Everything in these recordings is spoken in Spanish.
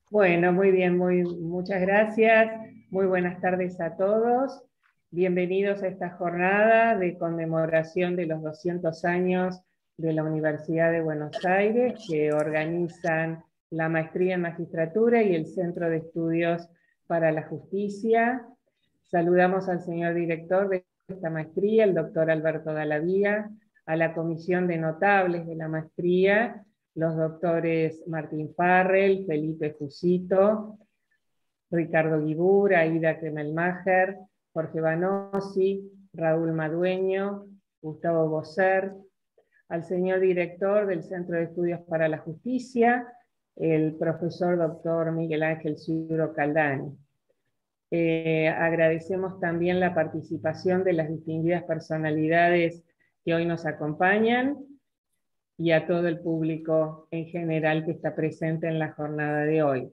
Bueno, muy bien, muchas gracias. Muy buenas tardes a todos. Bienvenidos a esta jornada de conmemoración de los 200 años de la Universidad de Buenos Aires, que organizan la Maestría en Magistratura y el Centro de Estudios para la Justicia. Saludamos al señor director de esta maestría, el doctor Alberto Dallavía, a la comisión de notables de la maestría, los doctores Martín Farrell, Felipe Fusito, Ricardo Guibur, Aida Kremelmacher, Jorge Banossi, Raúl Madueño, Gustavo Boser, al señor director del Centro de Estudios para la Justicia, el profesor doctor Miguel Ángel Ciuro Caldani. Agradecemos también la participación de las distinguidas personalidades que hoy nos acompañan y a todo el público en general que está presente en la jornada de hoy.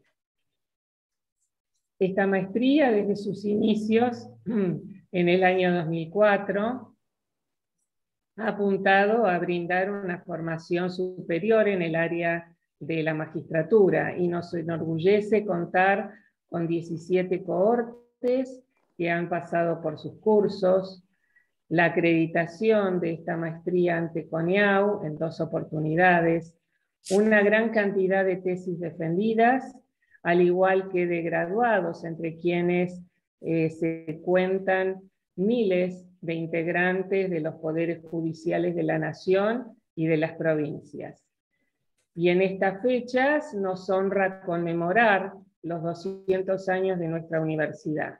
Esta maestría, desde sus inicios en el año 2004, ha apuntado a brindar una formación superior en el área de la magistratura y nos enorgullece contar con 17 cohortes que han pasado por sus cursos, la acreditación de esta maestría ante CONIAU en 2 oportunidades, una gran cantidad de tesis defendidas, al igual que de graduados, entre quienes se cuentan miles de integrantes de los poderes judiciales de la nación y de las provincias. Y en estas fechas nos honra conmemorar los 200 años de nuestra universidad.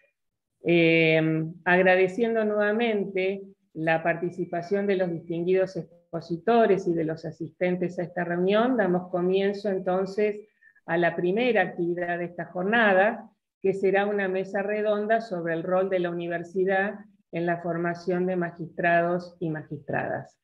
Agradeciendo nuevamente la participación de los distinguidos expositores y de los asistentes a esta reunión, damos comienzo entonces a la primera actividad de esta jornada, que será una mesa redonda sobre el rol de la universidad en la formación de magistrados y magistradas.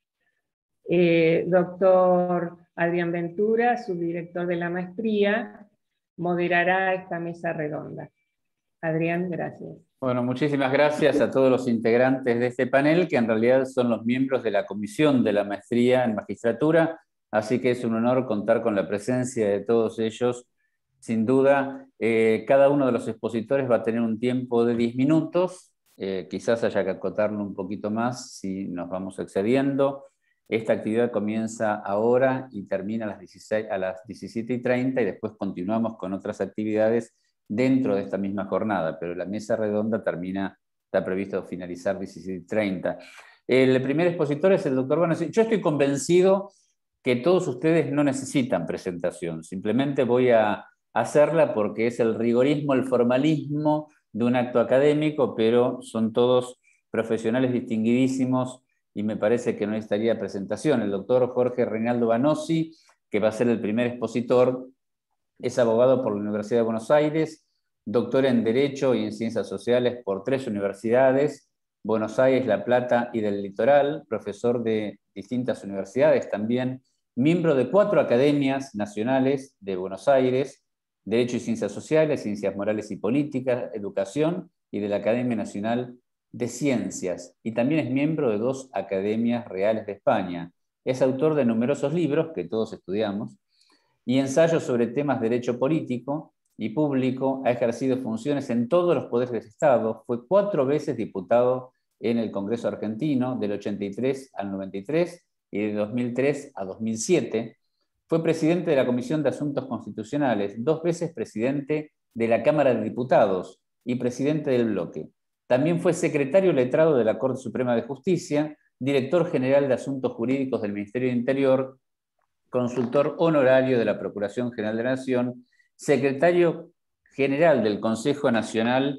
Doctor Adrián Ventura, subdirector de la maestría, moderará esta mesa redonda. Adrián, gracias. Bueno, muchísimas gracias a todos los integrantes de este panel, que en realidad son los miembros de la comisión de la maestría en magistratura, así que es un honor contar con la presencia de todos ellos. Sin duda, cada uno de los expositores va a tener un tiempo de 10 minutos, quizás haya que acotarlo un poquito más si nos vamos excediendo. Esta actividad comienza ahora y termina a las 17:30 y después continuamos con otras actividades dentro de esta misma jornada, pero la mesa redonda está previsto finalizar 17:30. El primer expositor es el doctor Banossi. Yo estoy convencido que todos ustedes no necesitan presentación, simplemente voy a hacerla porque es el rigorismo, el formalismo de un acto académico, pero son todos profesionales distinguidísimos y me parece que no necesitaría presentación. El doctor Jorge Reinaldo Banossi, que va a ser el primer expositor, es abogado por la Universidad de Buenos Aires, doctor en Derecho y en Ciencias Sociales por 3 universidades, Buenos Aires, La Plata y del Litoral, profesor de distintas universidades también, miembro de 4 academias nacionales de Buenos Aires, Derecho y Ciencias Sociales, Ciencias Morales y Políticas, Educación, y de la Academia Nacional de Ciencias, y también es miembro de 2 academias reales de España. Es autor de numerosos libros que todos estudiamos, y ensayos sobre temas de derecho político y público. Ha ejercido funciones en todos los poderes del Estado, fue 4 veces diputado en el Congreso argentino, del 83 al 93 y de 2003 a 2007. Fue presidente de la Comisión de Asuntos Constitucionales, 2 veces presidente de la Cámara de Diputados y presidente del bloque. También fue secretario letrado de la Corte Suprema de Justicia, director general de Asuntos Jurídicos del Ministerio de Interior, consultor honorario de la Procuración General de la Nación, secretario general del Consejo Nacional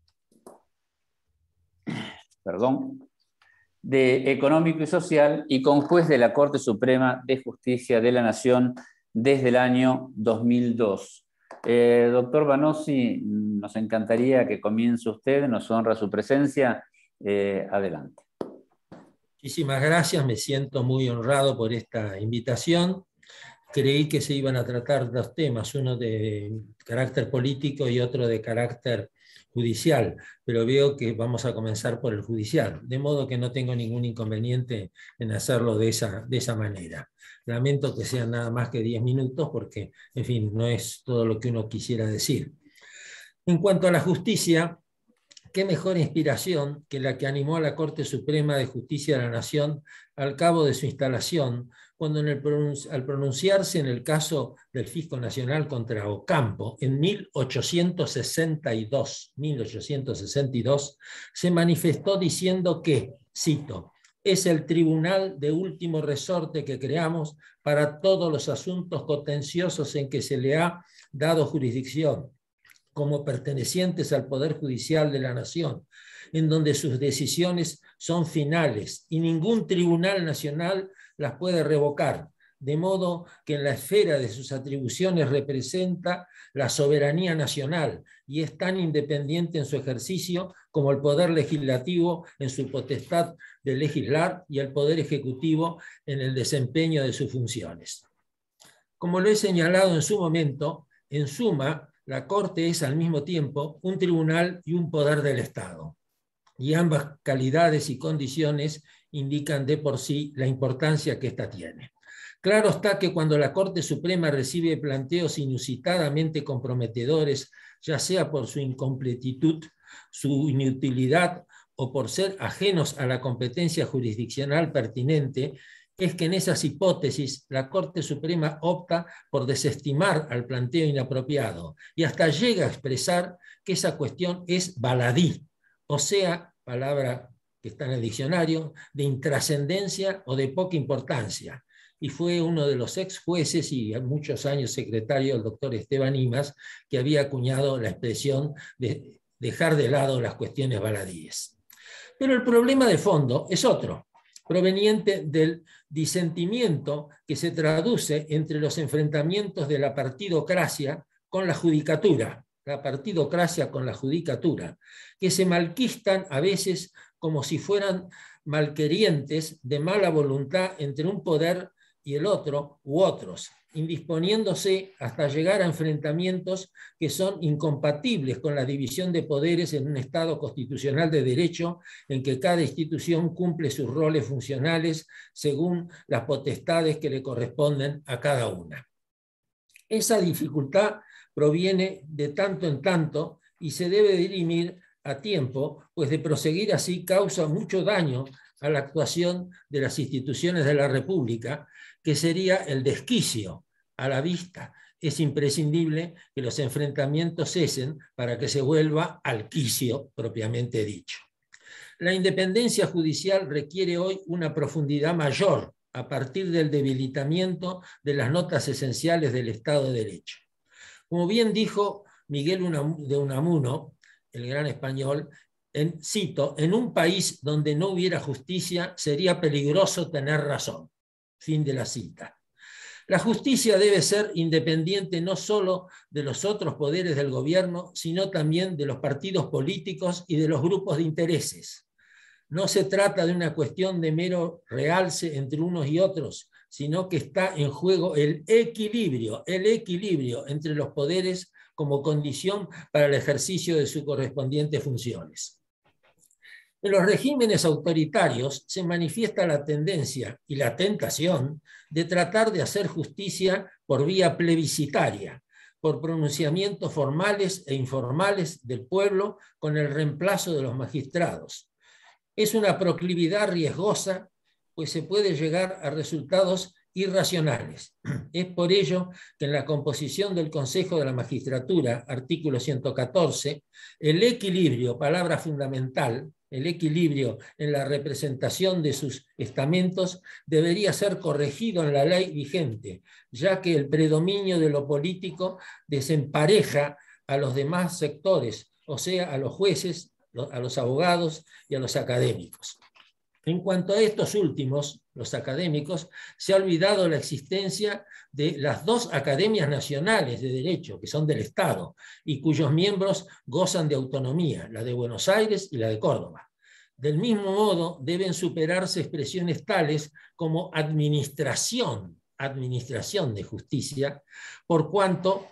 de Económico y Social y conjuez de la Corte Suprema de Justicia de la Nación desde el año 2002. Doctor Banossi, nos encantaría que comience usted, nos honra su presencia. Adelante. Muchísimas gracias, me siento muy honrado por esta invitación. creí que se iban a tratar dos temas, uno de carácter político y otro de carácter judicial, pero veo que vamos a comenzar por el judicial, de modo que no tengo ningún inconveniente en hacerlo de esa manera. Lamento que sean nada más que 10 minutos porque, en fin, no es todo lo que uno quisiera decir. En cuanto a la justicia, qué mejor inspiración que la que animó a la Corte Suprema de Justicia de la Nación al cabo de su instalación, cuando al pronunciarse en el caso del Fisco Nacional contra Ocampo en 1862, se manifestó diciendo que, cito, es el tribunal de último resorte que creamos para todos los asuntos contenciosos en que se le ha dado jurisdicción, como pertenecientes al Poder Judicial de la Nación, en donde sus decisiones son finales y ningún tribunal nacional las puede revocar, de modo que en la esfera de sus atribuciones representa la soberanía nacional y es tan independiente en su ejercicio como el Poder Legislativo en su potestad de legislar y el Poder Ejecutivo en el desempeño de sus funciones. Como lo he señalado en su momento, en suma, la Corte es al mismo tiempo un tribunal y un poder del Estado, y ambas calidades y condiciones indican de por sí la importancia que ésta tiene. Claro está que cuando la Corte Suprema recibe planteos inusitadamente comprometedores, ya sea por su incompletitud, su inutilidad o por ser ajenos a la competencia jurisdiccional pertinente, es que en esas hipótesis la Corte Suprema opta por desestimar al planteo inapropiado y hasta llega a expresar que esa cuestión es baladí, o sea, palabra que está en el diccionario, de intrascendencia o de poca importancia. Y fue uno de los ex jueces y muchos años secretario, el doctor Esteban Imaz, que había acuñado la expresión de dejar de lado las cuestiones baladíes. Pero el problema de fondo es otro, proveniente del disentimiento que se traduce entre los enfrentamientos de la partidocracia con la judicatura, que se malquistan a veces como si fueran malquerientes de mala voluntad entre un poder y el otro u otros, indisponiéndose hasta llegar a enfrentamientos que son incompatibles con la división de poderes en un Estado constitucional de derecho en que cada institución cumple sus roles funcionales según las potestades que le corresponden a cada una. Esa dificultad proviene de tanto en tanto y se debe dirimir a tiempo, pues de proseguir así causa mucho daño a la actuación de las instituciones de la República, que sería el desquicio a la vista. Es imprescindible que los enfrentamientos cesen para que se vuelva al quicio propiamente dicho. La independencia judicial requiere hoy una profundidad mayor a partir del debilitamiento de las notas esenciales del Estado de Derecho. Como bien dijo Miguel de Unamuno, el gran español, cito, en un país donde no hubiera justicia sería peligroso tener razón. Fin de la cita. La justicia debe ser independiente no solo de los otros poderes del gobierno, sino también de los partidos políticos y de los grupos de intereses. No se trata de una cuestión de mero realce entre unos y otros, sino que está en juego el equilibrio entre los poderes como condición para el ejercicio de sus correspondientes funciones. En los regímenes autoritarios se manifiesta la tendencia y la tentación de tratar de hacer justicia por vía plebiscitaria, por pronunciamientos formales e informales del pueblo con el reemplazo de los magistrados. Es una proclividad riesgosa, pues se puede llegar a resultados irracionales. Es por ello que en la composición del Consejo de la Magistratura, artículo 114, el equilibrio, palabra fundamental, el equilibrio en la representación de sus estamentos debería ser corregido en la ley vigente, ya que el predominio de lo político desempareja a los demás sectores, o sea, a los jueces, a los abogados y a los académicos. En cuanto a estos últimos, los académicos, se ha olvidado la existencia de las dos academias nacionales de derecho, que son del Estado, y cuyos miembros gozan de autonomía, la de Buenos Aires y la de Córdoba. Del mismo modo, deben superarse expresiones tales como administración administración de justicia, por cuanto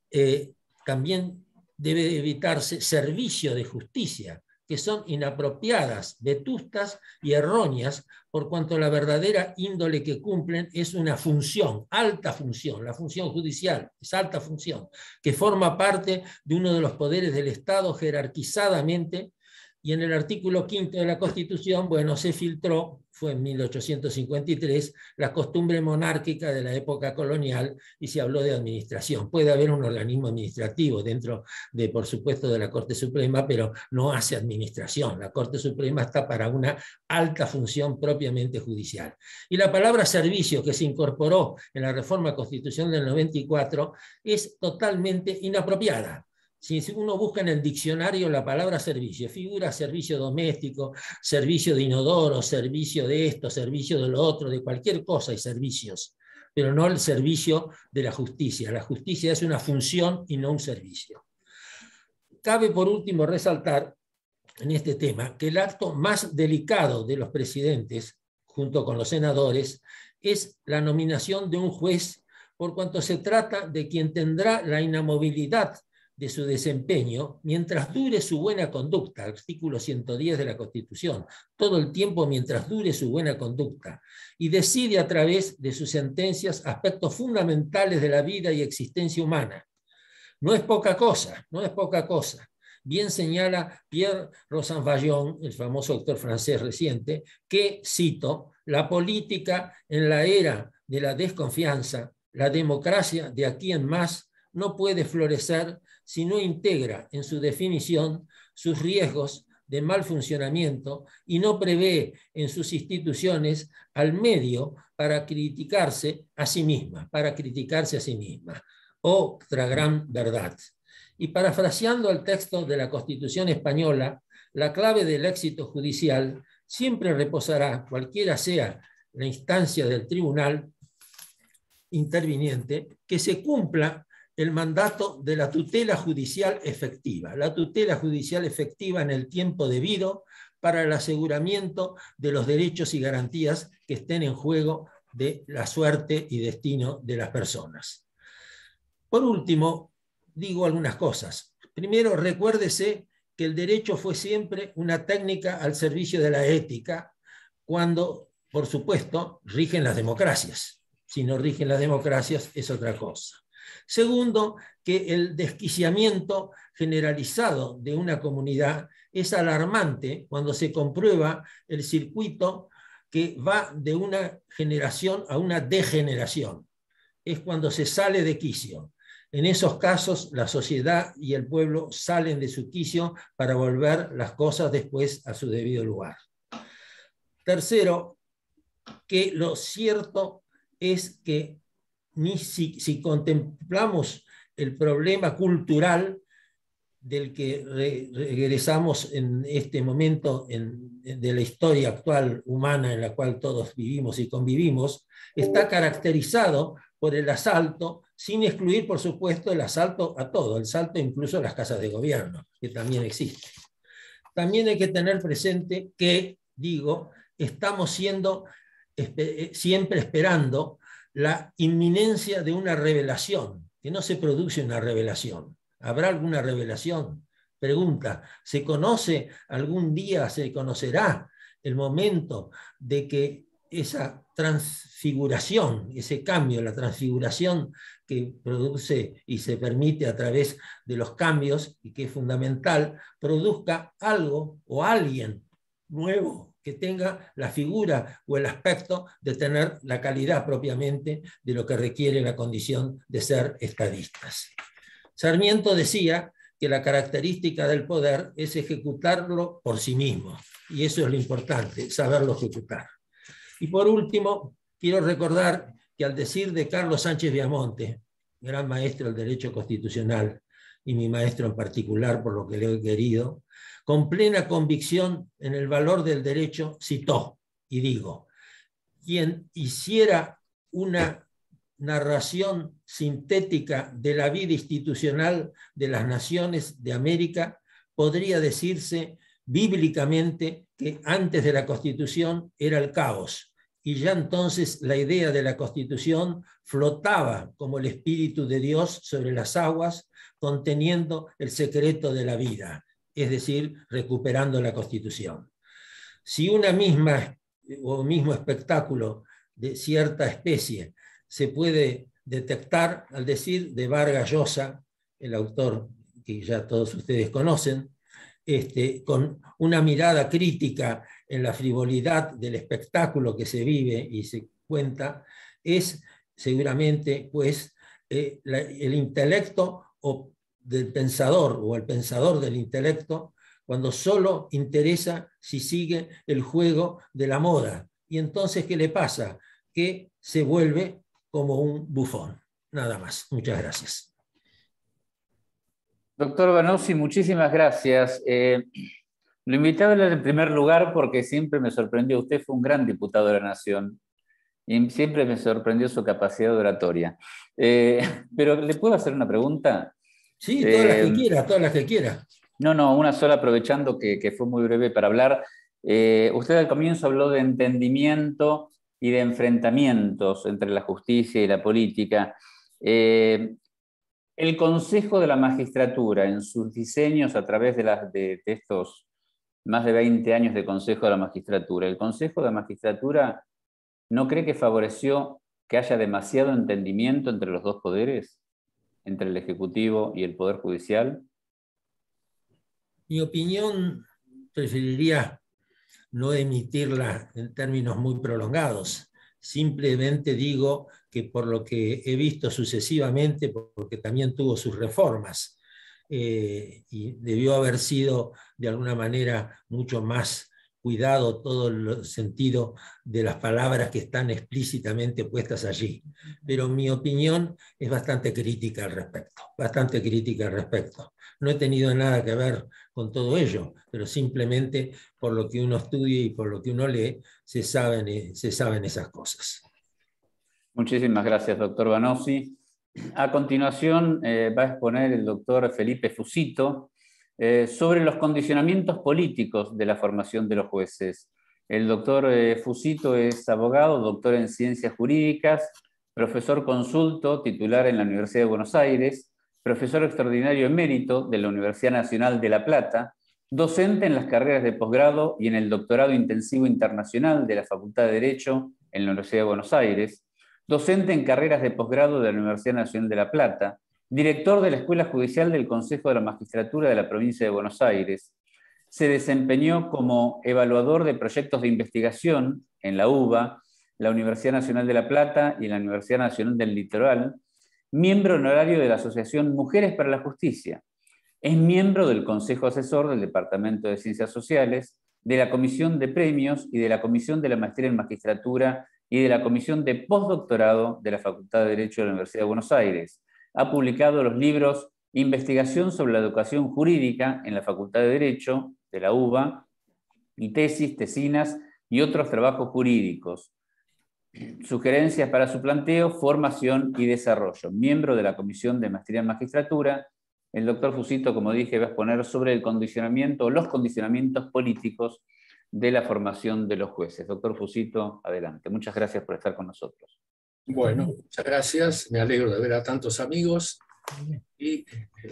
también debe evitarse servicio de justicia, que son inapropiadas, vetustas y erróneas, por cuanto la verdadera índole que cumplen es una función, alta función, la función judicial, es alta función, que forma parte de uno de los poderes del Estado jerarquizadamente, y en el artículo 5 de la Constitución, bueno, se filtró, fue en 1853, la costumbre monárquica de la época colonial y se habló de administración. Puede haber un organismo administrativo dentro de, por supuesto, de la Corte Suprema, pero no hace administración. La Corte Suprema está para una alta función propiamente judicial. Y la palabra servicio que se incorporó en la reforma constitucional del 94 es totalmente inapropiada. Si uno busca en el diccionario la palabra servicio, figura servicio doméstico, servicio de inodoro, servicio de esto, servicio de lo otro, de cualquier cosa hay servicios, pero no el servicio de la justicia. La justicia es una función y no un servicio. Cabe por último resaltar en este tema que el acto más delicado de los presidentes, junto con los senadores, es la nominación de un juez, por cuanto se trata de quien tendrá la inamovilidad de su desempeño mientras dure su buena conducta, artículo 110 de la Constitución, todo el tiempo mientras dure su buena conducta, y decide a través de sus sentencias aspectos fundamentales de la vida y existencia humana. No es poca cosa, no es poca cosa. Bien señala Pierre Rosanvallon, el famoso autor francés reciente, que, cito, la política en la era de la desconfianza, la democracia de aquí en más, no puede florecer si no integra en su definición sus riesgos de mal funcionamiento y no prevé en sus instituciones al medio para criticarse a sí misma, Otra gran verdad. Y parafraseando el texto de la Constitución española, la clave del éxito judicial siempre reposará, cualquiera sea la instancia del tribunal interviniente, que se cumpla el mandato de la tutela judicial efectiva. La tutela judicial efectiva en el tiempo debido para el aseguramiento de los derechos y garantías que estén en juego de la suerte y destino de las personas. Por último, digo algunas cosas. Primero, recuérdese que el derecho fue siempre una técnica al servicio de la ética, cuando, por supuesto, rigen las democracias. Si no rigen las democracias, es otra cosa. Segundo, que el desquiciamiento generalizado de una comunidad es alarmante cuando se comprueba el circuito que va de una generación a una degeneración. Es cuando se sale de quicio. En esos casos, la sociedad y el pueblo salen de su quicio para volver las cosas después a su debido lugar. Tercero, que lo cierto es que si contemplamos el problema cultural del que regresamos en este momento de la historia actual humana en la cual todos vivimos y convivimos, está caracterizado por el asalto, sin excluir, por supuesto, el asalto a todo, el asalto incluso a las casas de gobierno, que también existe. También hay que tener presente que, digo, estamos siempre esperando la inminencia de una revelación, que no se produce una revelación. ¿Habrá alguna revelación? Pregunta, ¿se conoce algún día, se conocerá el momento de que esa transfiguración, ese cambio, la transfiguración que produce y se permite a través de los cambios, y que es fundamental, produzca algo o alguien nuevo que tenga la figura o el aspecto de tener la calidad propiamente de lo que requiere la condición de ser estadistas? Sarmiento decía que la característica del poder es ejecutarlo por sí mismo, y eso es lo importante, saberlo ejecutar. Y por último, quiero recordar que al decir de Carlos Sánchez Viamonte, gran maestro del derecho constitucional, y mi maestro en particular por lo que le he querido, con plena convicción en el valor del derecho, citó, y digo, quien hiciera una narración sintética de la vida institucional de las naciones de América, podría decirse bíblicamente que antes de la Constitución era el caos, y ya entonces la idea de la Constitución flotaba como el Espíritu de Dios sobre las aguas, conteniendo el secreto de la vida, es decir, recuperando la Constitución. Si una misma o mismo espectáculo de cierta especie se puede detectar, al decir de Vargas Llosa, el autor que ya todos ustedes conocen, con una mirada crítica en la frivolidad del espectáculo que se vive y se cuenta, es seguramente pues, el intelecto del pensador o el pensador del intelecto, cuando solo interesa si sigue el juego de la moda. Y entonces, ¿qué le pasa? Que se vuelve como un bufón. Nada más. Muchas gracias. Doctor Vanossi, muchísimas gracias. Lo invité a hablar en primer lugar porque siempre me sorprendió. Usted fue un gran diputado de la Nación y siempre me sorprendió su capacidad de oratoria. Pero ¿le puedo hacer una pregunta? Sí, todas las que quiera, todas las que quiera. No, una sola, aprovechando que fue muy breve para hablar. Usted al comienzo habló de entendimiento y de enfrentamientos entre la justicia y la política. El Consejo de la Magistratura, en sus diseños a través de estos más de 20 años de Consejo de la Magistratura, ¿el Consejo de la Magistratura no cree que favoreció que haya demasiado entendimiento entre los dos poderes, entre el Ejecutivo y el Poder Judicial? Mi opinión, preferiría no emitirla en términos muy prolongados. Simplemente digo que por lo que he visto sucesivamente, porque también tuvo sus reformas, y debió haber sido de alguna manera mucho más cuidado todo el sentido de las palabras que están explícitamente puestas allí. Pero mi opinión es bastante crítica al respecto, bastante crítica al respecto. No he tenido nada que ver con todo ello, pero simplemente por lo que uno estudia y por lo que uno lee, se saben esas cosas. Muchísimas gracias, doctor Vanossi. A continuación va a exponer el doctor Felipe Fusito sobre los condicionamientos políticos de la formación de los jueces. El doctor Fusito es abogado, doctor en ciencias jurídicas, profesor consulto, titular en la Universidad de Buenos Aires, profesor extraordinario emérito de la Universidad Nacional de La Plata, docente en las carreras de posgrado y en el doctorado intensivo internacional de la Facultad de Derecho en la Universidad de Buenos Aires, docente en carreras de posgrado de la Universidad Nacional de La Plata, director de la Escuela Judicial del Consejo de la Magistratura de la Provincia de Buenos Aires. Se desempeñó como evaluador de proyectos de investigación en la UBA, la Universidad Nacional de La Plata y la Universidad Nacional del Litoral, miembro honorario de la Asociación Mujeres para la Justicia. Es miembro del Consejo Asesor del Departamento de Ciencias Sociales, de la Comisión de Premios y de la Comisión de la Maestría en Magistratura y de la Comisión de Postdoctorado de la Facultad de Derecho de la Universidad de Buenos Aires. Ha publicado los libros Investigación sobre la Educación Jurídica en la Facultad de Derecho de la UBA y Tesis, Tesinas y otros trabajos jurídicos. Sugerencias para su planteo, formación y desarrollo. Miembro de la Comisión de Maestría en Magistratura. El doctor Fusito, como dije, va a exponer sobre el condicionamiento, los condicionamientos políticos de la formación de los jueces. Doctor Fusito, adelante. Muchas gracias por estar con nosotros. Bueno, muchas gracias. Me alegro de ver a tantos amigos y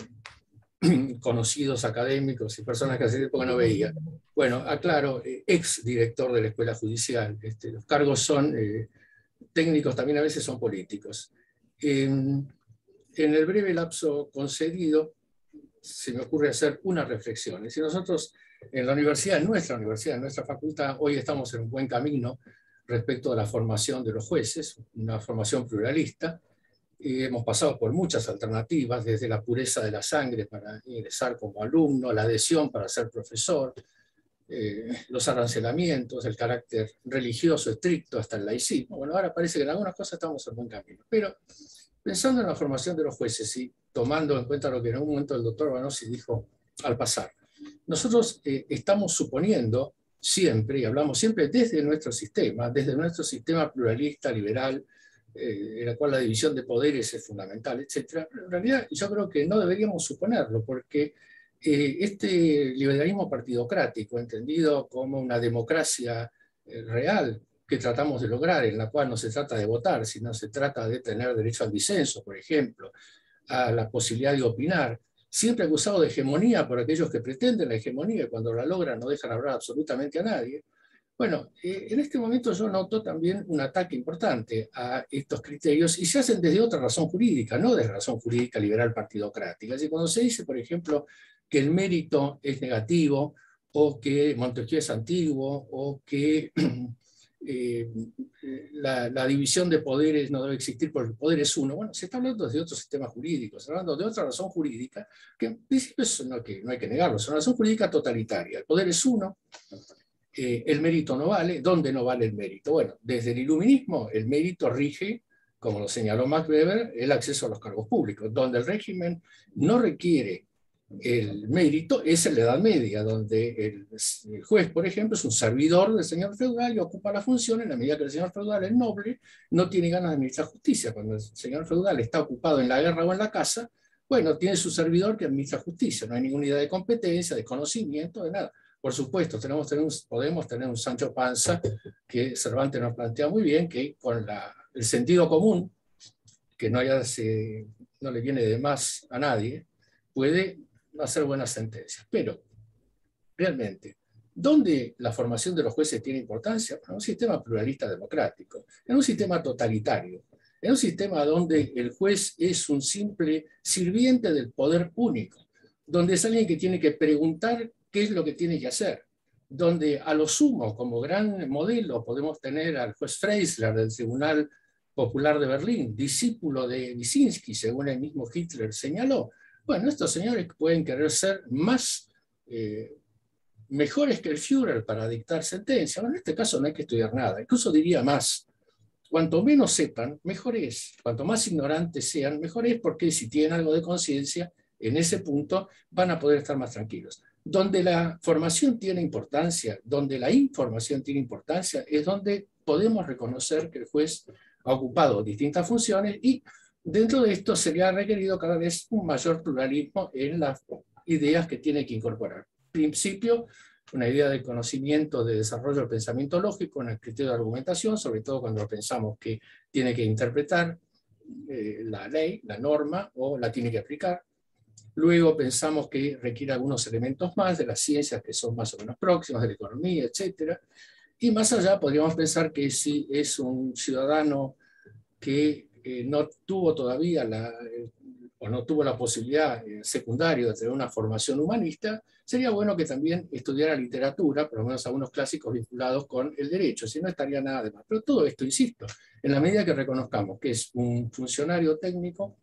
conocidos académicos y personas que hace tiempo que no veía. Bueno, aclaro, ex director de la Escuela Judicial. Los cargos son técnicos, también a veces son políticos. En el breve lapso concedido, se me ocurre hacer una reflexión. Si nosotros en la universidad, en nuestra facultad, hoy estamos en un buen camino respecto a la formación de los jueces, una formación pluralista. Hemos pasado por muchas alternativas, desde la pureza de la sangre para ingresar como alumno, la adhesión para ser profesor, los arancelamientos, el carácter religioso estricto hasta el laicismo. Bueno, ahora parece que en algunas cosas estamos en buen camino. Pero pensando en la formación de los jueces y tomando en cuenta lo que en un momento el doctor Vanossi dijo al pasar, nosotros estamos suponiendo siempre, y hablamos siempre desde nuestro sistema pluralista, liberal, en el cual la división de poderes es fundamental, etc. Pero en realidad yo creo que no deberíamos suponerlo, porque este liberalismo partidocrático, entendido como una democracia real, que tratamos de lograr, en la cual no se trata de votar, sino se trata de tener derecho al disenso, por ejemplo, a la posibilidad de opinar, siempre acusado de hegemonía por aquellos que pretenden la hegemonía y cuando la logran no dejan hablar absolutamente a nadie. Bueno, en este momento yo noto también un ataque importante a estos criterios y se hacen desde otra razón jurídica, no desde razón jurídica liberal partidocrática. Así, cuando se dice, por ejemplo, que el mérito es negativo, o que Montesquieu es antiguo, o que la división de poderes no debe existir porque el poder es uno. Bueno, se está hablando de otro sistema jurídico, se está hablando de otra razón jurídica, que en principio no hay que negarlo, es una razón jurídica totalitaria. El poder es uno, el mérito no vale. ¿Dónde no vale el mérito? Bueno, desde el iluminismo el mérito rige, como lo señaló Max Weber, el acceso a los cargos públicos. Donde el régimen no requiere el mérito es en la Edad Media, donde el juez, por ejemplo, es un servidor del señor feudal y ocupa la función en la medida que el señor feudal es noble, no tiene ganas de administrar justicia. Cuando el señor feudal está ocupado en la guerra o en la caza, bueno, tiene su servidor que administra justicia, no hay ninguna idea de competencia, de conocimiento, de nada. Por supuesto, podemos tener un Sancho Panza, que Cervantes nos plantea muy bien, que con el sentido común, que no le viene de más a nadie, puede hacer buenas sentencias. Pero, realmente, ¿dónde la formación de los jueces tiene importancia? En un sistema pluralista democrático, en un sistema totalitario, en un sistema donde el juez es un simple sirviente del poder único, donde es alguien que tiene que preguntar qué es lo que tiene que hacer, donde a lo sumo, como gran modelo, podemos tener al juez Freisler del Tribunal Popular de Berlín, discípulo de Wyszynski, según el mismo Hitler señaló. Bueno, estos señores pueden querer ser mejores que el Führer para dictar sentencia. Bueno, en este caso no hay que estudiar nada. Incluso diría más, cuanto menos sepan, mejor es. Cuanto más ignorantes sean, mejor es, porque si tienen algo de conciencia, en ese punto van a poder estar más tranquilos. Donde la formación tiene importancia, donde la información tiene importancia, es donde podemos reconocer que el juez ha ocupado distintas funciones y dentro de esto sería requerido cada vez un mayor pluralismo en las ideas que tiene que incorporar. En principio, una idea de conocimiento, de desarrollo del pensamiento lógico, en el criterio de argumentación, sobre todo cuando pensamos que tiene que interpretar la ley, la norma, o la tiene que aplicar. Luego pensamos que requiere algunos elementos más de las ciencias que son más o menos próximas, de la economía, etc. Y más allá podríamos pensar que si es un ciudadano que no tuvo todavía o no tuvo la posibilidad secundaria de tener una formación humanista, sería bueno que también estudiara literatura, por lo menos algunos clásicos vinculados con el derecho, si no estaría nada de más. Pero todo esto, insisto, en la medida que reconozcamos que es un funcionario técnico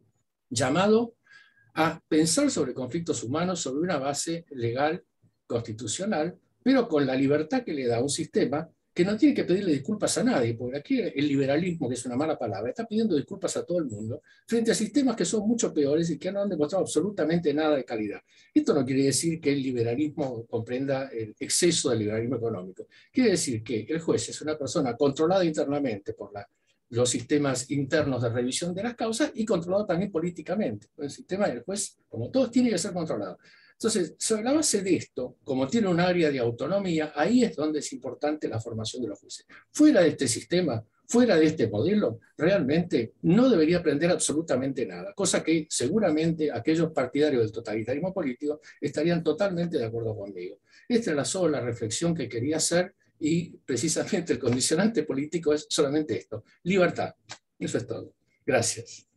llamado a pensar sobre conflictos humanos sobre una base legal, constitucional, pero con la libertad que le da un sistema que no tiene que pedirle disculpas a nadie, porque aquí el liberalismo, que es una mala palabra, está pidiendo disculpas a todo el mundo frente a sistemas que son mucho peores y que no han demostrado absolutamente nada de calidad. Esto no quiere decir que el liberalismo comprenda el exceso del liberalismo económico. Quiere decir que el juez es una persona controlada internamente por los sistemas internos de revisión de las causas y controlado también políticamente. El sistema del juez, como todos, tiene que ser controlado. Entonces, sobre la base de esto, como tiene un área de autonomía, ahí es donde es importante la formación de los jueces. Fuera de este sistema, fuera de este modelo, realmente no debería aprender absolutamente nada, cosa que seguramente aquellos partidarios del totalitarismo político estarían totalmente de acuerdo conmigo. Esta es la sola reflexión que quería hacer y precisamente el condicionante político es solamente esto, libertad. Eso es todo. Gracias.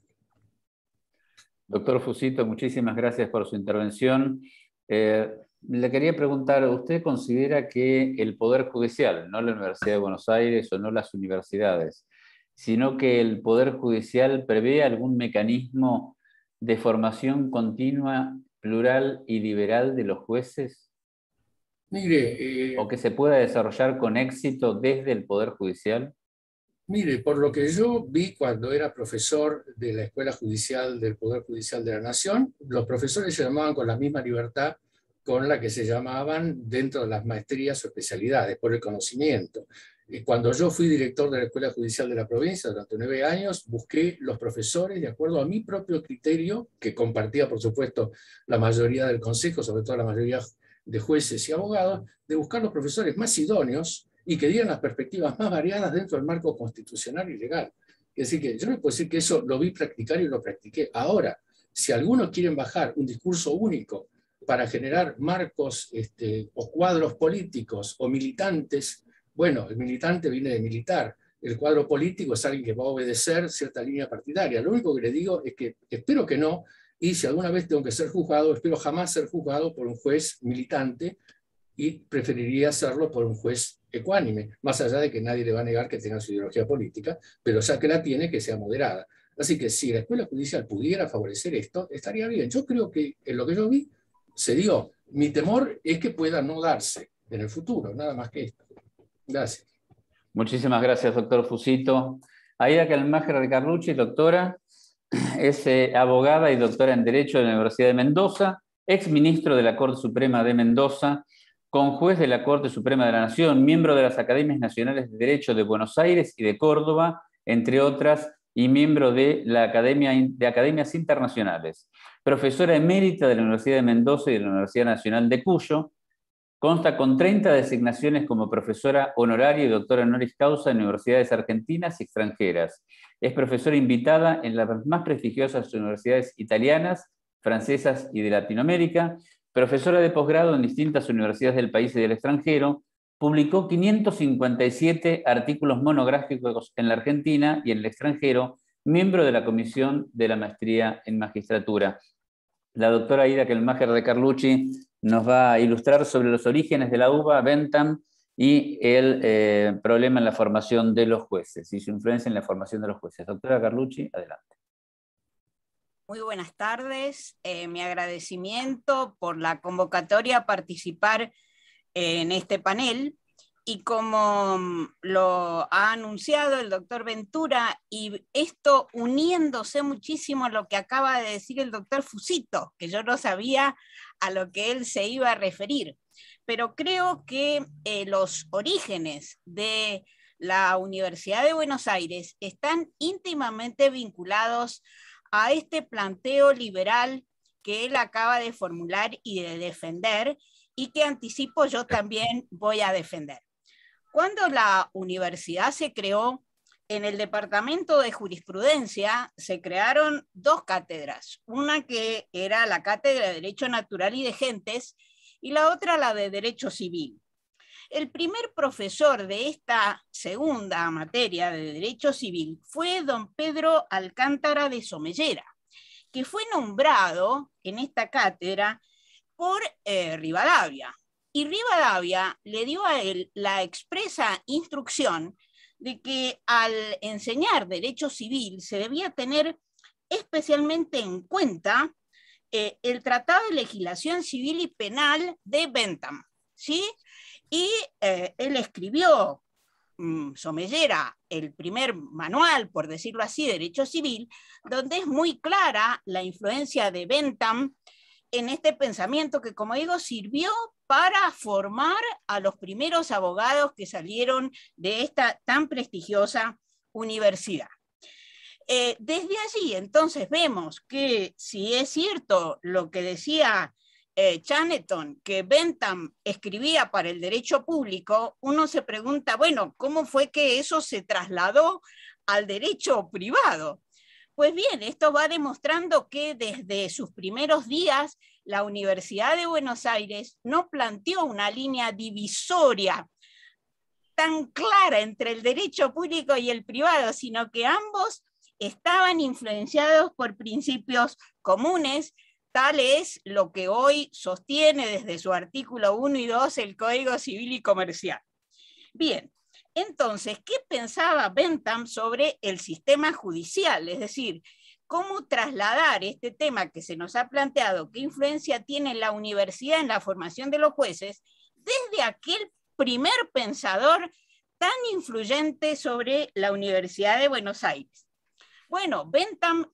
Doctor Fusito, muchísimas gracias por su intervención. Le quería preguntar, ¿usted considera que el Poder Judicial, no la Universidad de Buenos Aires o no las universidades, sino que el Poder Judicial prevé algún mecanismo de formación continua, plural y liberal de los jueces? Mire, ¿O que se pueda desarrollar con éxito desde el Poder Judicial? Mire, por lo que yo vi cuando era profesor de la Escuela Judicial del Poder Judicial de la Nación, los profesores se llamaban con la misma libertad con la que se llamaban dentro de las maestrías o especialidades, por el conocimiento. Cuando yo fui director de la Escuela Judicial de la provincia durante 9 años, busqué los profesores de acuerdo a mi propio criterio, que compartía, por supuesto, la mayoría del consejo, sobre todo la mayoría de jueces y abogados, de buscar los profesores más idóneos y que dieran las perspectivas más variadas dentro del marco constitucional y legal. Es decir, que yo no puedo decir que eso lo vi practicar y lo practiqué. Ahora, si algunos quieren bajar un discurso único para generar marcos o cuadros políticos o militantes, bueno, el militante viene de militar, el cuadro político es alguien que va a obedecer cierta línea partidaria. Lo único que le digo es que espero que no, y si alguna vez tengo que ser juzgado, espero jamás ser juzgado por un juez militante, y preferiría hacerlo por un juez ecuánime, más allá de que nadie le va a negar que tenga su ideología política, pero ya que la tiene, que sea moderada. Así que si la escuela judicial pudiera favorecer esto, estaría bien. Yo creo que en lo que yo vi se dio. Mi temor es que pueda no darse en el futuro, nada más que esto. Gracias. Muchísimas gracias, doctor Fusito. Aida Kelmacher de Carlucci, doctora, es abogada y doctora en Derecho de la Universidad de Mendoza, exministro de la Corte Suprema de Mendoza, conjuez de la Corte Suprema de la Nación, miembro de las Academias Nacionales de Derecho de Buenos Aires y de Córdoba, entre otras, y miembro de la Academias Internacionales. Profesora emérita de la Universidad de Mendoza y de la Universidad Nacional de Cuyo. Consta con 30 designaciones como profesora honoraria y doctora honoris causa en universidades argentinas y extranjeras. Es profesora invitada en las más prestigiosas universidades italianas, francesas y de Latinoamérica, profesora de posgrado en distintas universidades del país y del extranjero, publicó 557 artículos monográficos en la Argentina y en el extranjero, miembro de la Comisión de la Maestría en Magistratura. La doctora Aida Kelmacher de Carlucci nos va a ilustrar sobre los orígenes de la UBA, Bentham y el problema en la formación de los jueces y su influencia en la formación de los jueces. Doctora Carlucci, adelante. Muy buenas tardes. Mi agradecimiento por la convocatoria a participar en este panel. Y como lo ha anunciado el doctor Ventura, y esto uniéndose muchísimo a lo que acaba de decir el doctor Fusito, que yo no sabía a lo que él se iba a referir, pero creo que los orígenes de la Universidad de Buenos Aires están íntimamente vinculados a este planteo liberal que él acaba de formular y de defender, y que anticipo yo también voy a defender. Cuando la universidad se creó, en el departamento de jurisprudencia se crearon dos cátedras, una que era la cátedra de Derecho Natural y de Gentes y la otra la de Derecho Civil. El primer profesor de esta segunda materia de Derecho Civil fue don Pedro Alcántara de Somellera, que fue nombrado en esta cátedra por Rivadavia. Y Rivadavia le dio a él la expresa instrucción de que al enseñar derecho civil se debía tener especialmente en cuenta el Tratado de Legislación Civil y Penal de Bentham, ¿sí? Y él escribió, Somellera, el primer manual, por decirlo así, de derecho civil, donde es muy clara la influencia de Bentham en este pensamiento que, como digo, sirvió para formar a los primeros abogados que salieron de esta tan prestigiosa universidad. Desde allí, entonces, vemos que si es cierto lo que decía Chatterton, que Bentham escribía para el derecho público, uno se pregunta, bueno, ¿cómo fue que eso se trasladó al derecho privado? Pues bien, esto va demostrando que desde sus primeros días la Universidad de Buenos Aires no planteó una línea divisoria tan clara entre el derecho público y el privado, sino que ambos estaban influenciados por principios comunes. Tal es lo que hoy sostiene desde su artículo 1 y 2 el Código Civil y Comercial. Bien. Entonces, ¿qué pensaba Bentham sobre el sistema judicial? Es decir, ¿cómo trasladar este tema que se nos ha planteado, qué influencia tiene la universidad en la formación de los jueces, desde aquel primer pensador tan influyente sobre la Universidad de Buenos Aires? Bueno, Bentham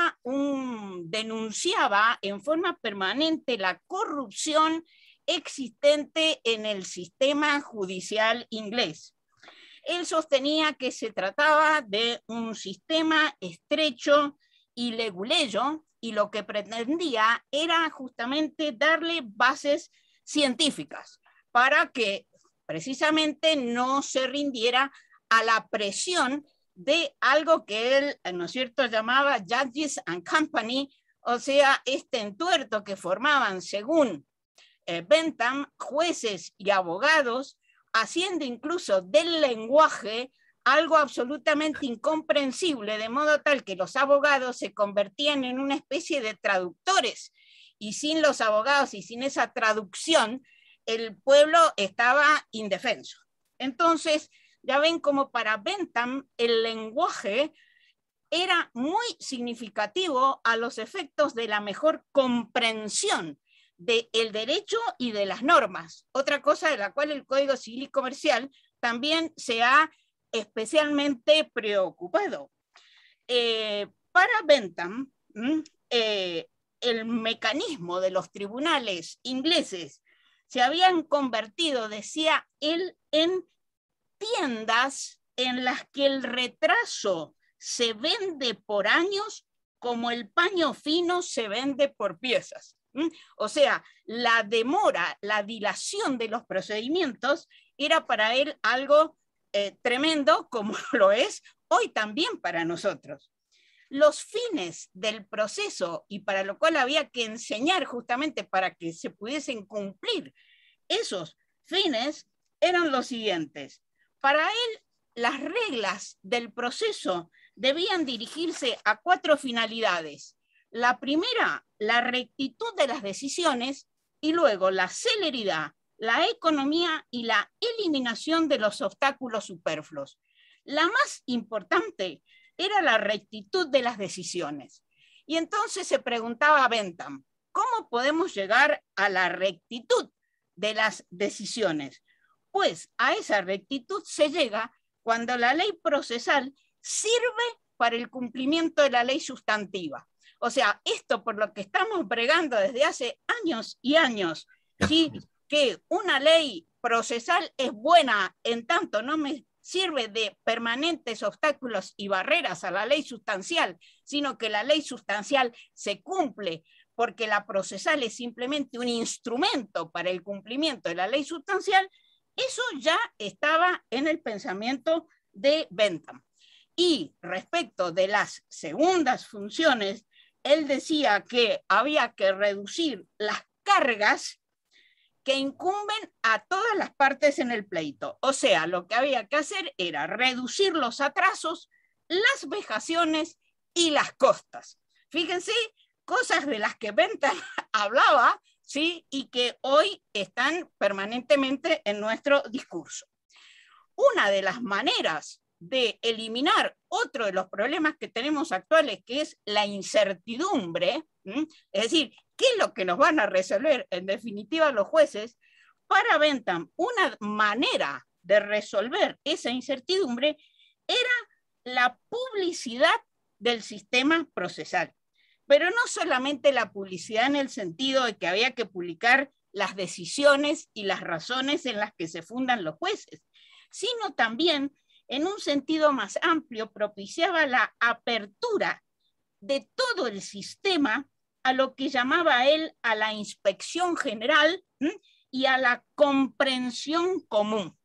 denunciaba en forma permanente la corrupción existente en el sistema judicial inglés. Él sostenía que se trataba de un sistema estrecho y leguleyo, y lo que pretendía era justamente darle bases científicas para que precisamente no se rindiera a la presión de algo que él, ¿no es cierto?, llamaba Judges and Company, o sea, este entuerto que formaban, según Bentham, jueces y abogados, haciendo incluso del lenguaje algo absolutamente incomprensible, de modo tal que los abogados se convertían en una especie de traductores, y sin los abogados y sin esa traducción, el pueblo estaba indefenso. Entonces, ya ven como para Bentham el lenguaje era muy significativo a los efectos de la mejor comprensión del derecho y de las normas. Otra cosa de la cual el Código Civil y Comercial también se ha especialmente preocupado. Para Bentham, el mecanismo de los tribunales ingleses se habían convertido, decía él, en tiendas en las que el retraso se vende por años como el paño fino se vende por piezas. O sea, la demora, la dilación de los procedimientos era para él algo tremendo, como lo es hoy también para nosotros. Los fines del proceso, y para lo cual había que enseñar justamente para que se pudiesen cumplir esos fines, eran los siguientes. Para él, las reglas del proceso debían dirigirse a 4 finalidades. La primera, la rectitud de las decisiones, y luego la celeridad, la economía y la eliminación de los obstáculos superfluos. La más importante era la rectitud de las decisiones. Y entonces se preguntaba a Bentham, ¿cómo podemos llegar a la rectitud de las decisiones? Pues a esa rectitud se llega cuando la ley procesal sirve para el cumplimiento de la ley sustantiva. O sea, esto por lo que estamos bregando desde hace años y años, ¿sí? Que una ley procesal es buena en tanto no me sirve de permanentes obstáculos y barreras a la ley sustancial, sino que la ley sustancial se cumple porque la procesal es simplemente un instrumento para el cumplimiento de la ley sustancial. Eso ya estaba en el pensamiento de Bentham. Y respecto de las segundas funciones, él decía que había que reducir las cargas que incumben a todas las partes en el pleito. O sea, lo que había que hacer era reducir los atrasos, las vejaciones y las costas. Fíjense, cosas de las que Bentham hablaba, ¿sí? Y que hoy están permanentemente en nuestro discurso. Una de las maneras de eliminar otro de los problemas que tenemos actuales, que es la incertidumbre, es decir, ¿qué es lo que nos van a resolver en definitiva los jueces? Para Bentham, una manera de resolver esa incertidumbre era la publicidad del sistema procesal. Pero no solamente la publicidad en el sentido de que había que publicar las decisiones y las razones en las que se fundan los jueces, sino también, en un sentido más amplio, propiciaba la apertura de todo el sistema a lo que llamaba él a la inspección general y a la comprensión común,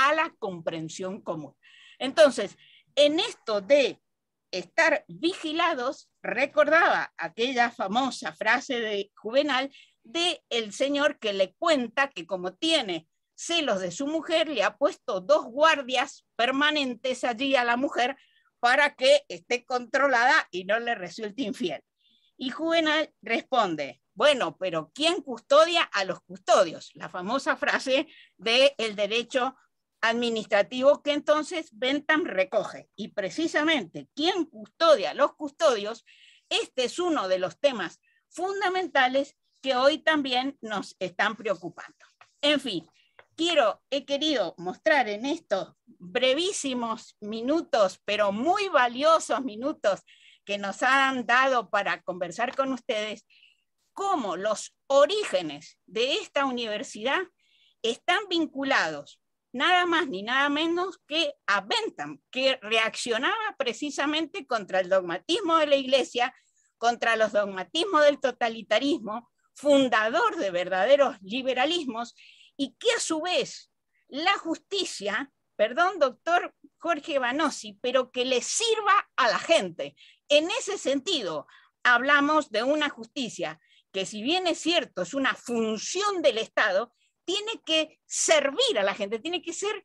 Entonces, en esto de estar vigilados, recordaba aquella famosa frase de Juvenal de el señor que le cuenta que como tiene celos de su mujer, le ha puesto 2 guardias permanentes allí a la mujer para que esté controlada y no le resulte infiel. Y Juvenal responde, bueno, pero ¿quién custodia a los custodios? La famosa frase del derecho administrativo que entonces Bentham recoge. Y precisamente, ¿quién custodia a los custodios? Este es uno de los temas fundamentales que hoy también nos están preocupando. En fin, he querido mostrar en estos brevísimos minutos, pero muy valiosos minutos que nos han dado para conversar con ustedes, cómo los orígenes de esta universidad están vinculados nada más ni nada menos que a Bentham, que reaccionaba precisamente contra el dogmatismo de la Iglesia, contra los dogmatismos del totalitarismo, fundador de verdaderos liberalismos, y que a su vez la justicia, perdón, doctor Jorge Vanosi, pero que le sirva a la gente. En ese sentido, hablamos de una justicia que, si bien es cierto, es una función del Estado, tiene que servir a la gente, tiene que ser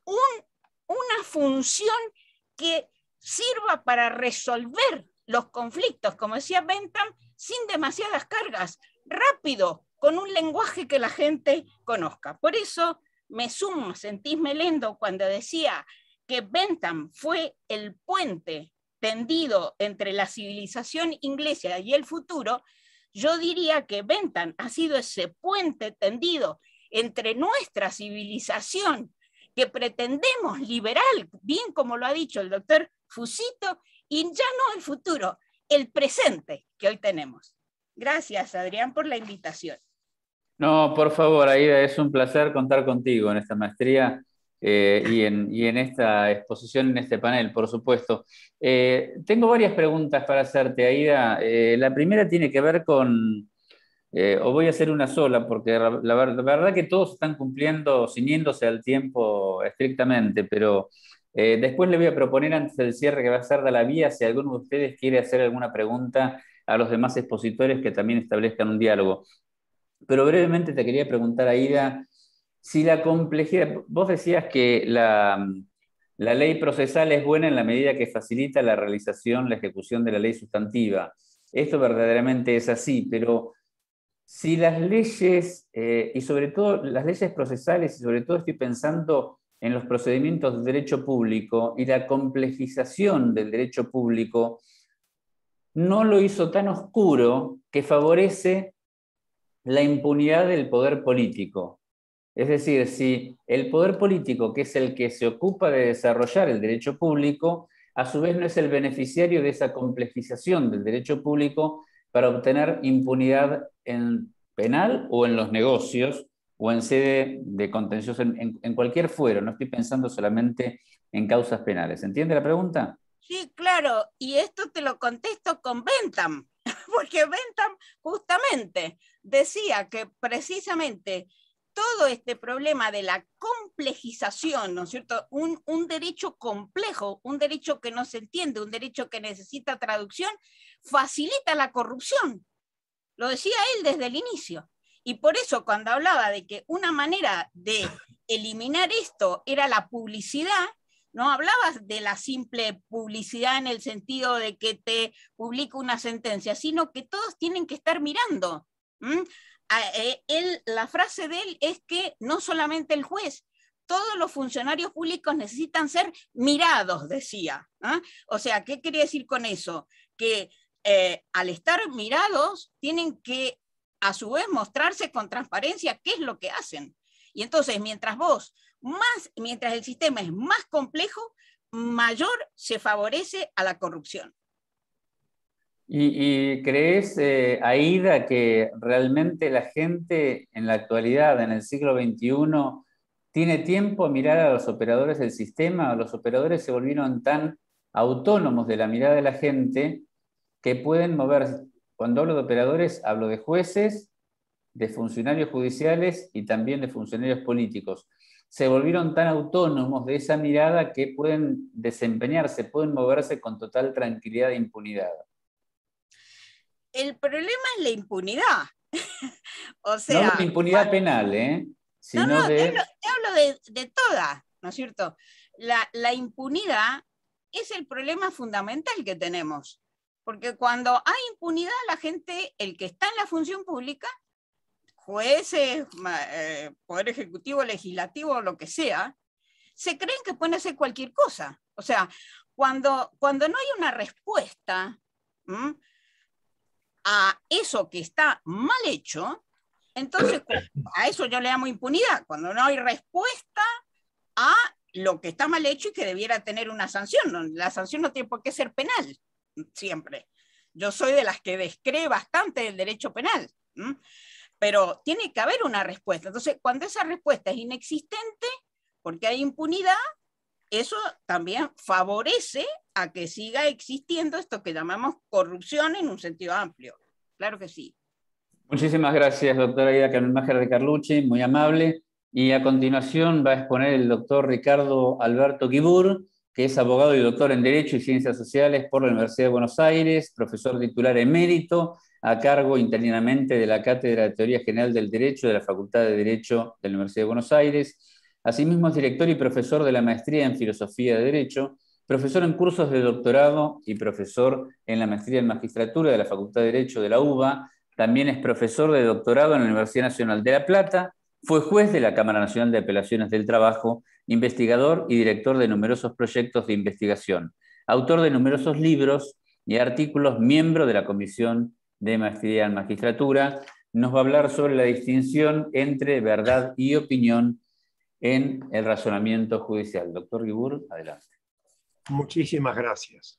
una función que sirva para resolver los conflictos, como decía Bentham, sin demasiadas cargas, rápido, con un lenguaje que la gente conozca. Por eso me sumo a Sentís Melendo cuando decía que Bentham fue el puente tendido entre la civilización inglesa y el futuro. Yo diría que Bentham ha sido ese puente tendido entre nuestra civilización que pretendemos liberal, bien como lo ha dicho el doctor Fusito, y ya no el futuro, el presente que hoy tenemos. Gracias, Adrián, por la invitación. No, por favor, Aida, es un placer contar contigo en esta maestría y en esta exposición, en este panel, por supuesto. Tengo varias preguntas para hacerte, Aida. La primera tiene que ver con, o voy a hacer una sola, porque la verdad que todos están cumpliendo, ciñéndose al tiempo estrictamente, pero después le voy a proponer antes del cierre que va a ser de la vía, si alguno de ustedes quiere hacer alguna pregunta a los demás expositores que también establezcan un diálogo. Pero brevemente te quería preguntar, Aida, si la complejidad, vos decías que la ley procesal es buena en la medida que facilita la realización, la ejecución de la ley sustantiva. Esto verdaderamente es así, pero si las leyes, y sobre todo las leyes procesales, y sobre todo estoy pensando en los procedimientos de derecho público y la complejización del derecho público, no lo hizo tan oscuro que favorece la impunidad del poder político. Es decir, si el poder político, que es el que se ocupa de desarrollar el derecho público, a su vez no es el beneficiario de esa complejización del derecho público para obtener impunidad en penal o en los negocios o en sede de contencioso, en cualquier fuero. No estoy pensando solamente en causas penales. ¿Entiende la pregunta? Sí, claro, y esto te lo contesto con Bentham, porque Bentham justamente decía que precisamente todo este problema de la complejización, ¿no es cierto? Un derecho complejo, un derecho que no se entiende, un derecho que necesita traducción, facilita la corrupción. Lo decía él desde el inicio. Y por eso cuando hablaba de que una manera de eliminar esto era la publicidad, no hablabas de la simple publicidad en el sentido de que te publica una sentencia, sino que todos tienen que estar mirando. La frase de él es que no solamente el juez, todos los funcionarios públicos necesitan ser mirados, decía. O sea, ¿qué quería decir con eso? Que al estar mirados tienen que a su vez mostrarse con transparencia qué es lo que hacen. Y entonces, mientras el sistema es más complejo, mayor se favorece a la corrupción. ¿Y crees, Aida, que realmente la gente en la actualidad, en el siglo XXI, tiene tiempo a mirar a los operadores del sistema? Los operadores se volvieron tan autónomos de la mirada de la gente que pueden moverse. Cuando hablo de operadores, hablo de jueces, de funcionarios judiciales y también de funcionarios políticos. Se volvieron tan autónomos de esa mirada que pueden desempeñarse, pueden moverse con total tranquilidad e impunidad. El problema es la impunidad. O sea, no de la impunidad penal, sino te hablo de toda, ¿no es cierto? La impunidad es el problema fundamental que tenemos. Porque cuando hay impunidad, la gente, el que está en la función pública, jueces, poder ejecutivo, legislativo, lo que sea, se creen que pueden hacer cualquier cosa. O sea, cuando no hay una respuesta a eso que está mal hecho, entonces a eso yo le llamo impunidad. Cuando no hay respuesta a lo que está mal hecho y que debiera tener una sanción. La sanción no tiene por qué ser penal, siempre. Yo soy de las que descree bastante del derecho penal, pero tiene que haber una respuesta. Entonces, cuando esa respuesta es inexistente, porque hay impunidad, eso también favorece a que siga existiendo esto que llamamos corrupción en un sentido amplio. Claro que sí. Muchísimas gracias, doctora Aida Camilmajer de Carlucci, muy amable. Y a continuación va a exponer el doctor Ricardo Alberto Guibur, que es abogado y doctor en Derecho y Ciencias Sociales por la Universidad de Buenos Aires, profesor titular emérito, a cargo interinamente de la Cátedra de Teoría General del Derecho de la Facultad de Derecho de la Universidad de Buenos Aires. Asimismo es director y profesor de la Maestría en Filosofía de Derecho, profesor en cursos de doctorado y profesor en la Maestría en Magistratura de la Facultad de Derecho de la UBA. También es profesor de doctorado en la Universidad Nacional de La Plata. Fue juez de la Cámara Nacional de Apelaciones del Trabajo, investigador y director de numerosos proyectos de investigación, autor de numerosos libros y artículos, miembro de la Comisión de Maestría en Magistratura. Nos va a hablar sobre la distinción entre verdad y opinión en el razonamiento judicial. Doctor Guibur, adelante. Muchísimas gracias.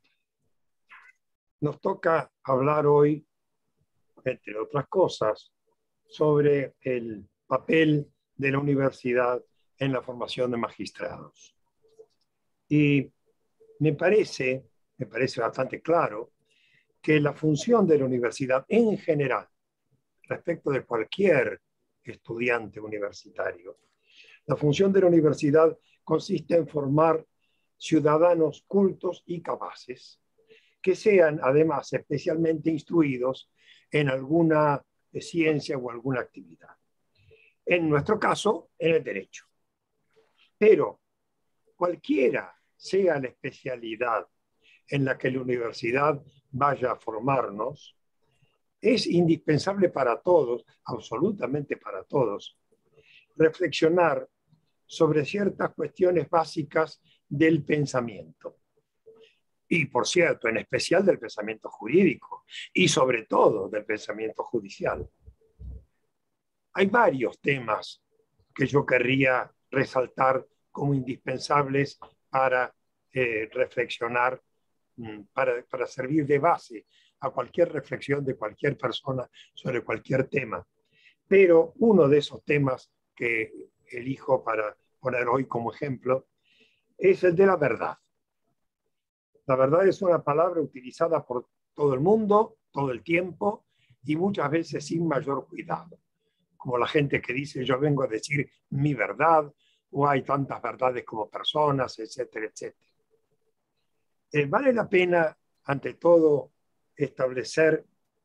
Nos toca hablar hoy, entre otras cosas, sobre el papel de la universidad en la formación de magistrados. Y me parece bastante claro que la función de la universidad en general, respecto de cualquier estudiante universitario, la función de la universidad consiste en formar ciudadanos cultos y capaces, que sean además especialmente instruidos en alguna ciencia o alguna actividad. En nuestro caso, en el derecho. Pero cualquiera sea la especialidad en la que la universidad vaya a formarnos, es indispensable para todos, absolutamente para todos, reflexionar sobre ciertas cuestiones básicas del pensamiento. Y, por cierto, en especial del pensamiento jurídico y sobre todo del pensamiento judicial. Hay varios temas que yo querría resaltar como indispensables para reflexionar, para servir de base a cualquier reflexión de cualquier persona sobre cualquier tema. Pero uno de esos temas que elijo para poner hoy como ejemplo es el de la verdad. La verdad es una palabra utilizada por todo el mundo, todo el tiempo, y muchas veces sin mayor cuidado. Como la gente que dice, yo vengo a decir mi verdad, o hay tantas verdades como personas, etcétera, etcétera. Vale la pena, ante todo, establecer,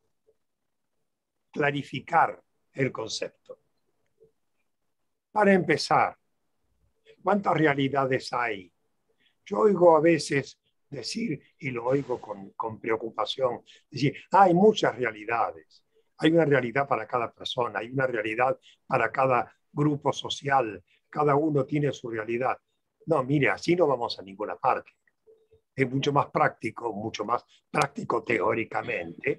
clarificar el concepto. Para empezar, ¿cuántas realidades hay? Yo oigo a veces decir, y lo oigo con preocupación, decir, hay muchas realidades. Hay una realidad para cada persona, hay una realidad para cada grupo social, cada uno tiene su realidad. No, mire, así no vamos a ninguna parte. Es mucho más práctico teóricamente.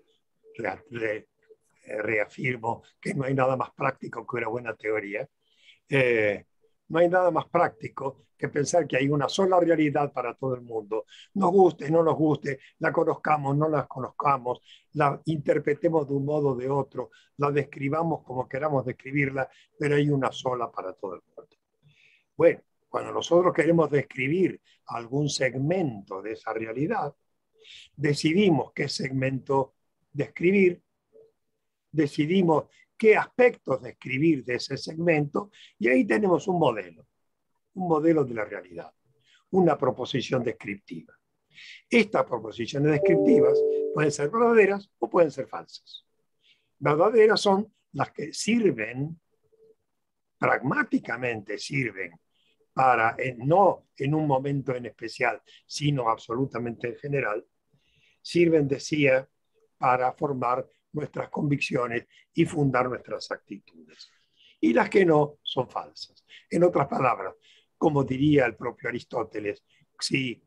Reafirmo que no hay nada más práctico que una buena teoría. No hay nada más práctico que pensar que hay una sola realidad para todo el mundo. Nos guste, no nos guste, la conozcamos, no la conozcamos, la interpretemos de un modo o de otro, la describamos como queramos describirla, pero hay una sola para todo el mundo. Bueno, cuando nosotros queremos describir algún segmento de esa realidad, decidimos qué segmento describir, decidimos qué aspectos describir de ese segmento, y ahí tenemos un modelo de la realidad, una proposición descriptiva. Estas proposiciones descriptivas pueden ser verdaderas o pueden ser falsas. Verdaderas son las que sirven, pragmáticamente sirven, para, no en un momento en especial, sino absolutamente en general, sirven, decía, para formar nuestras convicciones y fundar nuestras actitudes. Y las que no son falsas. En otras palabras, como diría el propio Aristóteles, si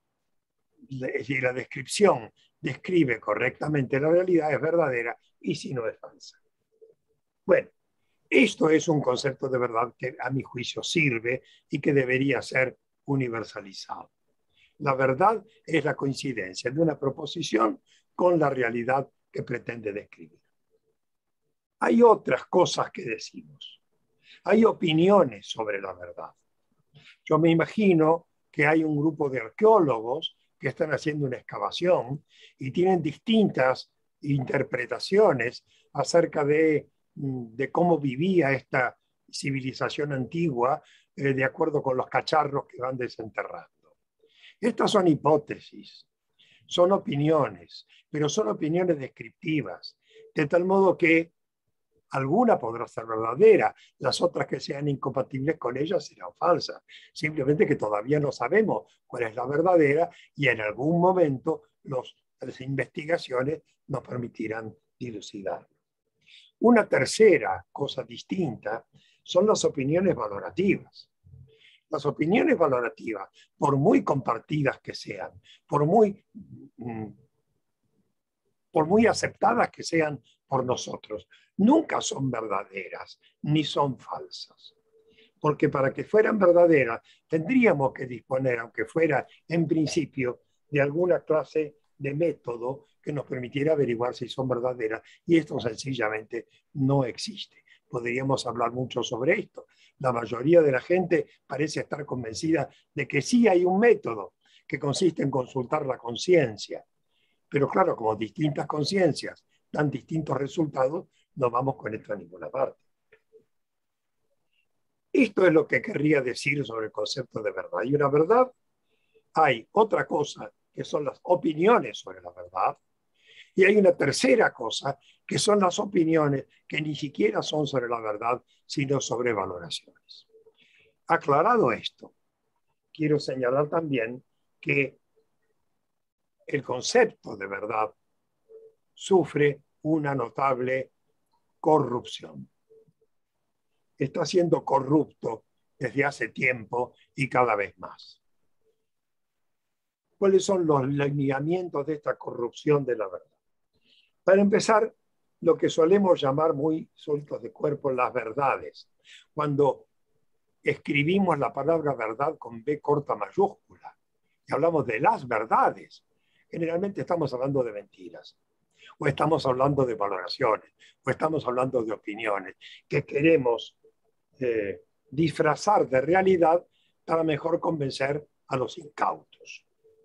la descripción describe correctamente la realidad, es verdadera, y si no, es falsa. Bueno, esto es un concepto de verdad que a mi juicio sirve y que debería ser universalizado. La verdad es la coincidencia de una proposición con la realidad que pretende describir. Hay otras cosas que decimos. Hay opiniones sobre la verdad. Yo me imagino que hay un grupo de arqueólogos que están haciendo una excavación y tienen distintas interpretaciones acerca de cómo vivía esta civilización antigua de acuerdo con los cacharros que van desenterrando. Estas son hipótesis, son opiniones, pero son opiniones descriptivas, de tal modo que alguna podrá ser verdadera, las otras que sean incompatibles con ella serán falsas. Simplemente que todavía no sabemos cuál es la verdadera y en algún momento las investigaciones nos permitirán dilucidar. Una tercera cosa distinta son las opiniones valorativas. Las opiniones valorativas, por muy compartidas que sean, por muy aceptadas que sean por nosotros, nunca son verdaderas ni son falsas. Porque para que fueran verdaderas tendríamos que disponer, aunque fuera en principio, de alguna clase de método que nos permitiera averiguar si son verdaderas, y esto sencillamente no existe. Podríamos hablar mucho sobre esto. La mayoría de la gente parece estar convencida de que sí hay un método que consiste en consultar la conciencia. Pero claro, como distintas conciencias dan distintos resultados, no vamos con esto a ninguna parte. Esto es lo que querría decir sobre el concepto de verdad. Hay una verdad, hay otra cosa que son las opiniones sobre la verdad, y hay una tercera cosa que son las opiniones que ni siquiera son sobre la verdad, sino sobre valoraciones. Aclarado esto, quiero señalar también que el concepto de verdad sufre una notable corrupción. Está siendo corrupto desde hace tiempo y cada vez más. ¿Cuáles son los lineamientos de esta corrupción de la verdad? Para empezar, lo que solemos llamar muy sueltos de cuerpo las verdades. Cuando escribimos la palabra verdad con B corta mayúscula y hablamos de las verdades, generalmente estamos hablando de mentiras, o estamos hablando de valoraciones, o estamos hablando de opiniones que queremos disfrazar de realidad para mejor convencer a los incautos.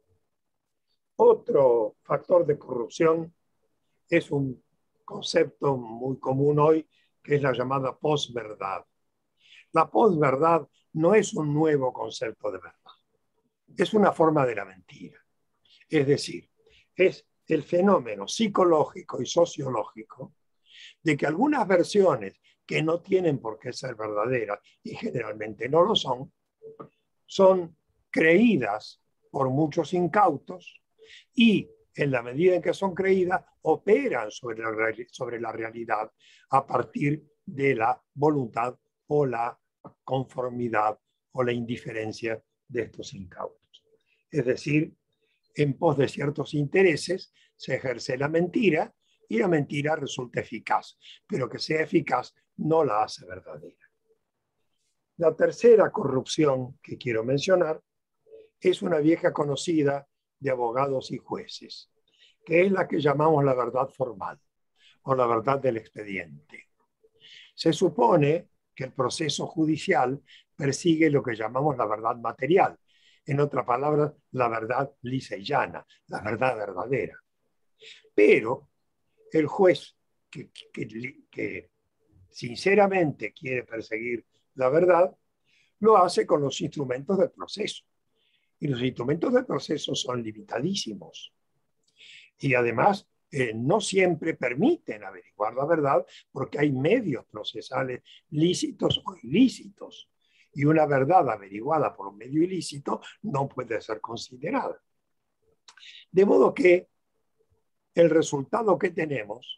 Otro factor de corrupción es un concepto muy común hoy, que es la llamada posverdad. La posverdad no es un nuevo concepto de verdad, es una forma de la mentira. Es decir, es el fenómeno psicológico y sociológico de que algunas versiones que no tienen por qué ser verdaderas y generalmente no lo son creídas por muchos incautos y en la medida en que son creídas operan sobre la realidad a partir de la voluntad o la conformidad o la indiferencia de estos incautos. Es decir, en pos de ciertos intereses se ejerce la mentira y la mentira resulta eficaz, pero que sea eficaz no la hace verdadera. La tercera corrupción que quiero mencionar es una vieja conocida de abogados y jueces, que es la que llamamos la verdad formal o la verdad del expediente. Se supone que el proceso judicial persigue lo que llamamos la verdad material, en otras palabras, la verdad lisa y llana, la verdad verdadera. Pero el juez que sinceramente quiere perseguir la verdad, lo hace con los instrumentos del proceso. Y los instrumentos del proceso son limitadísimos. Y además, no siempre permiten averiguar la verdad porque hay medios procesales lícitos o ilícitos. Y una verdad averiguada por un medio ilícito no puede ser considerada. De modo que el resultado que tenemos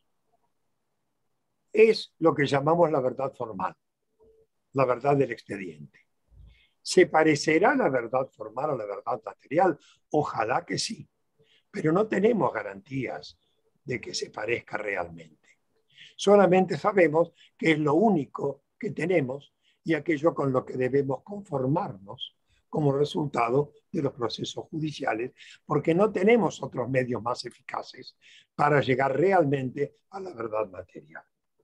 es lo que llamamos la verdad formal, la verdad del expediente. ¿Se parecerá la verdad formal a la verdad material? Ojalá que sí, pero no tenemos garantías de que se parezca realmente. Solamente sabemos que es lo único que tenemos y aquello con lo que debemos conformarnos como resultado de los procesos judiciales, porque no tenemos otros medios más eficaces para llegar realmente a la verdad material.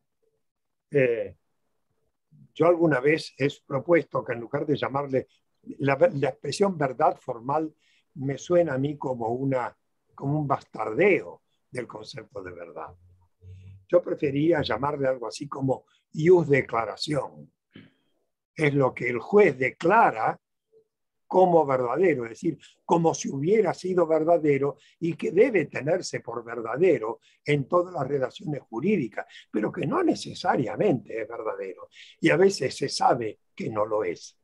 Yo alguna vez he propuesto que en lugar de llamarle la expresión verdad formal, me suena a mí como un bastardeo del concepto de verdad. Yo prefería llamarle algo así como ius declaración, es lo que el juez declara como verdadero, es decir, como si hubiera sido verdadero y que debe tenerse por verdadero en todas las relaciones jurídicas, pero que no necesariamente es verdadero. Y a veces se sabe que no lo es.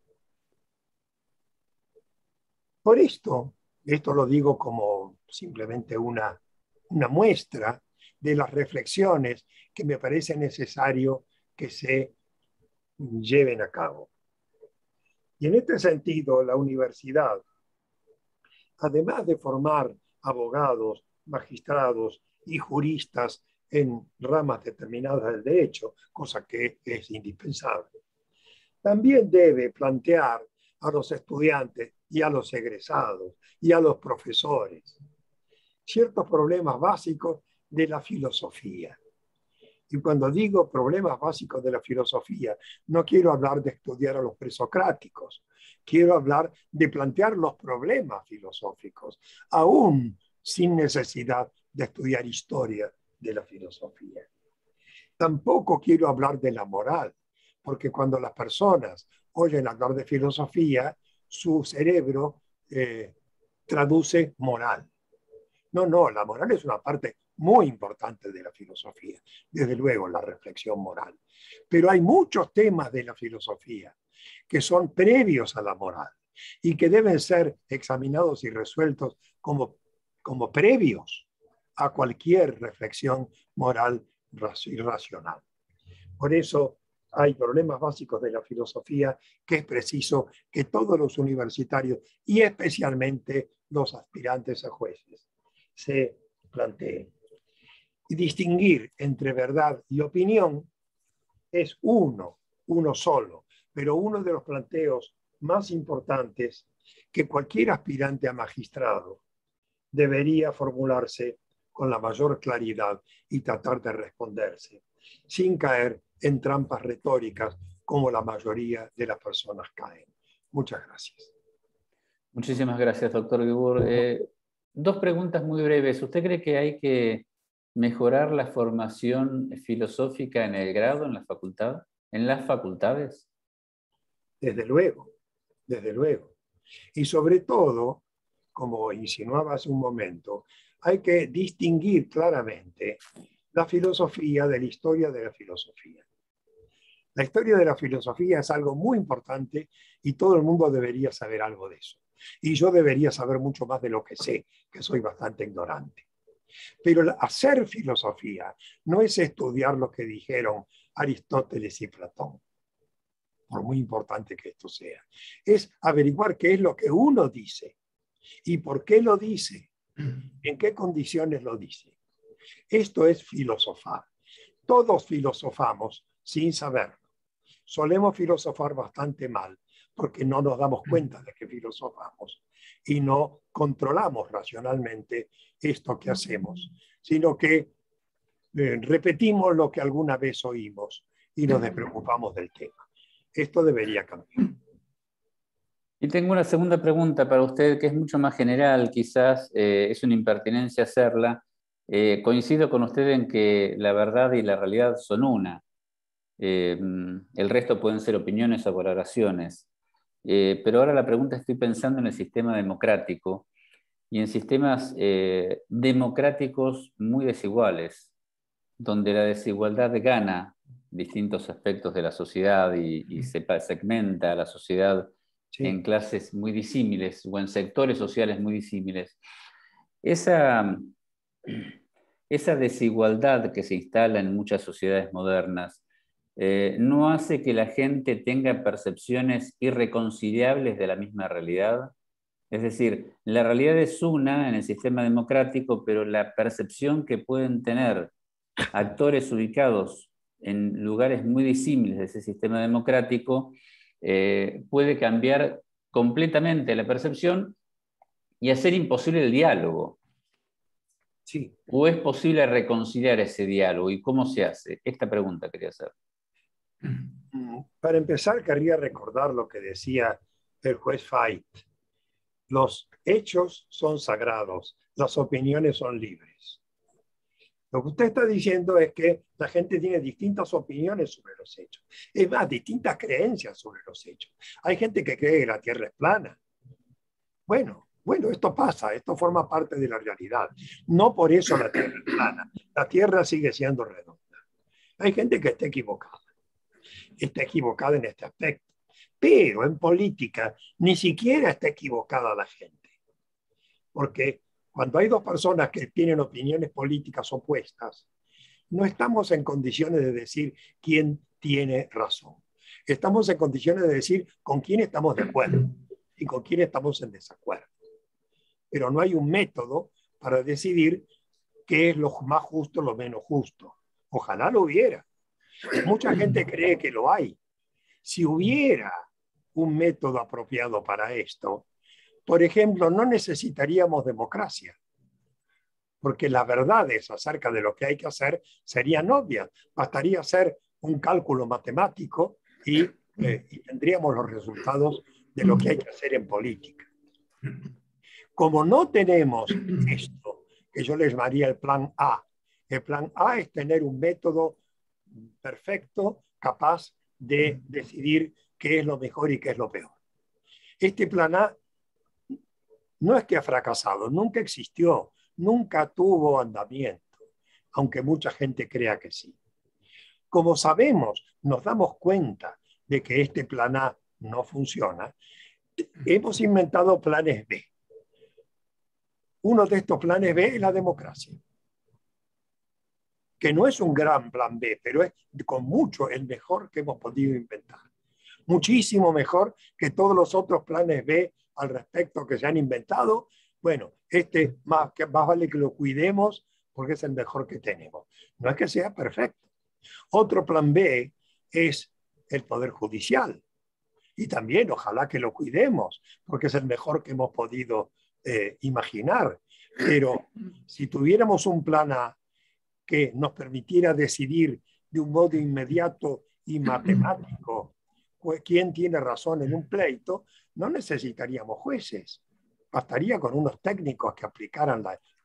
Por esto lo digo como simplemente una muestra de las reflexiones que me parece necesario que se lleven a cabo. Y en este sentido, la universidad, además de formar abogados, magistrados y juristas en ramas determinadas del derecho, cosa que es indispensable, también debe plantear a los estudiantes y a los egresados y a los profesores ciertos problemas básicos de la filosofía. Y cuando digo problemas básicos de la filosofía, no quiero hablar de estudiar a los presocráticos, quiero hablar de plantear los problemas filosóficos, aún sin necesidad de estudiar historia de la filosofía. Tampoco quiero hablar de la moral, porque cuando las personas oyen hablar de filosofía, su cerebro traduce moral. No, la moral es una parte muy importante de la filosofía, desde luego la reflexión moral. Pero hay muchos temas de la filosofía que son previos a la moral y que deben ser examinados y resueltos como previos a cualquier reflexión moral y racional. Por eso hay problemas básicos de la filosofía que es preciso que todos los universitarios y especialmente los aspirantes a jueces se planteen. Y distinguir entre verdad y opinión es uno solo, pero uno de los planteos más importantes que cualquier aspirante a magistrado debería formularse con la mayor claridad y tratar de responderse, sin caer en trampas retóricas como la mayoría de las personas caen. Muchas gracias. Muchísimas gracias, doctor Guibur. Dos preguntas muy breves. ¿Usted cree que hay que mejorar la formación filosófica en el grado, en la facultad, en las facultades? Desde luego, desde luego. Y sobre todo, como insinuaba hace un momento, hay que distinguir claramente la filosofía de la historia de la filosofía. La historia de la filosofía es algo muy importante y todo el mundo debería saber algo de eso. Y yo debería saber mucho más de lo que sé, que soy bastante ignorante. Pero hacer filosofía no es estudiar lo que dijeron Aristóteles y Platón, por muy importante que esto sea. Es averiguar qué es lo que uno dice y por qué lo dice, en qué condiciones lo dice. Esto es filosofar. Todos filosofamos sin saberlo. Solemos filosofar bastante mal porque no nos damos cuenta de que filosofamos y no controlamos racionalmente esto que hacemos, sino que repetimos lo que alguna vez oímos y nos despreocupamos del tema. Esto debería cambiar. Y tengo una segunda pregunta para usted que es mucho más general, quizás es una impertinencia hacerla. Coincido con usted en que la verdad y la realidad son una. El resto pueden ser opiniones o valoraciones. Pero ahora la pregunta, estoy pensando en el sistema democrático y en sistemas democráticos muy desiguales, donde la desigualdad gana distintos aspectos de la sociedad y se segmenta a la sociedad en clases muy disímiles o en sectores sociales muy disímiles. Esa desigualdad que se instala en muchas sociedades modernas no hace que la gente tenga percepciones irreconciliables de la misma realidad. Es decir, la realidad es una en el sistema democrático, pero la percepción que pueden tener actores ubicados en lugares muy disímiles de ese sistema democrático puede cambiar completamente la percepción y hacer imposible el diálogo. Sí. ¿O es posible reconciliar ese diálogo? ¿Y cómo se hace? Esta pregunta quería hacer. Para empezar, querría recordar lo que decía el juez Fait. Los hechos son sagrados, las opiniones son libres. Lo que usted está diciendo es que la gente tiene distintas opiniones sobre los hechos. Es más, distintas creencias sobre los hechos. Hay gente que cree que la Tierra es plana. Bueno, esto pasa, esto forma parte de la realidad. No por eso la Tierra es plana. La Tierra sigue siendo redonda. Hay gente que está equivocada en este aspecto. Pero en política ni siquiera está equivocada la gente. Porque cuando hay dos personas que tienen opiniones políticas opuestas, no estamos en condiciones de decir quién tiene razón. Estamos en condiciones de decir con quién estamos de acuerdo y con quién estamos en desacuerdo. Pero no hay un método para decidir qué es lo más justo, lo menos justo. Ojalá lo hubiera. Mucha gente cree que lo hay. Si hubiera un método apropiado para esto, por ejemplo, no necesitaríamos democracia, porque las verdades acerca de lo que hay que hacer serían obvias. Bastaría hacer un cálculo matemático y tendríamos los resultados de lo que hay que hacer en política. Como no tenemos esto, que yo les llamaría el plan A, el plan A es tener un método perfecto, capaz de decidir qué es lo mejor y qué es lo peor. Este plan A no es que ha fracasado, nunca existió, nunca tuvo andamiento, aunque mucha gente crea que sí. Como sabemos, nos damos cuenta de que este plan A no funciona, hemos inventado planes B. Uno de estos planes B es la democracia, que no es un gran plan B, pero es con mucho el mejor que hemos podido inventar. Muchísimo mejor que todos los otros planes B al respecto que se han inventado. Bueno, más vale que lo cuidemos porque es el mejor que tenemos. No es que sea perfecto. Otro plan B es el Poder Judicial. Y también ojalá que lo cuidemos porque es el mejor que hemos podido imaginar. Pero si tuviéramos un plan A que nos permitiera decidir de un modo inmediato y matemático quién tiene razón en un pleito, no necesitaríamos jueces. Bastaría con unos técnicos que aplicaran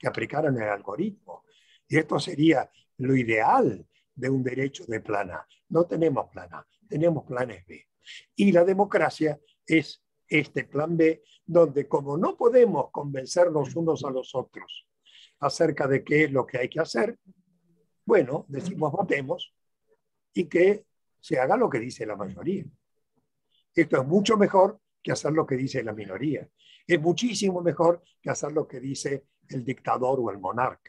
el algoritmo. Y esto sería lo ideal de un derecho de plan A. No tenemos plan A, tenemos planes B. Y la democracia es este plan B, donde como no podemos convencernos unos a los otros acerca de qué es lo que hay que hacer, bueno, decimos votemos y que se haga lo que dice la mayoría. Esto es mucho mejor que hacer lo que dice la minoría. Es muchísimo mejor que hacer lo que dice el dictador o el monarca.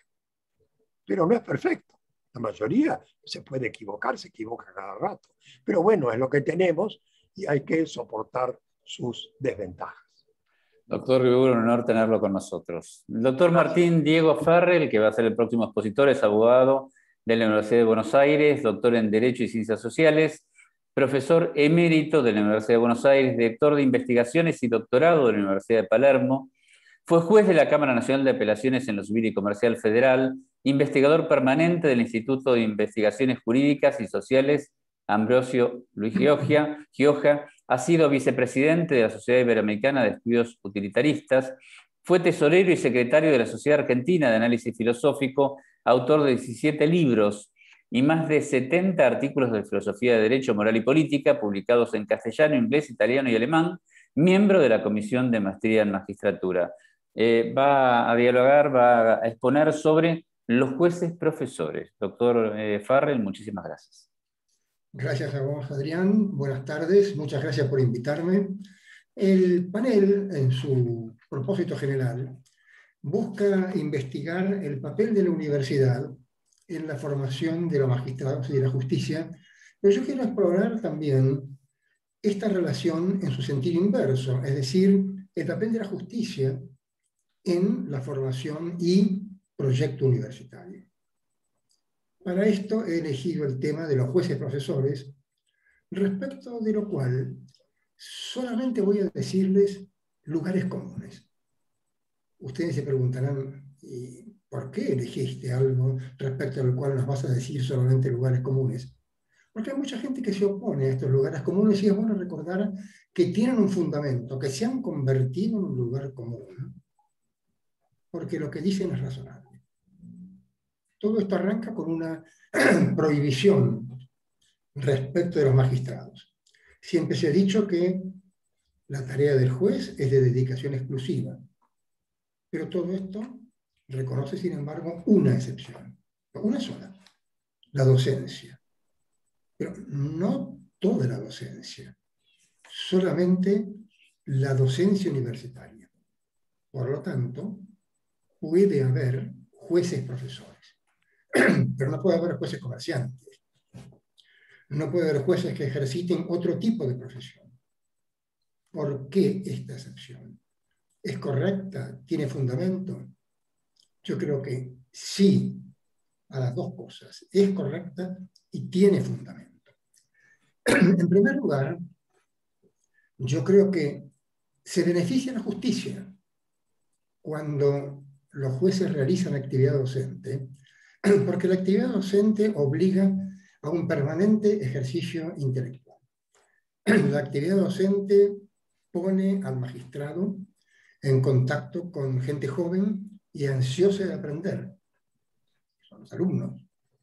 Pero no es perfecto. La mayoría se puede equivocar, se equivoca cada rato. Pero bueno, es lo que tenemos y hay que soportar sus desventajas. Doctor Ribur, un honor tenerlo con nosotros. El doctor Martín Diego Ferrell, que va a ser el próximo expositor, es abogado de la Universidad de Buenos Aires, doctor en Derecho y Ciencias Sociales, profesor emérito de la Universidad de Buenos Aires, director de investigaciones y doctorado de la Universidad de Palermo, fue juez de la Cámara Nacional de Apelaciones en lo Civil y Comercial Federal, investigador permanente del Instituto de Investigaciones Jurídicas y Sociales Ambrosio Luis Gioja, ha sido vicepresidente de la Sociedad Iberoamericana de Estudios Utilitaristas, fue tesorero y secretario de la Sociedad Argentina de Análisis Filosófico, autor de 17 libros y más de 70 artículos de filosofía de derecho, moral y política, publicados en castellano, inglés, italiano y alemán, miembro de la Comisión de Maestría en Magistratura. Va a dialogar, va a exponer sobre los jueces profesores. Doctor Ferrell, muchísimas gracias. Gracias a vos, Adrián. Buenas tardes. Muchas gracias por invitarme. El panel, en su propósito general, busca investigar el papel de la universidad en la formación de los magistrados y de la justicia, pero yo quiero explorar también esta relación en su sentido inverso, es decir, el papel de la justicia en la formación y proyecto universitario. Para esto he elegido el tema de los jueces profesores, respecto de lo cual solamente voy a decirles lugares comunes. Ustedes se preguntarán, ¿por qué elegiste algo respecto al cual nos vas a decir solamente lugares comunes? Porque hay mucha gente que se opone a estos lugares comunes y es bueno recordar que tienen un fundamento, que se han convertido en un lugar común, porque lo que dicen es razonable. todo esto arranca con una prohibición respecto de los magistrados. Siempre se ha dicho que la tarea del juez es de dedicación exclusiva, pero todo esto reconoce, sin embargo, una excepción, una sola, la docencia. Pero no toda la docencia, solamente la docencia universitaria. Por lo tanto, puede haber jueces profesores, pero no puede haber jueces comerciantes. No puede haber jueces que ejerciten otro tipo de profesión. ¿Por qué esta excepción? ¿Es correcta? ¿Tiene fundamento? Yo creo que sí a las dos cosas. Es correcta y tiene fundamento. En primer lugar, yo creo que se beneficia la justicia cuando los jueces realizan actividad docente, porque la actividad docente obliga a un permanente ejercicio intelectual. La actividad docente pone al magistrado en contacto con gente joven y ansiosa de aprender. Son los alumnos.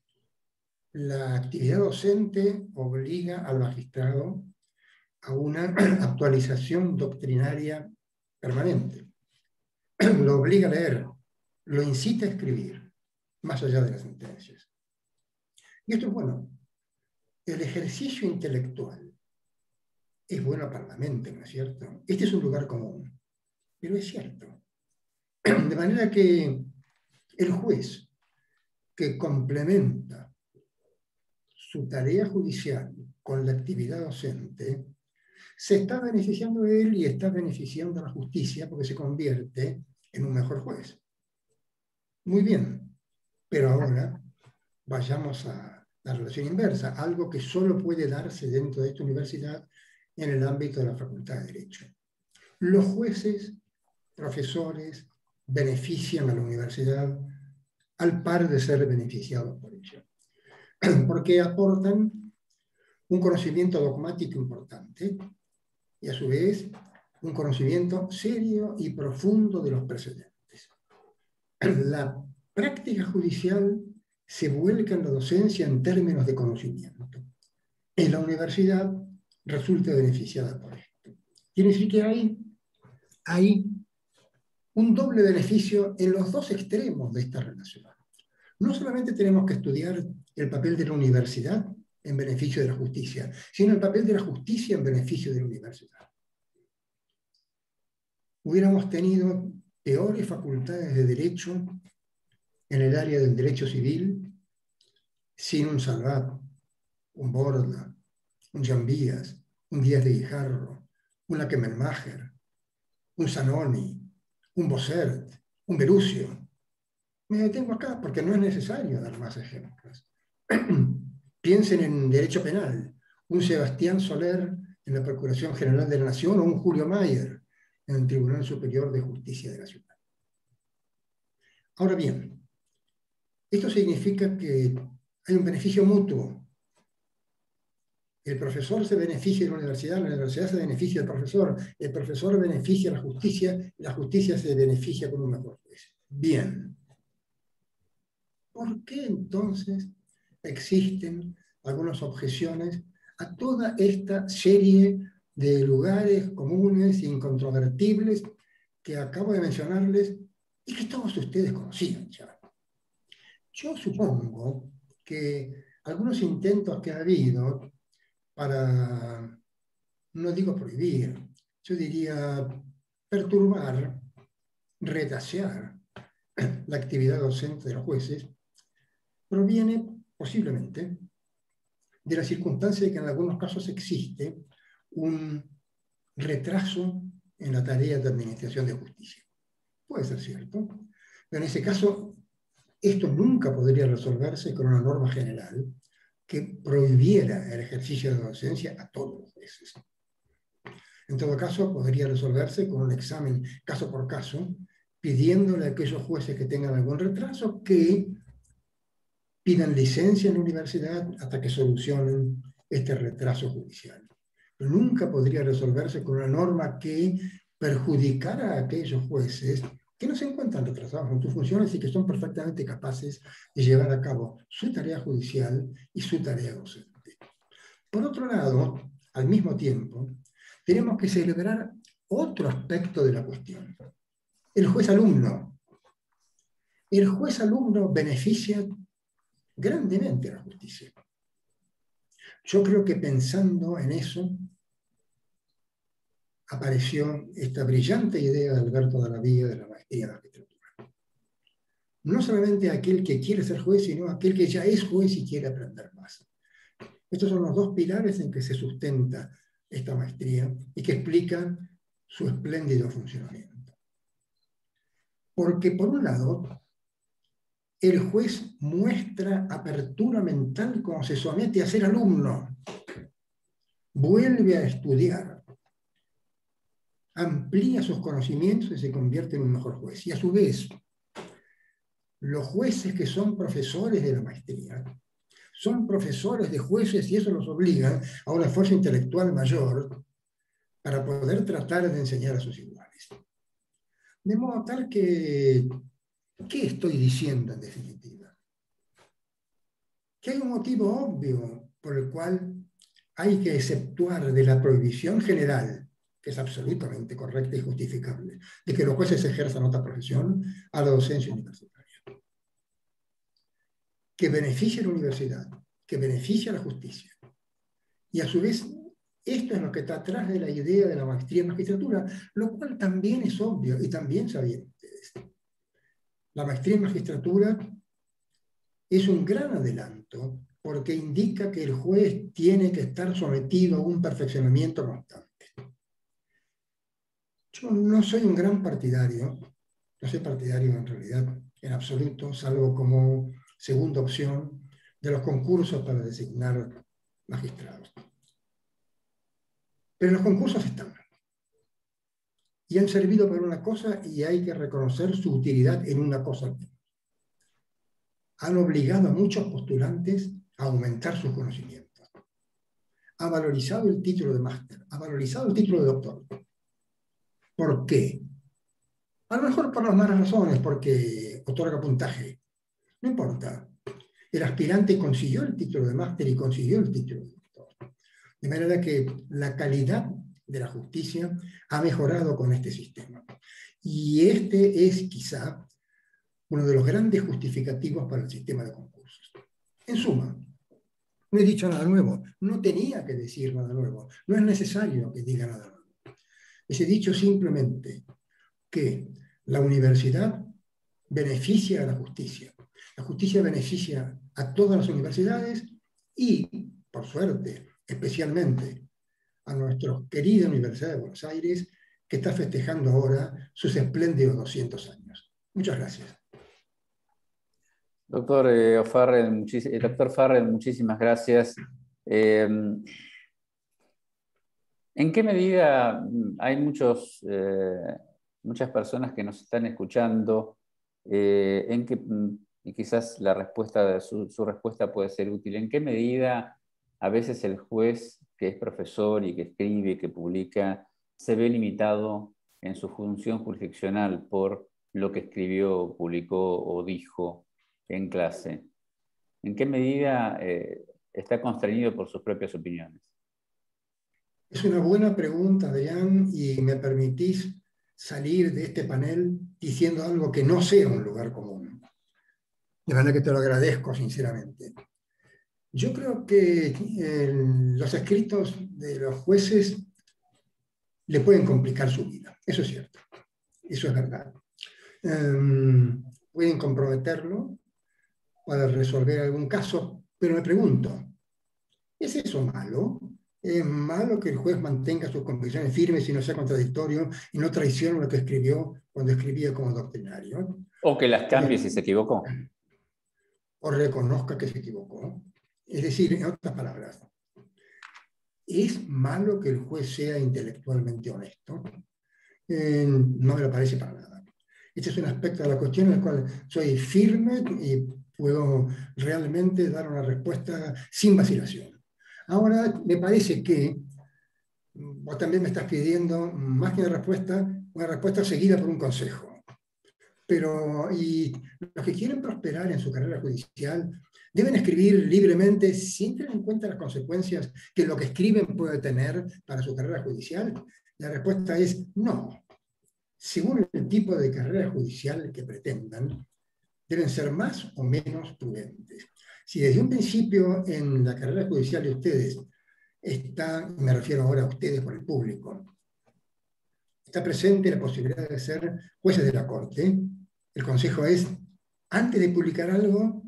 La actividad docente obliga al magistrado a una actualización doctrinaria permanente. Lo obliga a leer, lo incita a escribir, más allá de las sentencias. Y esto es bueno. El ejercicio intelectual es bueno para la mente, ¿no es cierto? Este es un lugar común, pero es cierto. De manera que el juez que complementa su tarea judicial con la actividad docente se está beneficiando de él y está beneficiando a la justicia porque se convierte en un mejor juez. Muy bien, pero ahora vayamos a la relación inversa, algo que solo puede darse dentro de esta universidad en el ámbito de la Facultad de Derecho. Los jueces, profesores, benefician a la universidad al par de ser beneficiados por ella, porque aportan un conocimiento dogmático importante y a su vez un conocimiento serio y profundo de los precedentes. La práctica judicial se vuelca en la docencia en términos de conocimiento. En la universidad resulta beneficiada por esto. Quiere decir que hay un doble beneficio en los dos extremos de esta relación. No solamente tenemos que estudiar el papel de la universidad en beneficio de la justicia, sino el papel de la justicia en beneficio de la universidad. Hubiéramos tenido peores facultades de derecho en el área del derecho civil sin un Salvat, un Borda, un Jambías, un Díaz de Guijarro, un Lakemelmacher, un Zanoni, un Bossert, un Berucio. Me detengo acá porque no es necesario dar más ejemplos. Piensen en derecho penal, un Sebastián Soler en la Procuración General de la Nación o un Julio Mayer en el Tribunal Superior de Justicia de la Ciudad. Ahora bien, esto significa que hay un beneficio mutuo. El profesor se beneficia de la universidad se beneficia del profesor, el profesor beneficia a la justicia se beneficia con un mejor juez. Bien. ¿Por qué entonces existen algunas objeciones a toda esta serie de lugares comunes e incontrovertibles que acabo de mencionarles y que todos ustedes conocían ya? Yo supongo que algunos intentos que ha habido para, no digo prohibir, yo diría perturbar, retasear la actividad docente de los jueces, proviene posiblemente de la circunstancia de que en algunos casos existe un retraso en la tarea de administración de justicia. Puede ser cierto, pero en ese caso esto nunca podría resolverse con una norma general que prohibiera el ejercicio de la docencia a todos los jueces. En todo caso, podría resolverse con un examen caso por caso, pidiéndole a aquellos jueces que tengan algún retraso que pidan licencia en la universidad hasta que solucionen este retraso judicial. Pero nunca podría resolverse con una norma que perjudicara a aquellos jueces que no se encuentran retrasados en sus funciones y que son perfectamente capaces de llevar a cabo su tarea judicial y su tarea docente. Por otro lado, al mismo tiempo, tenemos que celebrar otro aspecto de la cuestión: el juez alumno. El juez alumno beneficia grandemente a la justicia. Yo creo que pensando en eso, apareció esta brillante idea de Alberto Dallavia de la maestría en magistratura. No solamente aquel que quiere ser juez, sino aquel que ya es juez y quiere aprender más. Estos son los dos pilares en que se sustenta esta maestría y que explican su espléndido funcionamiento. Porque, por un lado, el juez muestra apertura mental cuando se somete a ser alumno, vuelve a estudiar, amplía sus conocimientos y se convierte en un mejor juez. Y a su vez, los jueces que son profesores de la maestría son profesores de jueces y eso los obliga a un esfuerzo intelectual mayor para poder tratar de enseñar a sus iguales. De modo tal que, ¿qué estoy diciendo en definitiva? Que hay un motivo obvio por el cual hay que exceptuar de la prohibición general, que es absolutamente correcta y justificable, de que los jueces ejerzan otra profesión, a la docencia universitaria. Que beneficie a la universidad, que beneficie a la justicia. Y a su vez, esto es lo que está atrás de la idea de la maestría en magistratura, lo cual también es obvio y también sabían ustedes. La maestría en magistratura es un gran adelanto porque indica que el juez tiene que estar sometido a un perfeccionamiento constante. Yo no soy un gran partidario, no soy partidario en realidad, en absoluto, salvo como segunda opción de los concursos para designar magistrados. Pero los concursos están. Y han servido para una cosa y hay que reconocer su utilidad en una cosa. Han obligado a muchos postulantes a aumentar sus conocimientos. Ha valorizado el título de máster, ha valorizado el título de doctor. ¿Por qué? A lo mejor por las malas razones, porque otorga puntaje. No importa. El aspirante consiguió el título de máster y consiguió el título de doctor. De manera que la calidad de la justicia ha mejorado con este sistema. Y este es quizá uno de los grandes justificativos para el sistema de concursos. En suma, no he dicho nada nuevo, no tenía que decir nada nuevo, no es necesario que diga nada nuevo. Les he dicho simplemente que la universidad beneficia a la justicia beneficia a todas las universidades y, por suerte, especialmente a nuestra querida Universidad de Buenos Aires, que está festejando ahora sus espléndidos 200 años. Muchas gracias. Doctor Farrell, muchísimas gracias. ¿En qué medida hay muchas personas que nos están escuchando y quizás la respuesta, su respuesta puede ser útil? ¿En qué medida a veces el juez que es profesor y que escribe y que publica se ve limitado en su función jurisdiccional por lo que escribió, publicó o dijo en clase? ¿En qué medida está constreñido por sus propias opiniones? Es una buena pregunta, Adrián, y me permitís salir de este panel diciendo algo que no sea un lugar común. De manera que te lo agradezco sinceramente. Yo creo que los escritos de los jueces le pueden complicar su vida. Eso es cierto. Eso es verdad. Pueden comprometerlo para resolver algún caso, pero me pregunto, ¿es eso malo? ¿Es malo que el juez mantenga sus convicciones firmes y no sea contradictorio y no traicione lo que escribió cuando escribía como doctrinario? O que las cambie si se equivocó. O reconozca que se equivocó. Es decir, en otras palabras, ¿es malo que el juez sea intelectualmente honesto? No me lo parece para nada. Este es un aspecto de la cuestión en el cual soy firme y puedo realmente dar una respuesta sin vacilación. Ahora, me parece que vos también me estás pidiendo, más que una respuesta seguida por un consejo. y los que quieren prosperar en su carrera judicial deben escribir libremente sin tener en cuenta las consecuencias que lo que escriben puede tener para su carrera judicial. La respuesta es no. Según el tipo de carrera judicial que pretendan, deben ser más o menos prudentes. Si desde un principio en la carrera judicial de ustedes está, me refiero ahora a ustedes por el público, está presente la posibilidad de ser jueces de la Corte, el consejo es, antes de publicar algo,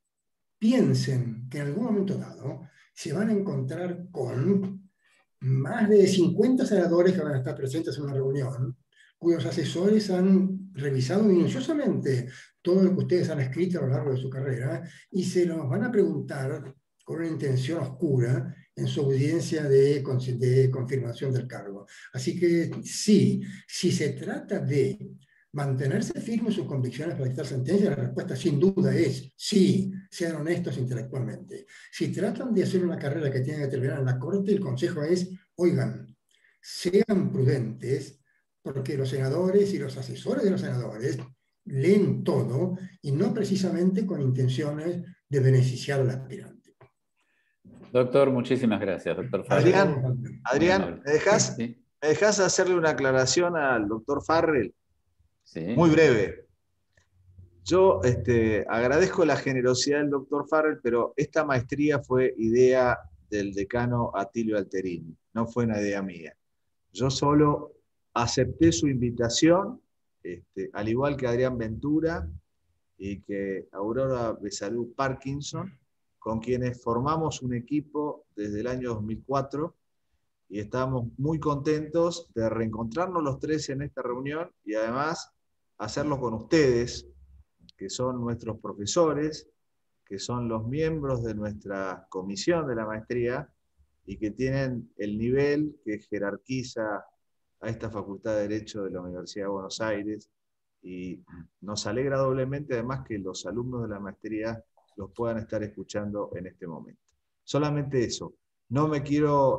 piensen que en algún momento dado se van a encontrar con más de 50 senadores que van a estar presentes en una reunión, cuyos asesores han revisado minuciosamente todo lo que ustedes han escrito a lo largo de su carrera y se los van a preguntar con una intención oscura en su audiencia de confirmación del cargo. Así que sí, si se trata de mantenerse firme en sus convicciones para dictar sentencia, la respuesta sin duda es sí, sean honestos intelectualmente. Si tratan de hacer una carrera que tiene que terminar en la Corte, el consejo es, oigan, sean prudentes, porque los senadores y los asesores de los senadores leen todo y no precisamente con intenciones de beneficiar al aspirante. Doctor, muchísimas gracias, doctor Farrell. Adrián, ¿me dejás hacerle una aclaración al doctor Farrell? Sí. Muy breve. Yo agradezco la generosidad del doctor Farrell, pero esta maestría fue idea del decano Atilio Alterini, no fue una idea mía. Yo solo acepté su invitación, al igual que Adrián Ventura y que Aurora Besalú Parkinson, con quienes formamos un equipo desde el año 2004 y estamos muy contentos de reencontrarnos los tres en esta reunión y además hacerlo con ustedes, que son nuestros profesores, que son los miembros de nuestra comisión de la maestría y que tienen el nivel que jerarquiza a esta Facultad de Derecho de la Universidad de Buenos Aires, y nos alegra doblemente además que los alumnos de la maestría los puedan estar escuchando en este momento. Solamente eso. No me quiero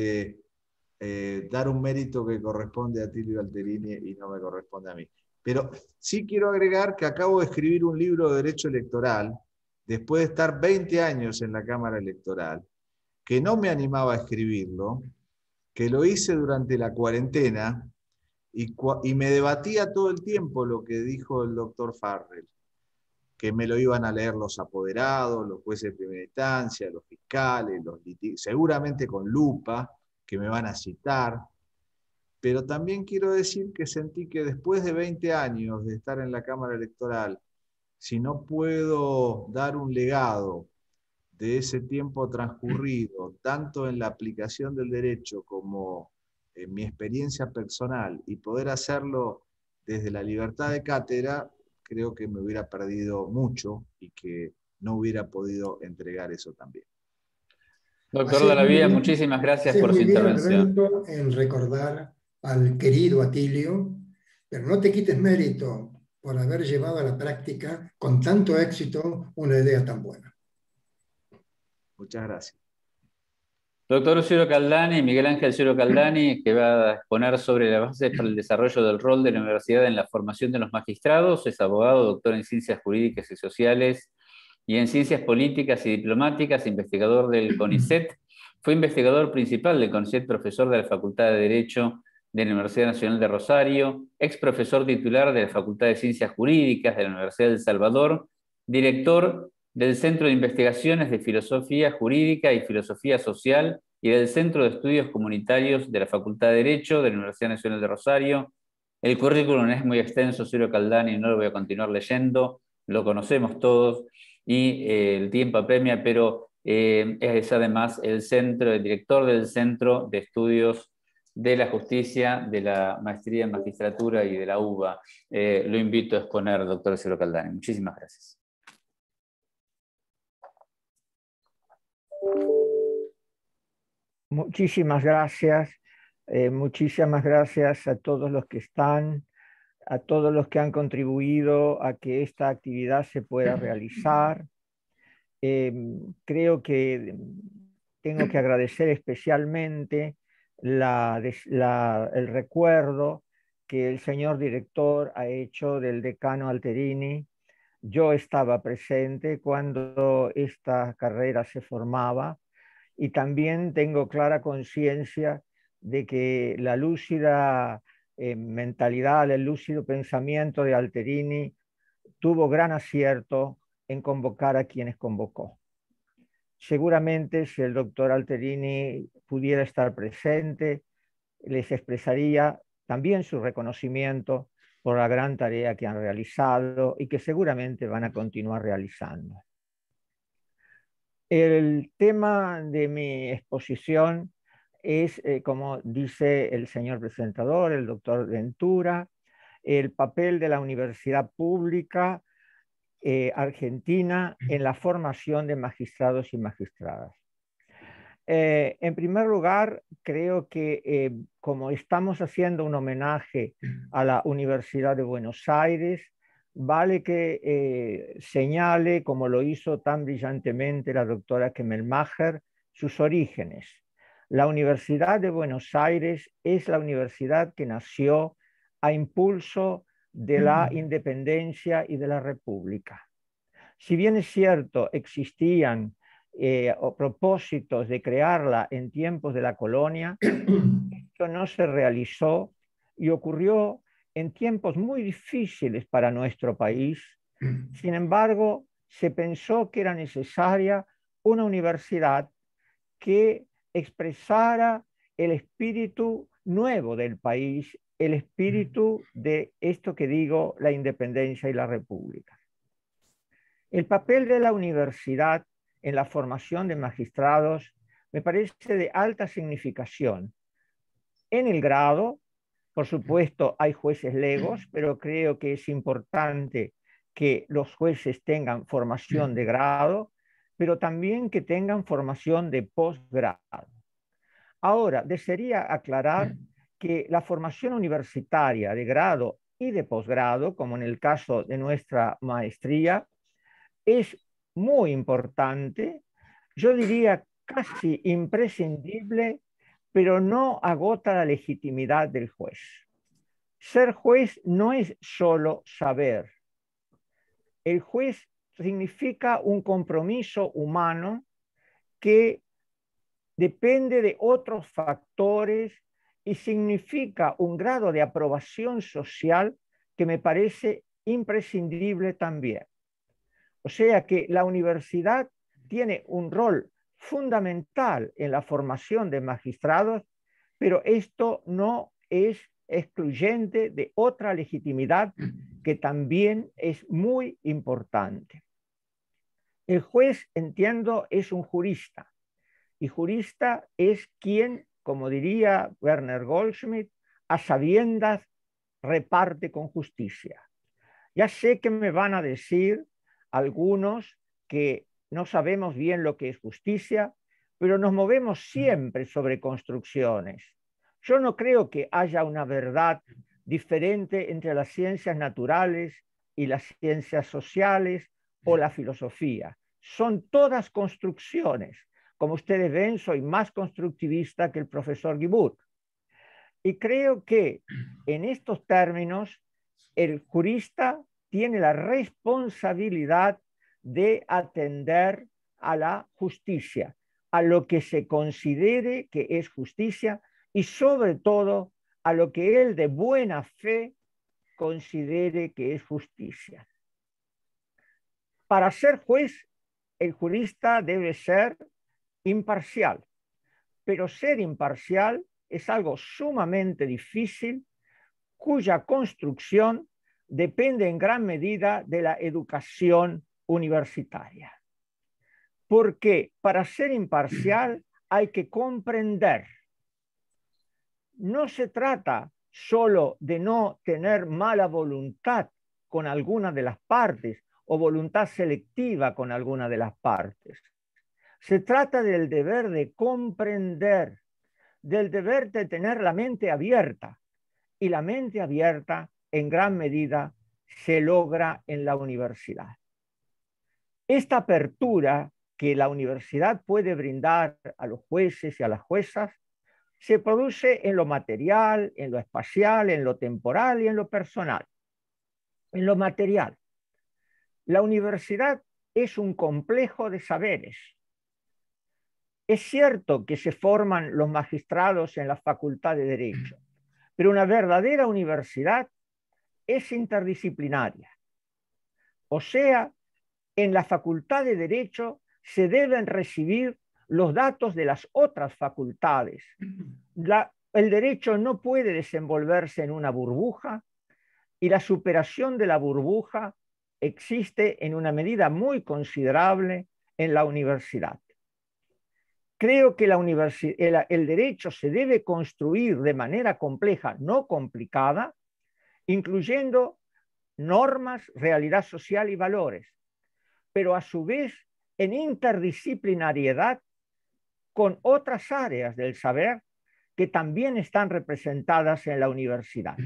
dar un mérito que corresponde a Atilio Alterini y no me corresponde a mí. Pero sí quiero agregar que acabo de escribir un libro de Derecho Electoral, después de estar 20 años en la Cámara Electoral, que no me animaba a escribirlo, que lo hice durante la cuarentena y me debatía todo el tiempo lo que dijo el doctor Farrell, que me lo iban a leer los apoderados, los jueces de primera instancia, los fiscales, seguramente con lupa, que me van a citar. Pero también quiero decir que sentí que después de 20 años de estar en la Cámara Electoral, si no puedo dar un legado de ese tiempo transcurrido, tanto en la aplicación del derecho como en mi experiencia personal, y poder hacerlo desde la libertad de cátedra, creo que me hubiera perdido mucho y que no hubiera podido entregar eso también. Doctor Dallavia, muchísimas gracias por su intervención. Alberto, en recordar al querido Atilio, pero no te quites mérito por haber llevado a la práctica con tanto éxito una idea tan buena. Muchas gracias. Doctor Ciro Caldani, Miguel Ángel Ciro Caldani, que va a exponer sobre las bases para el desarrollo del rol de la universidad en la formación de los magistrados. Es abogado, doctor en Ciencias Jurídicas y Sociales y en Ciencias Políticas y Diplomáticas, investigador del CONICET. Fue investigador principal del CONICET, profesor de la Facultad de Derecho de la Universidad Nacional de Rosario, ex profesor titular de la Facultad de Ciencias Jurídicas de la Universidad de El Salvador, director del Centro de Investigaciones de Filosofía Jurídica y Filosofía Social y del Centro de Estudios Comunitarios de la Facultad de Derecho de la Universidad Nacional de Rosario. El currículum es muy extenso, Ciro Caldani, no lo voy a continuar leyendo, lo conocemos todos y el tiempo apremia, pero es además el director del Centro de Estudios de la Justicia, de la Maestría en Magistratura y de la UBA. Lo invito a exponer, doctor Ciro Caldani. Muchísimas gracias. Muchísimas gracias a todos los que están, a todos los que han contribuido a que esta actividad se pueda realizar. Creo que tengo que agradecer especialmente el recuerdo que el señor director ha hecho del decano Alterini. Yo estaba presente cuando esta carrera se formaba y también tengo clara conciencia de que la lúcida mentalidad, el lúcido pensamiento de Alterini tuvo gran acierto en convocar a quienes convocó. Seguramente si el doctor Alterini pudiera estar presente, les expresaría también su reconocimiento por la gran tarea que han realizado y que seguramente van a continuar realizando. El tema de mi exposición es, como dice el señor presentador, el doctor Ventura, el papel de la universidad pública argentina en la formación de magistrados y magistradas. En primer lugar, creo que como estamos haciendo un homenaje a la Universidad de Buenos Aires, vale que señale, como lo hizo tan brillantemente la doctora Kemmelmacher, sus orígenes. La Universidad de Buenos Aires es la universidad que nació a impulso de la independencia y de la república. Si bien es cierto, existían propósitos de crearla en tiempos de la colonia, esto no se realizó y ocurrió en tiempos muy difíciles para nuestro país. Sin embargo, se pensó que era necesaria una universidad que expresara el espíritu nuevo del país, el espíritu de esto que digo, la independencia y la república. El papel de la universidad en la formación de magistrados me parece de alta significación. En el grado, por supuesto, hay jueces legos, pero creo que es importante que los jueces tengan formación de grado, pero también que tengan formación de posgrado. Ahora, desearía aclarar que la formación universitaria de grado y de posgrado, como en el caso de nuestra maestría, es muy importante, yo diría casi imprescindible, pero no agota la legitimidad del juez. Ser juez no es solo saber. El juez significa un compromiso humano que depende de otros factores y significa un grado de aprobación social que me parece imprescindible también. O sea que la universidad tiene un rol fundamental en la formación de magistrados, pero esto no es excluyente de otra legitimidad que también es muy importante. El juez, entiendo, es un jurista, y jurista es quien, como diría Werner Goldschmidt, a sabiendas reparte con justicia. Ya sé que me van a decir algunos que no sabemos bien lo que es justicia, pero nos movemos siempre sobre construcciones. Yo no creo que haya una verdad diferente entre las ciencias naturales y las ciencias sociales o la filosofía. Son todas construcciones. Como ustedes ven, soy más constructivista que el profesor Guibut. Y creo que en estos términos el jurista tiene la responsabilidad de atender a la justicia, a lo que se considere que es justicia y sobre todo a lo que él de buena fe considere que es justicia. Para ser juez, el jurista debe ser imparcial, pero ser imparcial es algo sumamente difícil cuya construcción depende en gran medida de la educación universitaria. Porque para ser imparcial hay que comprender. No se trata solo de no tener mala voluntad con alguna de las partes o voluntad selectiva con alguna de las partes. Se trata del deber de comprender, del deber de tener la mente abierta. Y la mente abierta en gran medida se logra en la universidad. Esta apertura que la universidad puede brindar a los jueces y a las juezas se produce en lo material, en lo espacial, en lo temporal y en lo personal. En lo material, la universidad es un complejo de saberes. Es cierto que se forman los magistrados en la Facultad de Derecho, pero una verdadera universidad es interdisciplinaria. O sea, en la Facultad de Derecho se deben recibir los datos de las otras facultades. El derecho no puede desenvolverse en una burbuja y la superación de la burbuja existe en una medida muy considerable en la universidad. Creo que el derecho se debe construir de manera compleja, no complicada, incluyendo normas, realidad social y valores, pero a su vez en interdisciplinariedad con otras áreas del saber que también están representadas en la universidad.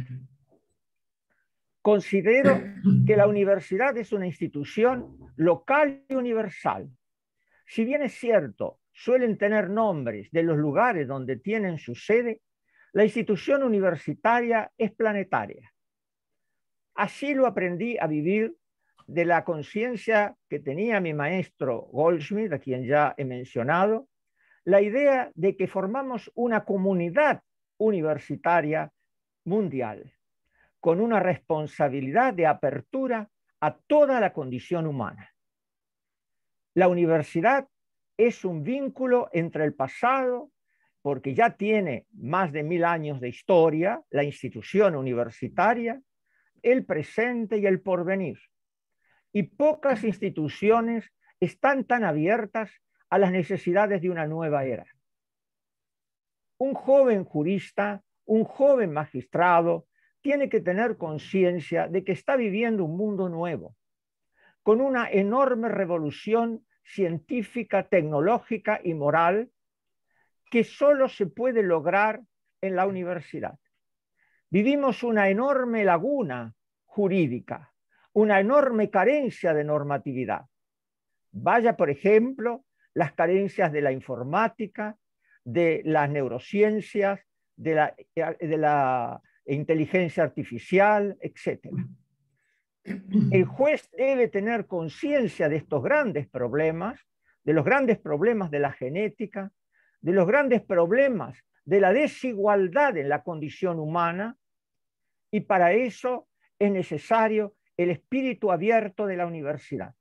Considero que la universidad es una institución local y universal. Si bien es cierto, suelen tener nombres de los lugares donde tienen su sede, la institución universitaria es planetaria. Así lo aprendí a vivir de la conciencia que tenía mi maestro Goldschmidt, a quien ya he mencionado, la idea de que formamos una comunidad universitaria mundial, con una responsabilidad de apertura a toda la condición humana. La universidad es un vínculo entre el pasado, porque ya tiene más de 1000 años de historia, la institución universitaria, el presente y el porvenir. Y pocas instituciones están tan abiertas a las necesidades de una nueva era. Un joven jurista, un joven magistrado, tiene que tener conciencia de que está viviendo un mundo nuevo, con una enorme revolución científica, tecnológica y moral que solo se puede lograr en la universidad. Vivimos una enorme laguna jurídica, una enorme carencia de normatividad. Vaya, por ejemplo, las carencias de la informática, de las neurociencias, de la inteligencia artificial, etc. El juez debe tener conciencia de estos grandes problemas, de los grandes problemas de la genética, de los grandes problemas de la desigualdad en la condición humana, y para eso es necesario el espíritu abierto de la universidad.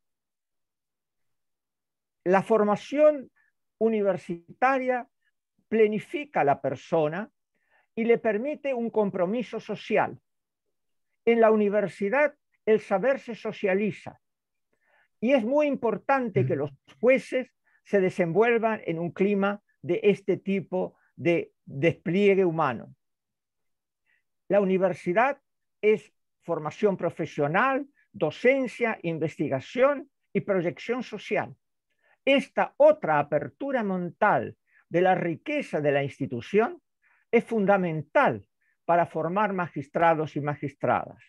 La formación universitaria planifica a la persona y le permite un compromiso social. En la universidad el saber se socializa y es muy importante que los jueces se desenvuelvan en un clima de este tipo de despliegue humano. La universidad es formación profesional, docencia, investigación y proyección social. Esta otra apertura mental de la riqueza de la institución es fundamental para formar magistrados y magistradas.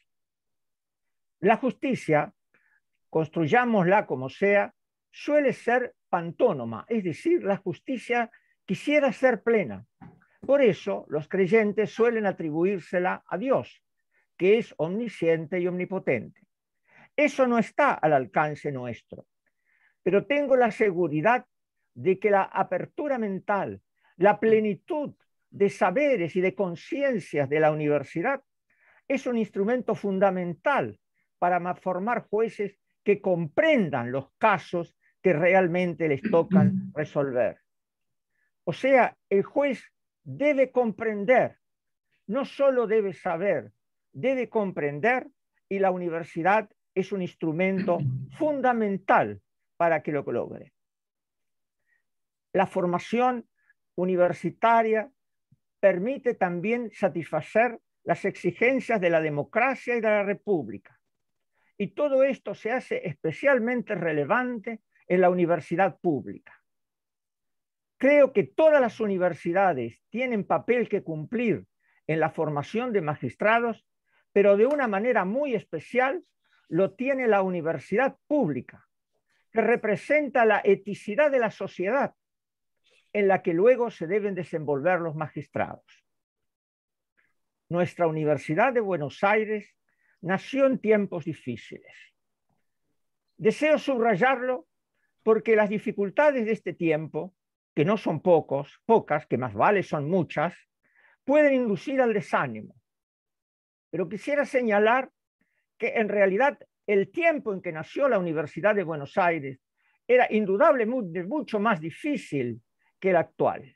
La justicia, construyámosla como sea, suele ser pantónoma, es decir, la justicia quisiera ser plena. Por eso los creyentes suelen atribuírsela a Dios, que es omnisciente y omnipotente. Eso no está al alcance nuestro, pero tengo la seguridad de que la apertura mental, la plenitud de saberes y de conciencias de la universidad es un instrumento fundamental para formar jueces que comprendan los casos que realmente les tocan resolver. O sea, el juez debe comprender, no solo debe saber, debe comprender, y la universidad es un instrumento fundamental para que lo logre. La formación universitaria permite también satisfacer las exigencias de la democracia y de la república. Y todo esto se hace especialmente relevante en la universidad pública. Creo que todas las universidades tienen papel que cumplir en la formación de magistrados, pero de una manera muy especial lo tiene la universidad pública, que representa la eticidad de la sociedad. en la que luego se deben desenvolver los magistrados. Nuestra Universidad de Buenos Aires nació en tiempos difíciles. Deseo subrayarlo porque las dificultades de este tiempo, que no son pocas, que más vale son muchas, pueden inducir al desánimo. Pero quisiera señalar que en realidad el tiempo en que nació la Universidad de Buenos Aires era indudablemente mucho más difícil que el actual.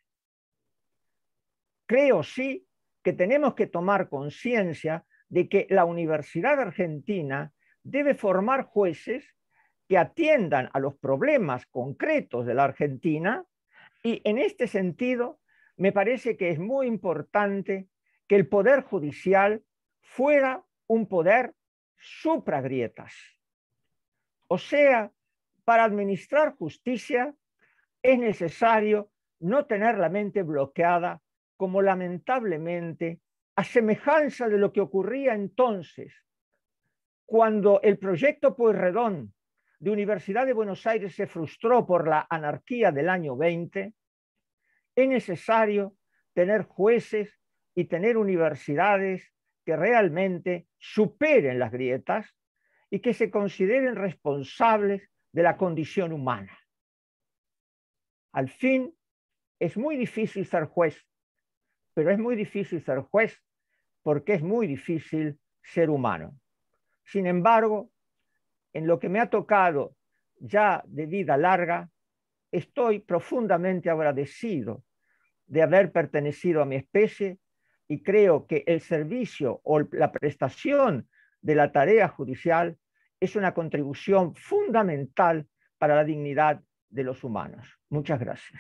Creo sí que tenemos que tomar conciencia de que la Universidad Argentina debe formar jueces que atiendan a los problemas concretos de la Argentina, y en este sentido me parece que es muy importante que el Poder Judicial fuera un poder supragrietas. O sea, para administrar justicia es necesario no tener la mente bloqueada, como lamentablemente, a semejanza de lo que ocurría entonces, cuando el proyecto Pueyrredón de Universidad de Buenos Aires se frustró por la anarquía del año 20, es necesario tener jueces y tener universidades que realmente superen las grietas y que se consideren responsables de la condición humana. Al fin, es muy difícil ser juez, pero es muy difícil ser juez porque es muy difícil ser humano. Sin embargo, en lo que me ha tocado ya de vida larga, estoy profundamente agradecido de haber pertenecido a mi especie y creo que el servicio o la prestación de la tarea judicial es una contribución fundamental para la dignidad de los humanos. Muchas gracias.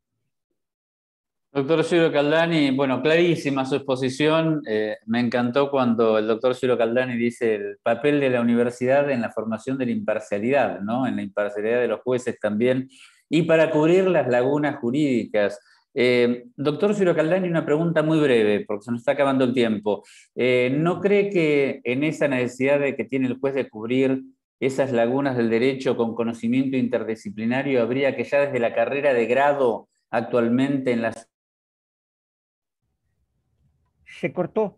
Doctor Ciro Caldani, bueno, clarísima su exposición. Me encantó cuando el doctor Ciro Caldani dice el papel de la universidad en la formación de la imparcialidad, ¿no? En la imparcialidad de los jueces también, y para cubrir las lagunas jurídicas. Doctor Ciro Caldani, una pregunta muy breve, porque se nos está acabando el tiempo. ¿No cree que en esa necesidad que tiene el juez de cubrir esas lagunas del derecho con conocimiento interdisciplinario, habría que ya desde la carrera de grado actualmente en las... Se cortó.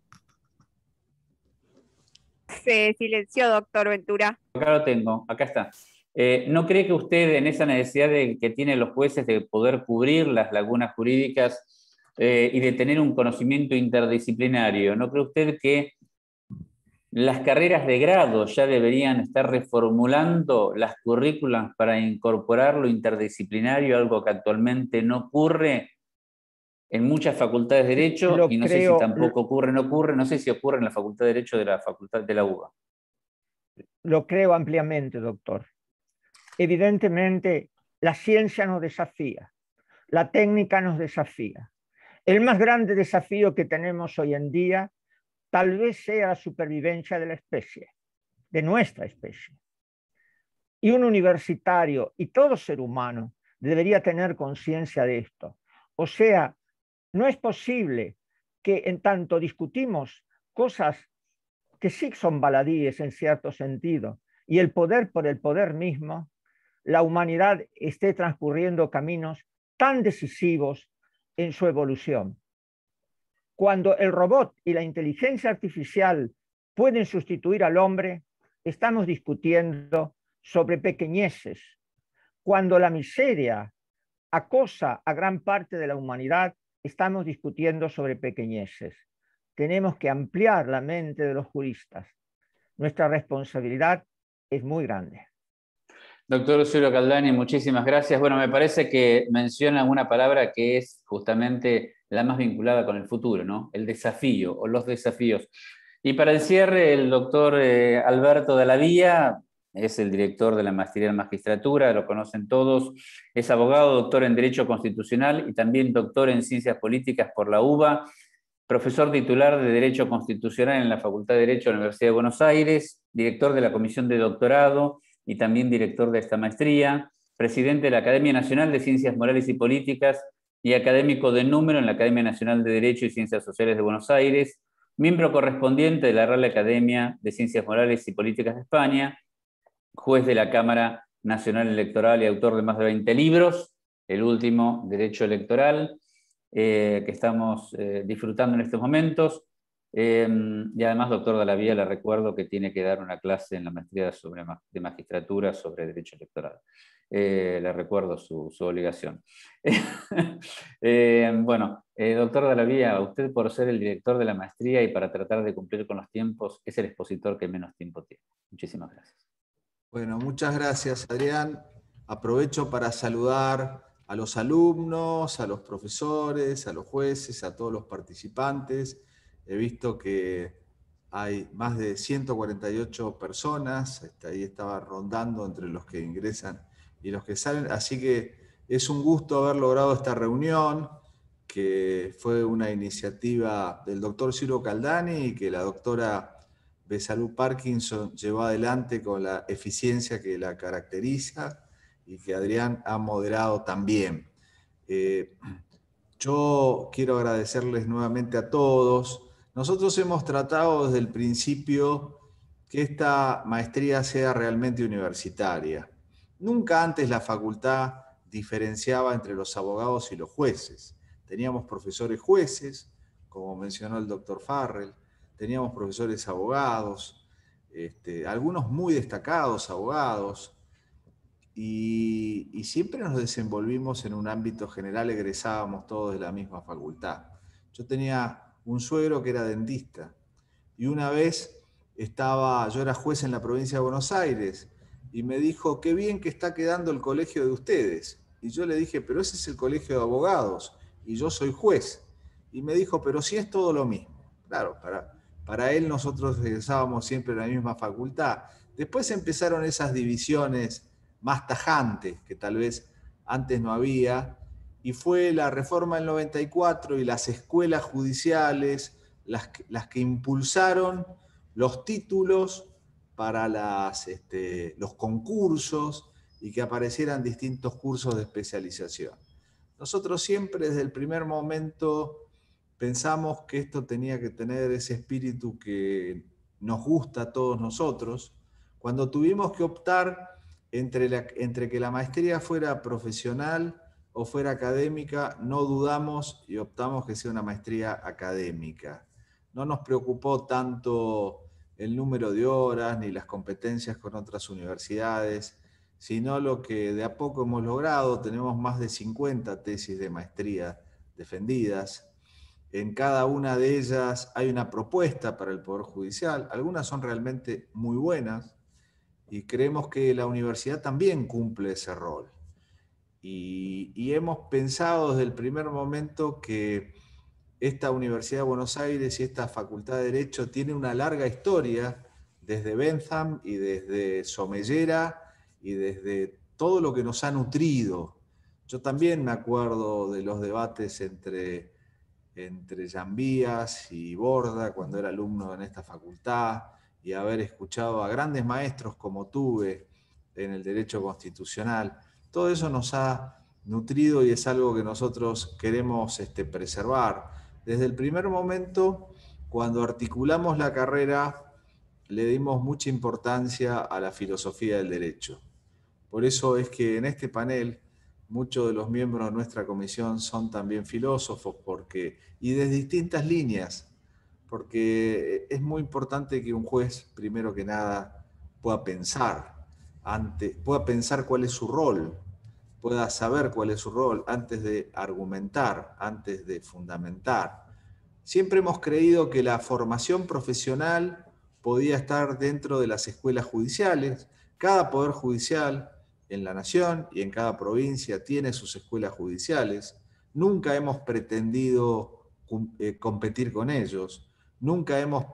Se silenció, doctor Ventura. Acá lo tengo, acá está. ¿No cree que usted en esa necesidad que tienen los jueces de poder cubrir las lagunas jurídicas y de tener un conocimiento interdisciplinario, ¿no cree usted que las carreras de grado ya deberían estar reformulando las currículas para incorporar lo interdisciplinario, algo que actualmente no ocurre en muchas facultades de Derecho, y no sé si tampoco ocurre, no sé si ocurre en la Facultad de Derecho de la Facultad de la UBA? Lo creo ampliamente, doctor. Evidentemente, la ciencia nos desafía, la técnica nos desafía. El más grande desafío que tenemos hoy en día tal vez sea la supervivencia de la especie, de nuestra especie. Y un universitario y todo ser humano debería tener conciencia de esto. O sea, no es posible que en tanto discutimos cosas que sí son baladíes en cierto sentido, y el poder por el poder mismo, la humanidad esté transcurriendo caminos tan decisivos en su evolución. Cuando el robot y la inteligencia artificial pueden sustituir al hombre, estamos discutiendo sobre pequeñeces. Cuando la miseria acosa a gran parte de la humanidad, estamos discutiendo sobre pequeñeces. Tenemos que ampliar la mente de los juristas. Nuestra responsabilidad es muy grande. Doctor Ciro Caldani, muchísimas gracias. Bueno, me parece que menciona una palabra que es justamente la más vinculada con el futuro, ¿no? El desafío o los desafíos. Y para el cierre, el doctor Alberto de la Vía es el director de la Maestría en Magistratura, lo conocen todos, es abogado, doctor en Derecho Constitucional y también doctor en Ciencias Políticas por la UBA, profesor titular de Derecho Constitucional en la Facultad de Derecho de la Universidad de Buenos Aires, director de la Comisión de Doctorado y también director de esta maestría, presidente de la Academia Nacional de Ciencias Morales y Políticas y académico de número en la Academia Nacional de Derecho y Ciencias Sociales de Buenos Aires, miembro correspondiente de la Real Academia de Ciencias Morales y Políticas de España, juez de la Cámara Nacional Electoral y autor de más de 20 libros, el último, Derecho Electoral, que estamos disfrutando en estos momentos. Y además, doctor Dalabía, le recuerdo que tiene que dar una clase en la maestría de magistratura sobre Derecho Electoral. Le recuerdo su obligación. Bueno, doctor Dalabía, usted por ser el director de la maestría y para tratar de cumplir con los tiempos, es el expositor que menos tiempo tiene. Muchísimas gracias. Bueno, muchas gracias, Adrián. Aprovecho para saludar a los alumnos, a los profesores, a los jueces, a todos los participantes. He visto que hay más de 148 personas, ahí estaba rondando entre los que ingresan y los que salen, así que es un gusto haber logrado esta reunión, que fue una iniciativa del doctor Ciro Caldani y que la doctora Besalú Parkinson llevó adelante con la eficiencia que la caracteriza y que Adrián ha moderado también. Yo quiero agradecerles nuevamente a todos. Nosotros hemos tratado desde el principio que esta maestría sea realmente universitaria. Nunca antes la facultad diferenciaba entre los abogados y los jueces. Teníamos profesores jueces, como mencionó el doctor Farrell, teníamos profesores abogados, algunos muy destacados abogados, y siempre nos desenvolvimos en un ámbito general, egresábamos todos de la misma facultad. Yo tenía un suegro que era dentista, y una vez yo era juez en la provincia de Buenos Aires, y me dijo, qué bien que está quedando el colegio de ustedes. Y yo le dije, pero ese es el colegio de abogados, y yo soy juez. Y me dijo, pero sí es todo lo mismo. Claro, para él nosotros egresábamos siempre en la misma facultad. Después empezaron esas divisiones más tajantes, que tal vez antes no había, y fue la reforma del 94 y las escuelas judiciales las que impulsaron los títulos para los concursos y que aparecieran distintos cursos de especialización. Nosotros siempre desde el primer momento pensamos que esto tenía que tener ese espíritu que nos gusta a todos nosotros. Cuando tuvimos que optar entre que la maestría fuera profesional o fuera académica, no dudamos y optamos que sea una maestría académica. No nos preocupó tanto el número de horas ni las competencias con otras universidades, sino lo que de a poco hemos logrado. Tenemos más de 50 tesis de maestría defendidas. En cada una de ellas hay una propuesta para el Poder Judicial. Algunas son realmente muy buenas y creemos que la universidad también cumple ese rol. Y hemos pensado desde el primer momento que esta Universidad de Buenos Aires y esta Facultad de Derecho tiene una larga historia desde Bentham y desde Somellera y desde todo lo que nos ha nutrido. Yo también me acuerdo de los debates entre Llambías y Borda cuando era alumno en esta facultad y haber escuchado a grandes maestros como tuve en el derecho constitucional. Todo eso nos ha nutrido y es algo que nosotros queremos preservar. Desde el primer momento, cuando articulamos la carrera, le dimos mucha importancia a la filosofía del derecho. Por eso es que en este panel muchos de los miembros de nuestra comisión son también filósofos, y de distintas líneas, porque es muy importante que un juez, primero que nada, pueda pensar cuál es su rol, pueda saber cuál es su rol antes de argumentar, antes de fundamentar. Siempre hemos creído que la formación profesional podía estar dentro de las escuelas judiciales. Cada poder judicial en la nación y en cada provincia tiene sus escuelas judiciales. Nunca hemos pretendido competir con ellos. Nunca hemos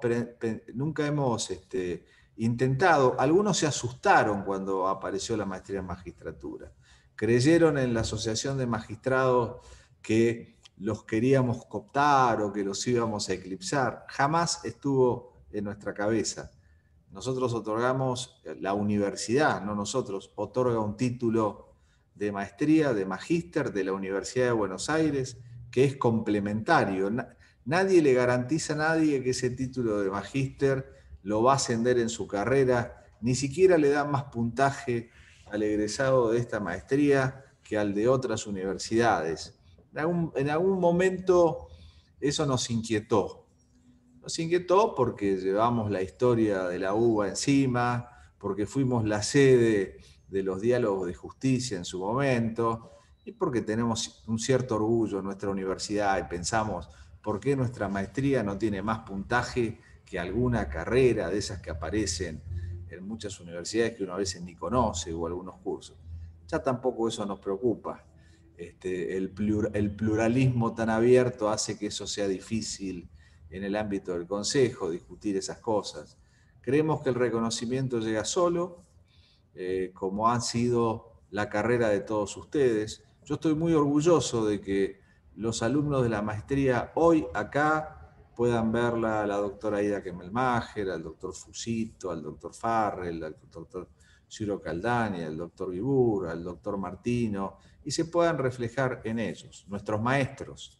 intentado. Algunos se asustaron cuando apareció la maestría en magistratura. Creyeron en la asociación de magistrados que los queríamos cooptar o que los íbamos a eclipsar. Jamás estuvo en nuestra cabeza. Nosotros otorgamos, la universidad, no nosotros, otorga un título de maestría, de magíster de la Universidad de Buenos Aires, que es complementario. Nadie le garantiza a nadie que ese título de magíster lo va a ascender en su carrera, ni siquiera le da más puntaje al egresado de esta maestría que al de otras universidades. En algún momento eso nos inquietó. Nos inquietó porque llevamos la historia de la UBA encima, porque fuimos la sede de los diálogos de justicia en su momento, y porque tenemos un cierto orgullo en nuestra universidad y pensamos, ¿por qué nuestra maestría no tiene más puntaje que alguna carrera de esas que aparecen en muchas universidades que uno a veces ni conoce o algunos cursos? Ya tampoco eso nos preocupa. El pluralismo tan abierto hace que eso sea difícil en el ámbito del consejo, discutir esas cosas. Creemos que el reconocimiento llega solo, como ha sido la carrera de todos ustedes. Yo estoy muy orgulloso de que los alumnos de la maestría hoy acá puedan verla a la doctora Aida Kemmelmacher, al doctor Fusito, al doctor Farrell, al doctor Ciro Caldani, al doctor Vibur, al doctor Martino, y se puedan reflejar en ellos, nuestros maestros.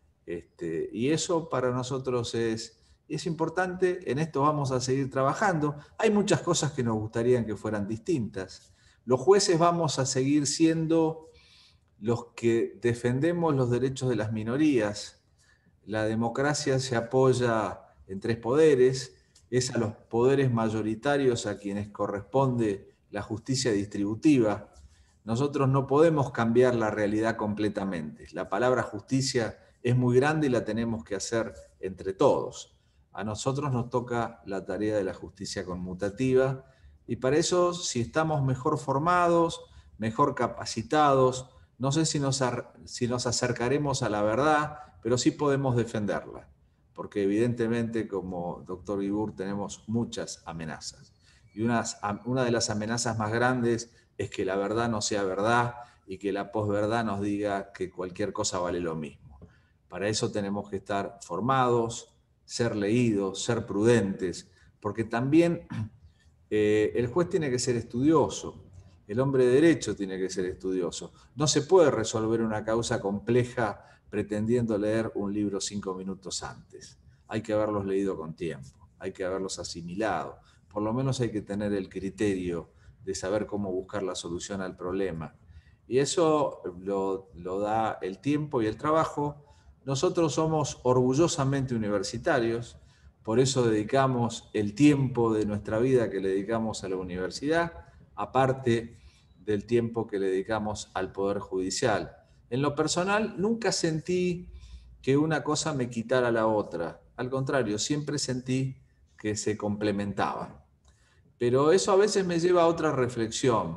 Y eso para nosotros es importante. En esto vamos a seguir trabajando. Hay muchas cosas que nos gustaría que fueran distintas. Los jueces vamos a seguir siendo los que defendemos los derechos de las minorías. La democracia se apoya en 3 poderes. Es a los poderes mayoritarios a quienes corresponde la justicia distributiva. Nosotros no podemos cambiar la realidad completamente. La palabra justicia es muy grande y la tenemos que hacer entre todos. A nosotros nos toca la tarea de la justicia conmutativa, y para eso, si estamos mejor formados, mejor capacitados, no sé si nos acercaremos a la verdad, pero sí podemos defenderla, porque evidentemente, como doctor Vibur, tenemos muchas amenazas. Y una de las amenazas más grandes es que la verdad no sea verdad y que la posverdad nos diga que cualquier cosa vale lo mismo. Para eso tenemos que estar formados, ser leídos, ser prudentes, porque también el juez tiene que ser estudioso, el hombre de derecho tiene que ser estudioso. No se puede resolver una causa compleja pretendiendo leer un libro 5 minutos antes. Hay que haberlos leído con tiempo, hay que haberlos asimilado. Por lo menos hay que tener el criterio de saber cómo buscar la solución al problema. Y eso lo da el tiempo y el trabajo. Nosotros somos orgullosamente universitarios, por eso dedicamos el tiempo de nuestra vida que le dedicamos a la universidad, aparte del tiempo que le dedicamos al Poder Judicial. En lo personal, nunca sentí que una cosa me quitara la otra. Al contrario, siempre sentí que se complementaban. Pero eso a veces me lleva a otra reflexión.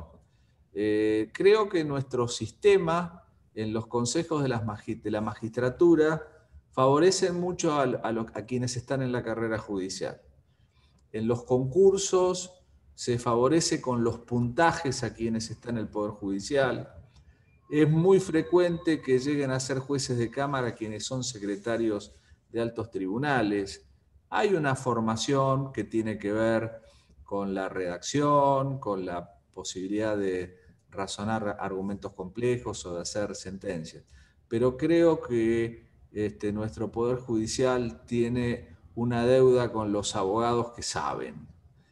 Creo que nuestro sistema, en los consejos de la magistratura, favorecen mucho a quienes están en la carrera judicial. En los concursos se favorece con los puntajes a quienes están en el Poder Judicial. Es muy frecuente que lleguen a ser jueces de cámara quienes son secretarios de altos tribunales. Hay una formación que tiene que ver con la redacción, con la posibilidad de razonar argumentos complejos o de hacer sentencias. Pero creo que nuestro Poder Judicial tiene una deuda con los abogados que saben.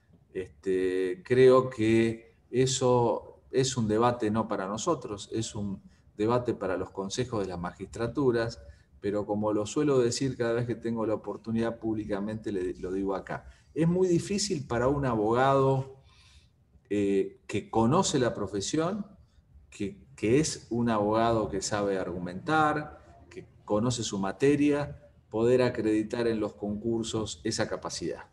Creo que eso es un debate no para nosotros, es un debate para los consejos de las magistraturas, pero como lo suelo decir cada vez que tengo la oportunidad públicamente, lo digo acá. Es muy difícil para un abogado que conoce la profesión, que es un abogado que sabe argumentar, que conoce su materia, poder acreditar en los concursos esa capacidad.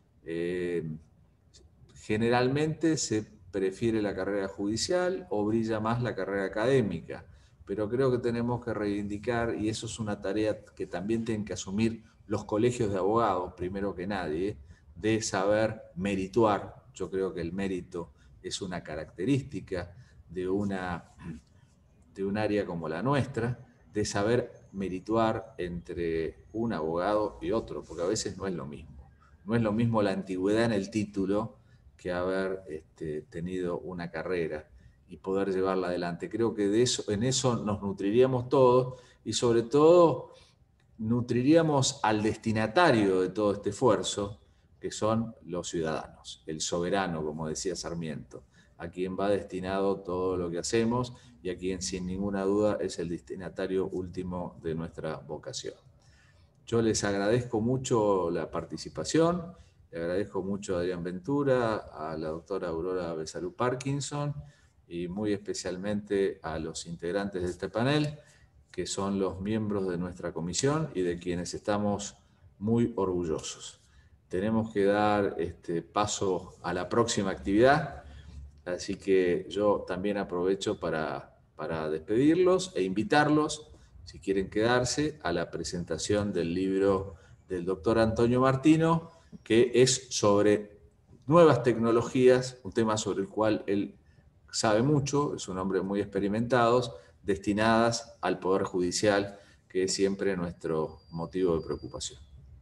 Generalmente se prefiere la carrera judicial o brilla más la carrera académica, pero creo que tenemos que reivindicar, y eso es una tarea que también tienen que asumir los colegios de abogados, primero que nadie, de saber merituar. Yo creo que el mérito es una característica de un área como la nuestra, de saber merituar entre un abogado y otro, porque a veces no es lo mismo. No es lo mismo la antigüedad en el título que haber tenido una carrera y poder llevarla adelante. Creo que en eso nos nutriríamos todos, y sobre todo nutriríamos al destinatario de todo este esfuerzo, que son los ciudadanos, el soberano, como decía Sarmiento. a quien va destinado todo lo que hacemos y a quien sin ninguna duda es el destinatario último de nuestra vocación. Yo les agradezco mucho la participación, le agradezco mucho a Adrián Ventura, a la doctora Aurora Besalú Parkinson y muy especialmente a los integrantes de este panel, que son los miembros de nuestra comisión y de quienes estamos muy orgullosos. Tenemos que dar paso a la próxima actividad, así que yo también aprovecho para despedirlos e invitarlos, si quieren quedarse, a la presentación del libro del doctor Antonio Martino, que es sobre nuevas tecnologías, un tema sobre el cual él sabe mucho, es un hombre muy experimentado, destinadas al Poder Judicial, que es siempre nuestro motivo de preocupación.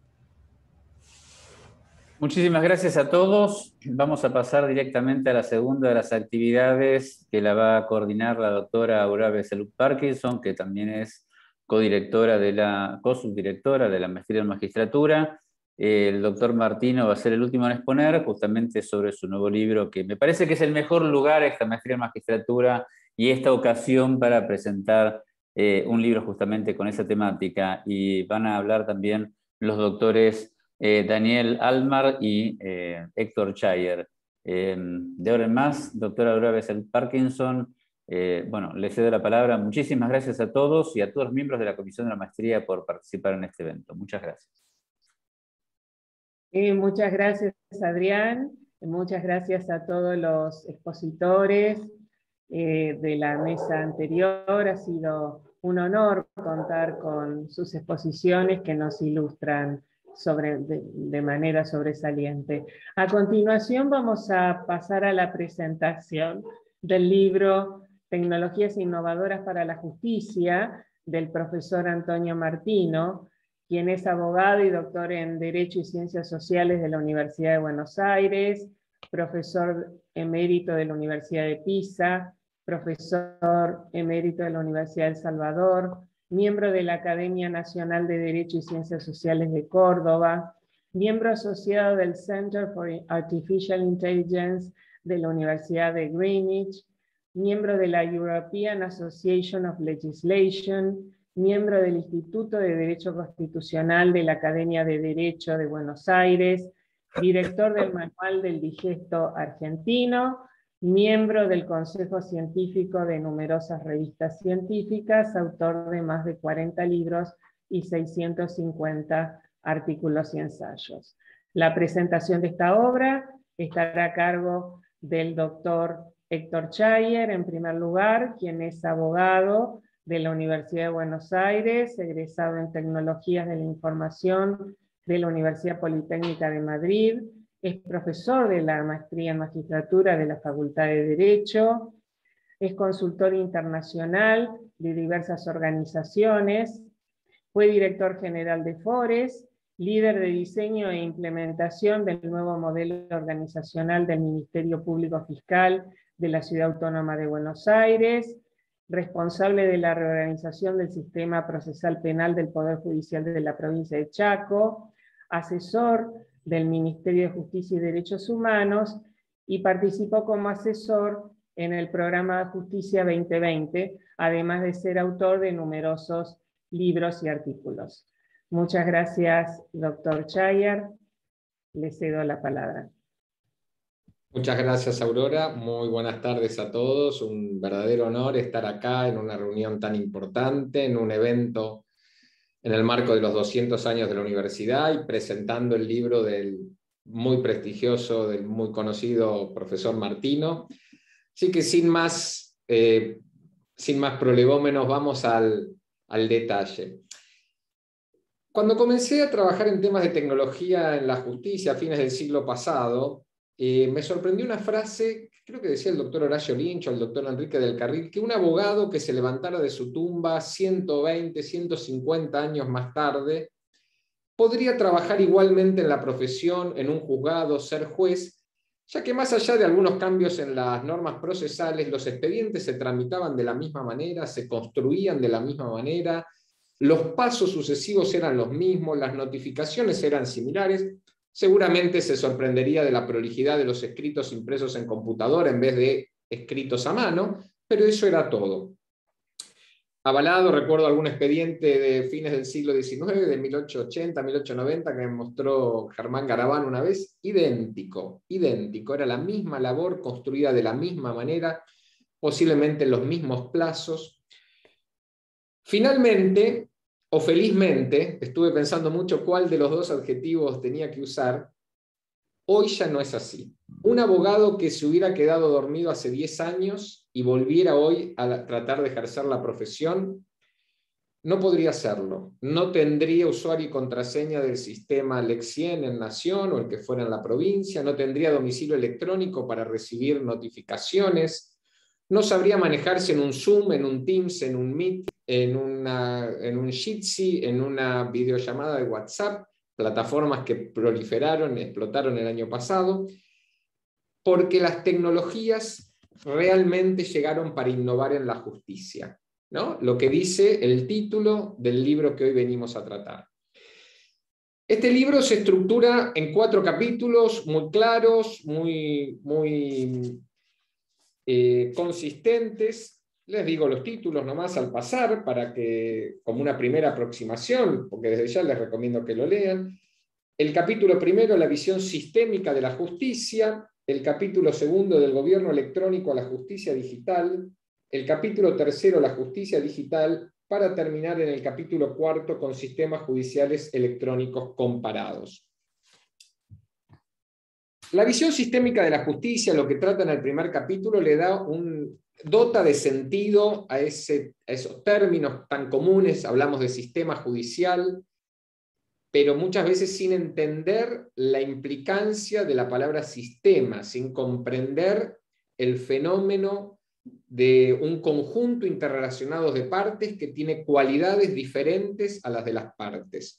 Muchísimas gracias a todos. Vamos a pasar directamente a la segunda de las actividades que la va a coordinar la doctora Aurora Besalú Parkinson, que también es co-subdirectora de la Maestría en Magistratura. El doctor Martino va a ser el último en exponer justamente sobre su nuevo libro, que me parece que es el mejor lugar, esta Maestría en Magistratura, y esta ocasión para presentar un libro justamente con esa temática. Y van a hablar también los doctores Daniel Almar y Héctor Chayer. De ahora en más, doctora Aurora Besalú Parkinson, bueno, le cedo la palabra. Muchísimas gracias a todos y a todos los miembros de la Comisión de la Maestría por participar en este evento. Muchas gracias. Muchas gracias, Adrián. Muchas gracias a todos los expositores de la mesa anterior. Ha sido un honor contar con sus exposiciones que nos ilustran de manera sobresaliente. A continuación vamos a pasar a la presentación del libro Tecnologías Innovadoras para la Justicia, del profesor Antonio Martino, quien es abogado y doctor en Derecho y Ciencias Sociales de la Universidad de Buenos Aires, profesor emérito de la Universidad de Pisa, profesor emérito de la Universidad de El Salvador, miembro de la Academia Nacional de Derecho y Ciencias Sociales de Córdoba, miembro asociado del Center for Artificial Intelligence de la Universidad de Greenwich, miembro de la European Association of Legislation, miembro del Instituto de Derecho Constitucional de la Academia de Derecho de Buenos Aires, director del Manual del Digesto Argentino, miembro del Consejo Científico de numerosas revistas científicas, autor de más de 40 libros y 650 artículos y ensayos. La presentación de esta obra estará a cargo del doctor Héctor Chayer, en primer lugar, quien es abogado de la Universidad de Buenos Aires, egresado en Tecnologías de la Información de la Universidad Politécnica de Madrid, es profesor de la Maestría en Magistratura de la Facultad de Derecho, es consultor internacional de diversas organizaciones, fue director general de FORES, líder de diseño e implementación del nuevo modelo organizacional del Ministerio Público Fiscal de la Ciudad Autónoma de Buenos Aires, responsable de la reorganización del sistema procesal penal del Poder Judicial de la provincia de Chaco, asesor del Ministerio de Justicia y Derechos Humanos, y participó como asesor en el programa de Justicia 2020, además de ser autor de numerosos libros y artículos. Muchas gracias, doctor Chayer. Le cedo la palabra. Muchas gracias, Aurora. Muy buenas tardes a todos. Un verdadero honor estar acá en una reunión tan importante, en un evento en el marco de los 200 años de la universidad y presentando el libro del muy prestigioso, del muy conocido profesor Martino. Así que sin más prolegómenos vamos al detalle. Cuando comencé a trabajar en temas de tecnología en la justicia a fines del siglo pasado, me sorprendió una frase, creo que decía el doctor Horacio Lynch o el doctor Enrique del Carril, que un abogado que se levantara de su tumba 120, 150 años más tarde, podría trabajar igualmente en la profesión, en un juzgado, ser juez, ya que más allá de algunos cambios en las normas procesales, los expedientes se tramitaban de la misma manera, se construían de la misma manera, los pasos sucesivos eran los mismos, las notificaciones eran similares, seguramente se sorprendería de la prolijidad de los escritos impresos en computadora en vez de escritos a mano, pero eso era todo. Avalado, recuerdo algún expediente de fines del siglo XIX, de 1880, 1890, que me mostró Germán Garabán una vez, idéntico, era la misma labor construida de la misma manera, posiblemente en los mismos plazos. Finalmente, o felizmente, estuve pensando mucho cuál de los dos adjetivos tenía que usar, hoy ya no es así. Un abogado que se hubiera quedado dormido hace 10 años y volviera hoy a tratar de ejercer la profesión, no podría hacerlo. No tendría usuario y contraseña del sistema Lexien en Nación o el que fuera en la provincia, no tendría domicilio electrónico para recibir notificaciones, no sabría manejarse en un Zoom, en un Teams, en un Meet, en un Jitsi, en una videollamada de WhatsApp, plataformas que proliferaron, explotaron el año pasado, porque las tecnologías realmente llegaron para innovar en la justicia, ¿no? Lo que dice el título del libro que hoy venimos a tratar. Este libro se estructura en 4 capítulos muy claros, muy consistentes. Les digo los títulos nomás al pasar, para que, como una primera aproximación, porque desde ya les recomiendo que lo lean. El capítulo primero, la visión sistémica de la justicia. El capítulo segundo, del gobierno electrónico a la justicia digital. El capítulo tercero, la justicia digital, para terminar en el capítulo cuarto con sistemas judiciales electrónicos comparados. La visión sistémica de la justicia, lo que trata en el primer capítulo, le da dota de sentido a esos términos tan comunes. Hablamos de sistema judicial, pero muchas veces sin entender la implicancia de la palabra sistema, sin comprender el fenómeno de un conjunto interrelacionado de partes que tiene cualidades diferentes a las de las partes.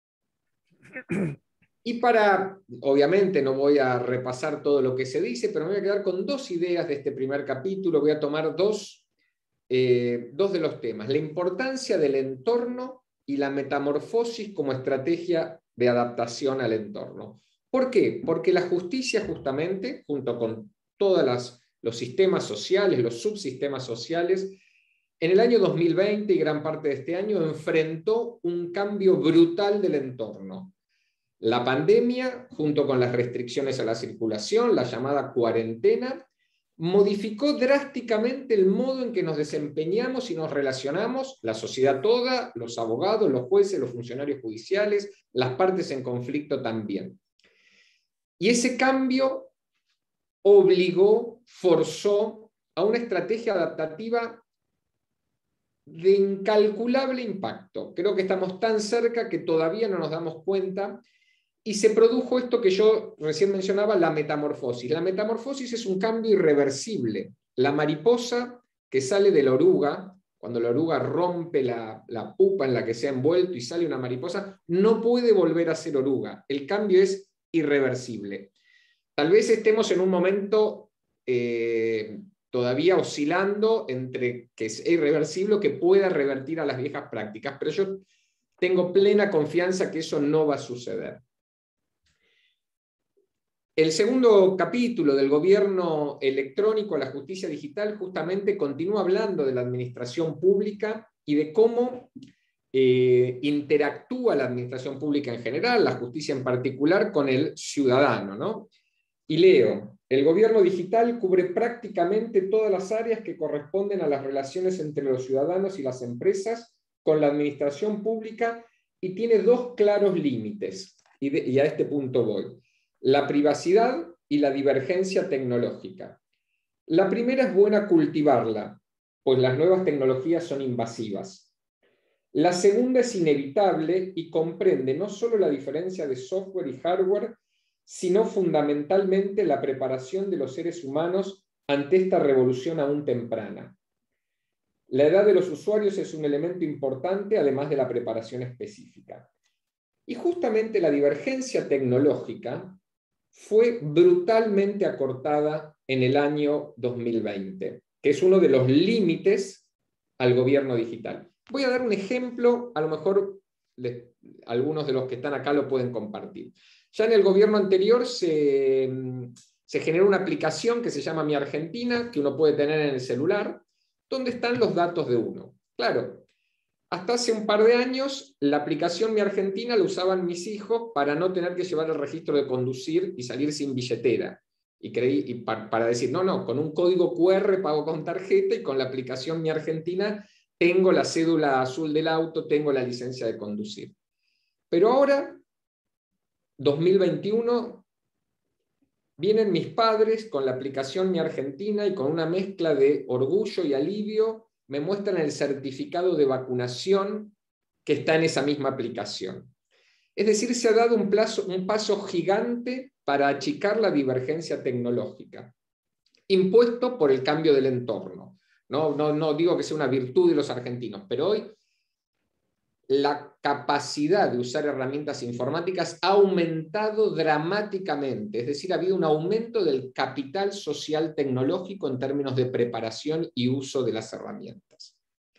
Y obviamente no voy a repasar todo lo que se dice, pero me voy a quedar con 2 ideas de este primer capítulo. Voy a tomar dos de los temas: la importancia del entorno y la metamorfosis como estrategia de adaptación al entorno. ¿Por qué? Porque la justicia, justamente, junto con todos los sistemas sociales, los subsistemas sociales, en el año 2020 y gran parte de este año enfrentó un cambio brutal del entorno. La pandemia, junto con las restricciones a la circulación, la llamada cuarentena, modificó drásticamente el modo en que nos desempeñamos y nos relacionamos, la sociedad toda, los abogados, los jueces, los funcionarios judiciales, las partes en conflicto también. Y ese cambio forzó a una estrategia adaptativa de incalculable impacto. Creo que estamos tan cerca que todavía no nos damos cuenta. Y se produjo esto que yo recién mencionaba, la metamorfosis. La metamorfosis es un cambio irreversible. La mariposa que sale de la oruga, cuando la oruga rompe la pupa en la que se ha envuelto y sale una mariposa, no puede volver a ser oruga. El cambio es irreversible. Tal vez estemos en un momento todavía oscilando entre que es irreversible o que pueda revertir a las viejas prácticas, pero yo tengo plena confianza que eso no va a suceder. El segundo capítulo del gobierno electrónico a la justicia digital justamente continúa hablando de la administración pública y de cómo interactúa la administración pública en general, la justicia en particular, con el ciudadano, ¿no? Y leo: el gobierno digital cubre prácticamente todas las áreas que corresponden a las relaciones entre los ciudadanos y las empresas con la administración pública y tiene 2 claros límites, y a este punto voy: la privacidad y la divergencia tecnológica. La primera es buena cultivarla, pues las nuevas tecnologías son invasivas. La segunda es inevitable y comprende no solo la diferencia de software y hardware, sino fundamentalmente la preparación de los seres humanos ante esta revolución aún temprana. La edad de los usuarios es un elemento importante, además de la preparación específica. Y justamente la divergencia tecnológica fue brutalmente acortada en el año 2020, que es uno de los límites al gobierno digital. Voy a dar un ejemplo, a lo mejor algunos de los que están acá lo pueden compartir. Ya en el gobierno anterior se generó una aplicación que se llama Mi Argentina, que uno puede tener en el celular, donde están los datos de uno. Claro, hasta hace un par de años, la aplicación Mi Argentina la usaban mis hijos para no tener que llevar el registro de conducir y salir sin billetera. Y para decir, no, con un código QR pago con tarjeta y con la aplicación Mi Argentina tengo la cédula azul del auto, tengo la licencia de conducir. Pero ahora, 2021, vienen mis padres con la aplicación Mi Argentina y con una mezcla de orgullo y alivio me muestran el certificado de vacunación que está en esa misma aplicación. Es decir, se ha dado un paso gigante para achicar la divergencia tecnológica, impuesto por el cambio del entorno. No digo que sea una virtud de los argentinos, pero hoy la capacidad de usar herramientas informáticas ha aumentado dramáticamente, es decir, ha habido un aumento del capital social tecnológico en términos de preparación y uso de las herramientas.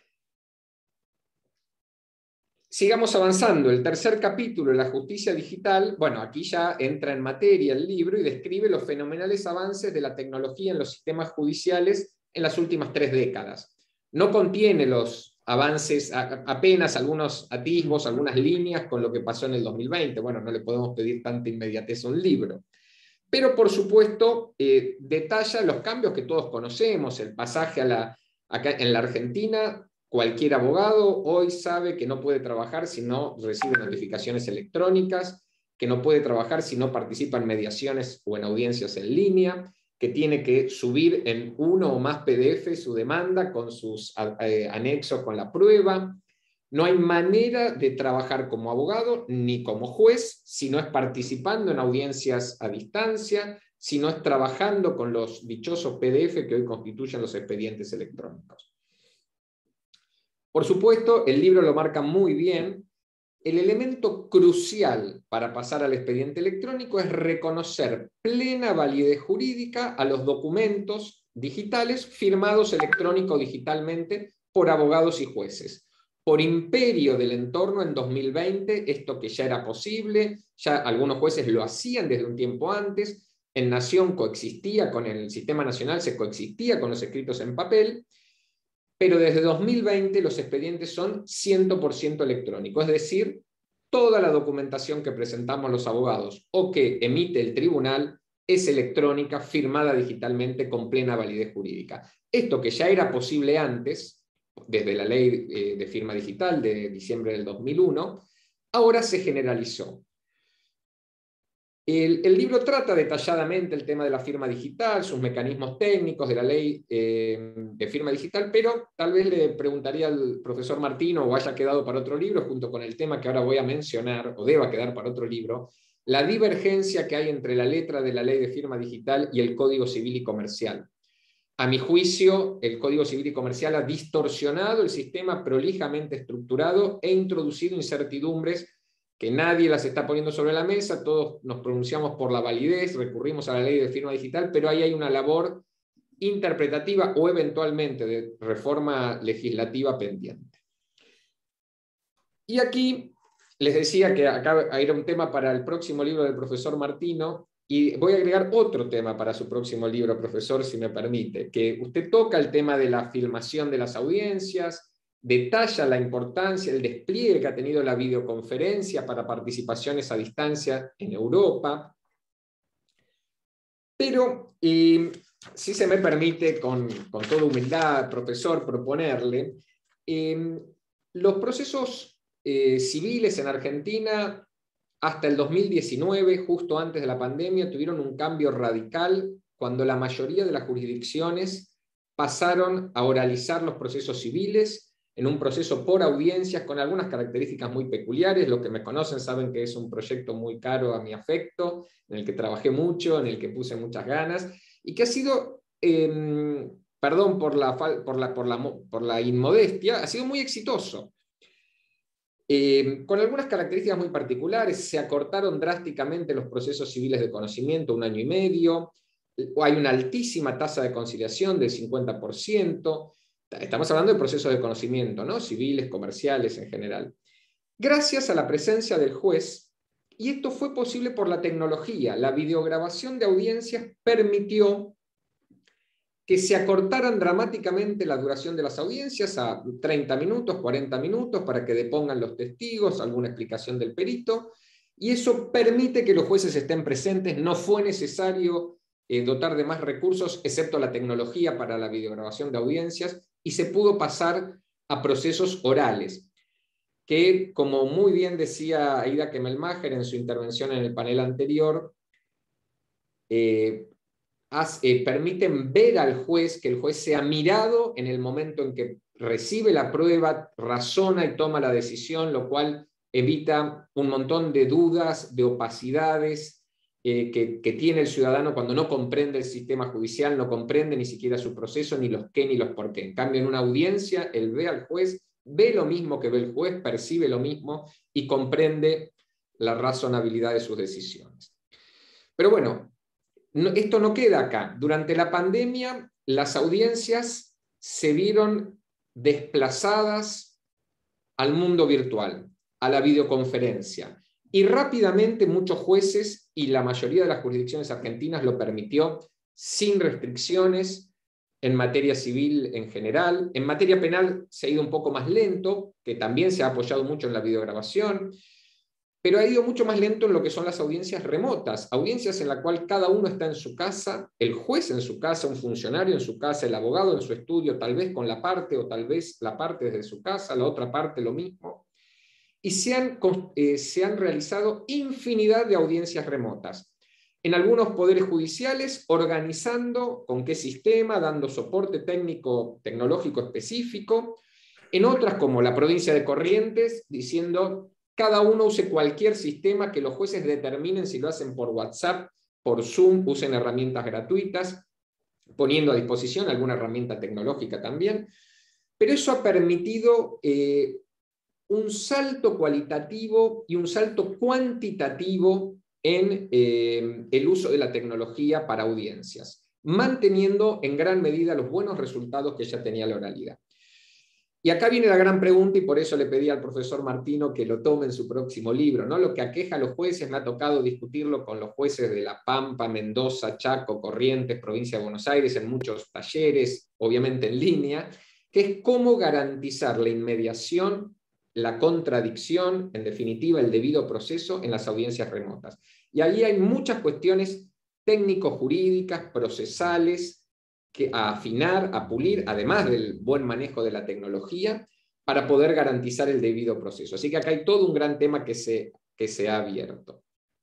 Sigamos avanzando. El tercer capítulo de la justicia digital, bueno, aquí ya entra en materia el libro y describe los fenomenales avances de la tecnología en los sistemas judiciales en las últimas 3 décadas. No contiene los avances, apenas algunos atisbos, algunas líneas con lo que pasó en el 2020. Bueno, no le podemos pedir tanta inmediatez a un libro. Pero, por supuesto, detalla los cambios que todos conocemos, el pasaje acá en la Argentina. Cualquier abogado hoy sabe que no puede trabajar si no recibe notificaciones electrónicas, que no puede trabajar si no participa en mediaciones o en audiencias en línea, que tiene que subir en 1 o más PDF su demanda con sus anexos con la prueba. No hay manera de trabajar como abogado ni como juez si no es participando en audiencias a distancia, si no es trabajando con los dichosos PDF que hoy constituyen los expedientes electrónicos. Por supuesto, el libro lo marca muy bien. El elemento crucial para pasar al expediente electrónico es reconocer plena validez jurídica a los documentos digitales firmados electrónico o digitalmente por abogados y jueces. Por imperio del entorno en 2020, esto que ya era posible, ya algunos jueces lo hacían desde un tiempo antes, en Nación coexistía con el Sistema Nacional, se coexistía con los escritos en papel, pero desde 2020 los expedientes son 100% electrónicos, es decir, toda la documentación que presentamos los abogados o que emite el tribunal es electrónica, firmada digitalmente con plena validez jurídica. Esto que ya era posible antes, desde la ley de firma digital de diciembre del 2001, ahora se generalizó. El libro trata detalladamente el tema de la firma digital, sus mecanismos técnicos de la ley de firma digital, pero tal vez le preguntaría al profesor Martino, o haya quedado para otro libro, junto con el tema que ahora voy a mencionar, o deba quedar para otro libro, la divergencia que hay entre la letra de la ley de firma digital y el Código Civil y Comercial. A mi juicio, el Código Civil y Comercial ha distorsionado el sistema prolijamente estructurado e introducido incertidumbres que nadie las está poniendo sobre la mesa, todos nos pronunciamos por la validez, recurrimos a la ley de firma digital, pero ahí hay una labor interpretativa o eventualmente de reforma legislativa pendiente. Y aquí les decía que acá era un tema para el próximo libro del profesor Martino, y voy a agregar otro tema para su próximo libro, profesor, si me permite, que usted toca el tema de la filmación de las audiencias, detalla la importancia, el despliegue que ha tenido la videoconferencia para participaciones a distancia en Europa. Pero, si se me permite, con toda humildad, profesor, proponerle, los procesos civiles en Argentina, hasta el 2019, justo antes de la pandemia, tuvieron un cambio radical cuando la mayoría de las jurisdicciones pasaron a oralizar los procesos civiles en un proceso por audiencias con algunas características muy peculiares. Los que me conocen saben que es un proyecto muy caro a mi afecto, en el que trabajé mucho, en el que puse muchas ganas, y que ha sido, perdón por la inmodestia, ha sido muy exitoso. Con algunas características muy particulares, se acortaron drásticamente los procesos civiles de conocimiento, 1 año y medio, hay una altísima tasa de conciliación del 50%, estamos hablando de procesos de conocimiento, ¿no? Civiles, comerciales en general. Gracias a la presencia del juez y esto fue posible por la tecnología. La videograbación de audiencias permitió que se acortaran dramáticamente la duración de las audiencias a 30 minutos, 40 minutos, para que depongan los testigos, alguna explicación del perito, y eso permite que los jueces estén presentes. No fue necesario dotar de más recursos, excepto la tecnología para la videograbación de audiencias, y se pudo pasar a procesos orales, que, como muy bien decía Aida Kemelmacher en su intervención en el panel anterior, permiten ver al juez, que el juez sea mirado en el momento en que recibe la prueba, razona y toma la decisión, lo cual evita un montón de dudas, de opacidades que tiene el ciudadano cuando no comprende el sistema judicial, no comprende ni siquiera su proceso, ni los qué ni los por qué. En cambio, en una audiencia, él ve al juez, ve lo mismo que ve el juez, percibe lo mismo y comprende la razonabilidad de sus decisiones. Pero bueno, esto no queda acá. Durante la pandemia, las audiencias se vieron desplazadas al mundo virtual, a la videoconferencia. Y rápidamente muchos jueces, y la mayoría de las jurisdicciones argentinas lo permitió, sin restricciones, en materia civil en general. En materia penal se ha ido un poco más lento, que también se ha apoyado mucho en la videograbación, pero ha ido mucho más lento en lo que son las audiencias remotas, audiencias en las cuales cada uno está en su casa, el juez en su casa, un funcionario en su casa, el abogado en su estudio, tal vez con la parte, o tal vez la parte desde su casa, la otra parte lo mismo. Y se han realizado infinidad de audiencias remotas. En algunos poderes judiciales, organizando con qué sistema, dando soporte técnico, tecnológico específico. En otras, como la provincia de Corrientes, diciendo cada uno use cualquier sistema, que los jueces determinen si lo hacen por WhatsApp, por Zoom, usen herramientas gratuitas, poniendo a disposición alguna herramienta tecnológica también. Pero eso ha permitido un salto cualitativo y un salto cuantitativo en el uso de la tecnología para audiencias, manteniendo en gran medida los buenos resultados que ya tenía la oralidad. Y acá viene la gran pregunta, y por eso le pedí al profesor Martino que lo tome en su próximo libro, ¿no? Lo que aqueja a los jueces, me ha tocado discutirlo con los jueces de La Pampa, Mendoza, Chaco, Corrientes, provincia de Buenos Aires, en muchos talleres, obviamente en línea, que es cómo garantizar la inmediación, la contradicción, en definitiva el debido proceso en las audiencias remotas. Y ahí hay muchas cuestiones técnico-jurídicas, procesales, que a afinar, a pulir, además del buen manejo de la tecnología, para poder garantizar el debido proceso. Así que acá hay todo un gran tema que se ha abierto.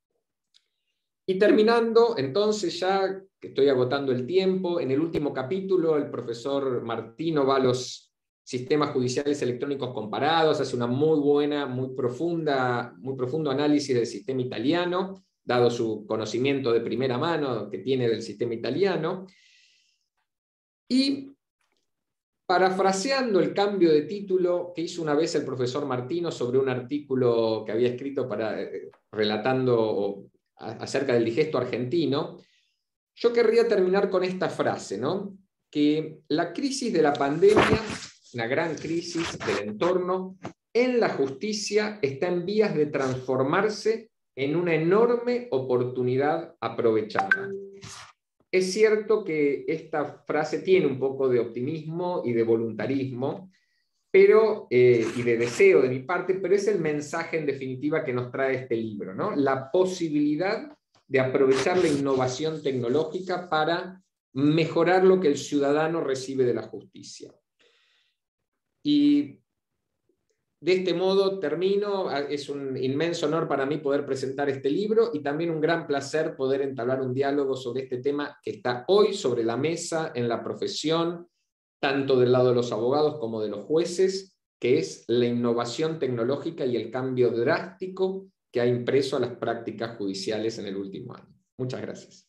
Y terminando, entonces, ya que estoy agotando el tiempo, en el último capítulo el profesor Martino va a los sistemas judiciales electrónicos comparados, hace una muy buena, muy profundo análisis del sistema italiano, dado su conocimiento de primera mano que tiene del sistema italiano. Y parafraseando el cambio de título que hizo una vez el profesor Martino sobre un artículo que había escrito relatando acerca del digesto argentino, yo querría terminar con esta frase, ¿no? Que la crisis de la pandemia, una gran crisis del entorno, en la justicia está en vías de transformarse en una enorme oportunidad aprovechada. Es cierto que esta frase tiene un poco de optimismo y de voluntarismo, pero, y de deseo de mi parte, pero es el mensaje en definitiva que nos trae este libro, ¿no? La posibilidad de aprovechar la innovación tecnológica para mejorar lo que el ciudadano recibe de la justicia. Y de este modo termino. Es un inmenso honor para mí poder presentar este libro y también un gran placer poder entablar un diálogo sobre este tema que está hoy sobre la mesa en la profesión, tanto del lado de los abogados como de los jueces, que es la innovación tecnológica y el cambio drástico que ha impreso a las prácticas judiciales en el último año. Muchas gracias.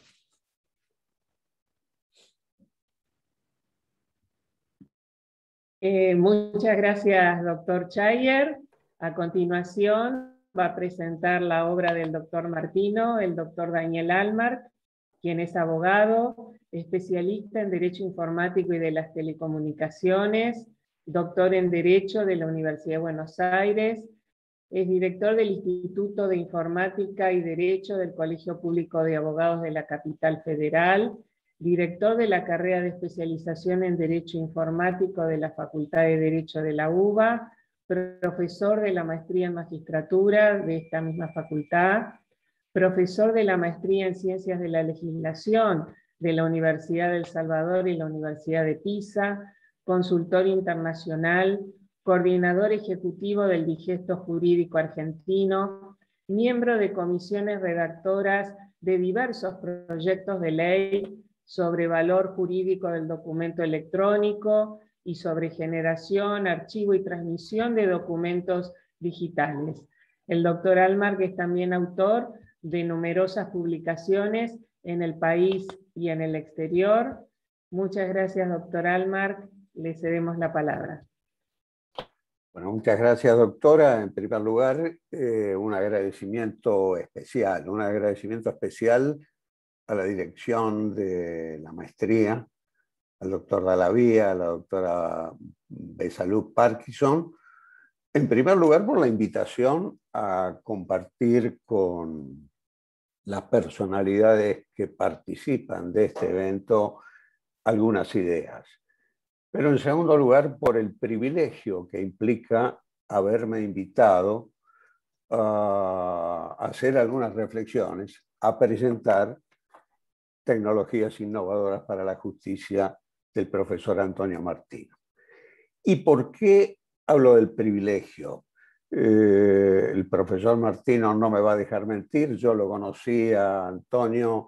Muchas gracias, doctor Chayer. A continuación va a presentar la obra del doctor Martino, el doctor Daniel Almark, quien es abogado, especialista en Derecho Informático y de las Telecomunicaciones, doctor en Derecho de la Universidad de Buenos Aires, es director del Instituto de Informática y Derecho del Colegio Público de Abogados de la Capital Federal, director de la carrera de especialización en Derecho Informático de la Facultad de Derecho de la UBA, profesor de la maestría en Magistratura de esta misma facultad, profesor de la maestría en Ciencias de la Legislación de la Universidad de El Salvador y la Universidad de Pisa, consultor internacional, coordinador ejecutivo del Digesto Jurídico Argentino, miembro de comisiones redactoras de diversos proyectos de ley sobre valor jurídico del documento electrónico y sobre generación, archivo y transmisión de documentos digitales. El doctor Ahlmark es también autor de numerosas publicaciones en el país y en el exterior. Muchas gracias, doctor Ahlmark. Le cedemos la palabra. Bueno, muchas gracias, doctora. En primer lugar, un agradecimiento especial a la dirección de la maestría, al doctor Dalavía, a la doctora Besalú Parkinson, en primer lugar por la invitación a compartir con las personalidades que participan de este evento algunas ideas. Pero en segundo lugar, por el privilegio que implica haberme invitado a hacer algunas reflexiones, a presentar tecnologías innovadoras para la justicia del profesor Antonio Martino. ¿Y por qué hablo del privilegio? El profesor Martino no me va a dejar mentir, yo lo conocí a Antonio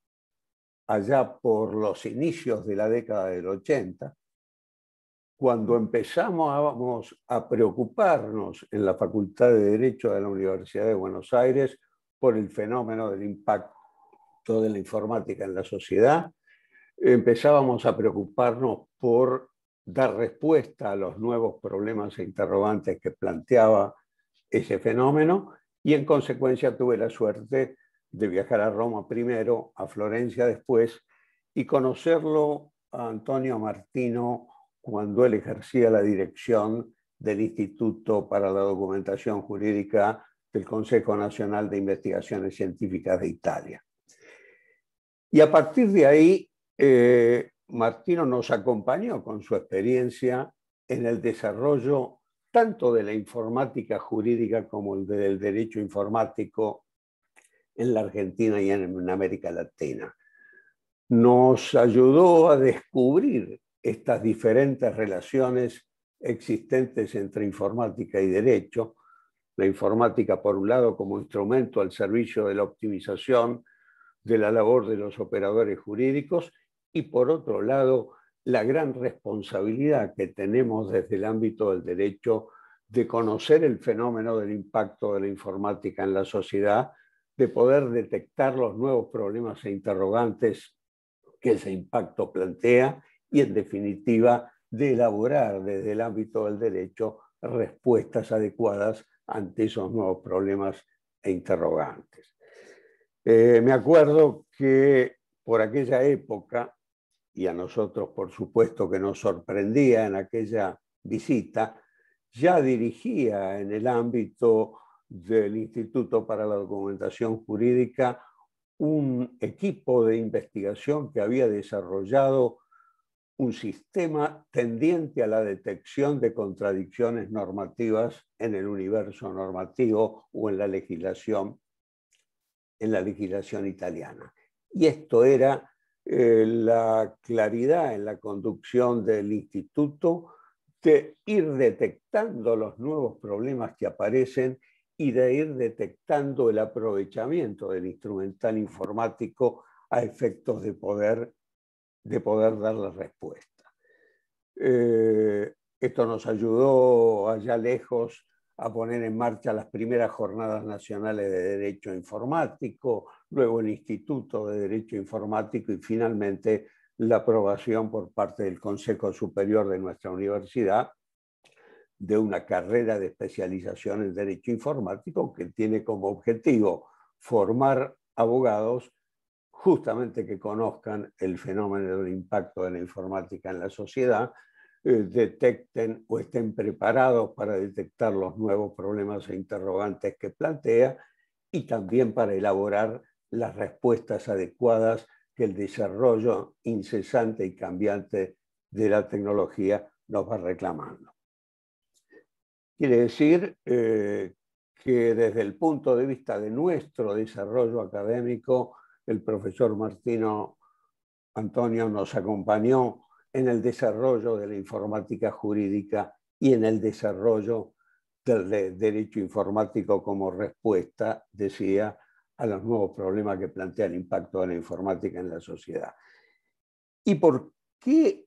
allá por los inicios de la década del 80, cuando empezamos a preocuparnos en la Facultad de Derecho de la Universidad de Buenos Aires por el fenómeno del impacto de la informática en la sociedad, empezábamos a preocuparnos por dar respuesta a los nuevos problemas e interrogantes que planteaba ese fenómeno, y en consecuencia tuve la suerte de viajar a Roma primero, a Florencia después, y conocerlo a Antonio Martino cuando él ejercía la dirección del Instituto para la Documentación Jurídica del Consejo Nacional de Investigaciones Científicas de Italia. Y a partir de ahí, Martino nos acompañó con su experiencia en el desarrollo tanto de la informática jurídica como el del derecho informático en la Argentina y en América Latina. Nos ayudó a descubrir estas diferentes relaciones existentes entre informática y derecho. La informática, por un lado, como instrumento al servicio de la optimización de la labor de los operadores jurídicos, y por otro lado, la gran responsabilidad que tenemos desde el ámbito del derecho de conocer el fenómeno del impacto de la informática en la sociedad, de poder detectar los nuevos problemas e interrogantes que ese impacto plantea y, en definitiva, de elaborar desde el ámbito del derecho respuestas adecuadas ante esos nuevos problemas e interrogantes. Me acuerdo que por aquella época, y a nosotros por supuesto que nos sorprendía en aquella visita, ya dirigía en el ámbito del Instituto para la Documentación Jurídica un equipo de investigación que había desarrollado un sistema tendiente a la detección de contradicciones normativas en el universo normativo o en la legislación italiana. Y esto era la claridad en la conducción del instituto de ir detectando los nuevos problemas que aparecen y de ir detectando el aprovechamiento del instrumental informático a efectos de poder dar la respuesta. Esto nos ayudó allá lejos a poner en marcha las primeras jornadas nacionales de Derecho Informático, luego el Instituto de Derecho Informático y finalmente la aprobación por parte del Consejo Superior de nuestra universidad de una carrera de especialización en Derecho Informático que tiene como objetivo formar abogados justamente que conozcan el fenómeno del impacto de la informática en la sociedad, detecten o estén preparados para detectar los nuevos problemas e interrogantes que plantea, y también para elaborar las respuestas adecuadas que el desarrollo incesante y cambiante de la tecnología nos va reclamando. Quiere decir que desde el punto de vista de nuestro desarrollo académico, el profesor Martino Antonio nos acompañó en el desarrollo de la informática jurídica y en el desarrollo del derecho informático como respuesta, decía, a los nuevos problemas que plantea el impacto de la informática en la sociedad. ¿Y por qué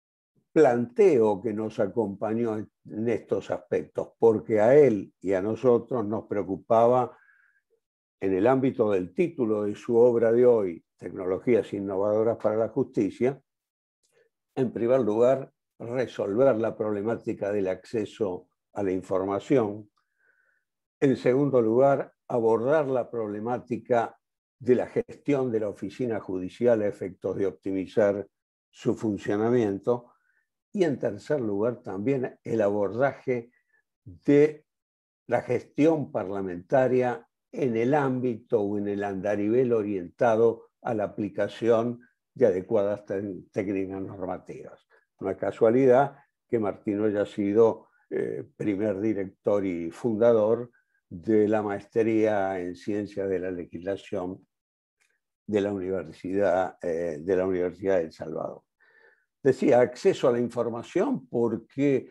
planteo que nos acompañó en estos aspectos? Porque a él y a nosotros nos preocupaba, en el ámbito del título de su obra de hoy, Tecnologías innovadoras para la justicia, en primer lugar, resolver la problemática del acceso a la información. En segundo lugar, abordar la problemática de la gestión de la oficina judicial a efectos de optimizar su funcionamiento. Y en tercer lugar, también el abordaje de la gestión parlamentaria en el ámbito o en el andarivel orientado a la aplicación de adecuadas técnicas normativas. No es casualidad que Martino haya sido primer director y fundador de la maestría en Ciencias de la Legislación de la Universidad de El Salvador. Decía, acceso a la información porque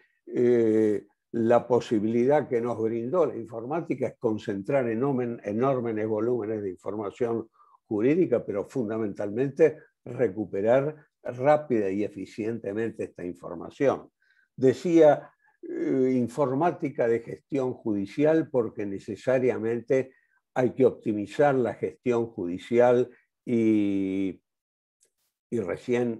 la posibilidad que nos brindó la informática es concentrar enormes volúmenes de información jurídica, pero fundamentalmente recuperar rápida y eficientemente esta información. Decía, informática de gestión judicial porque necesariamente hay que optimizar la gestión judicial y recién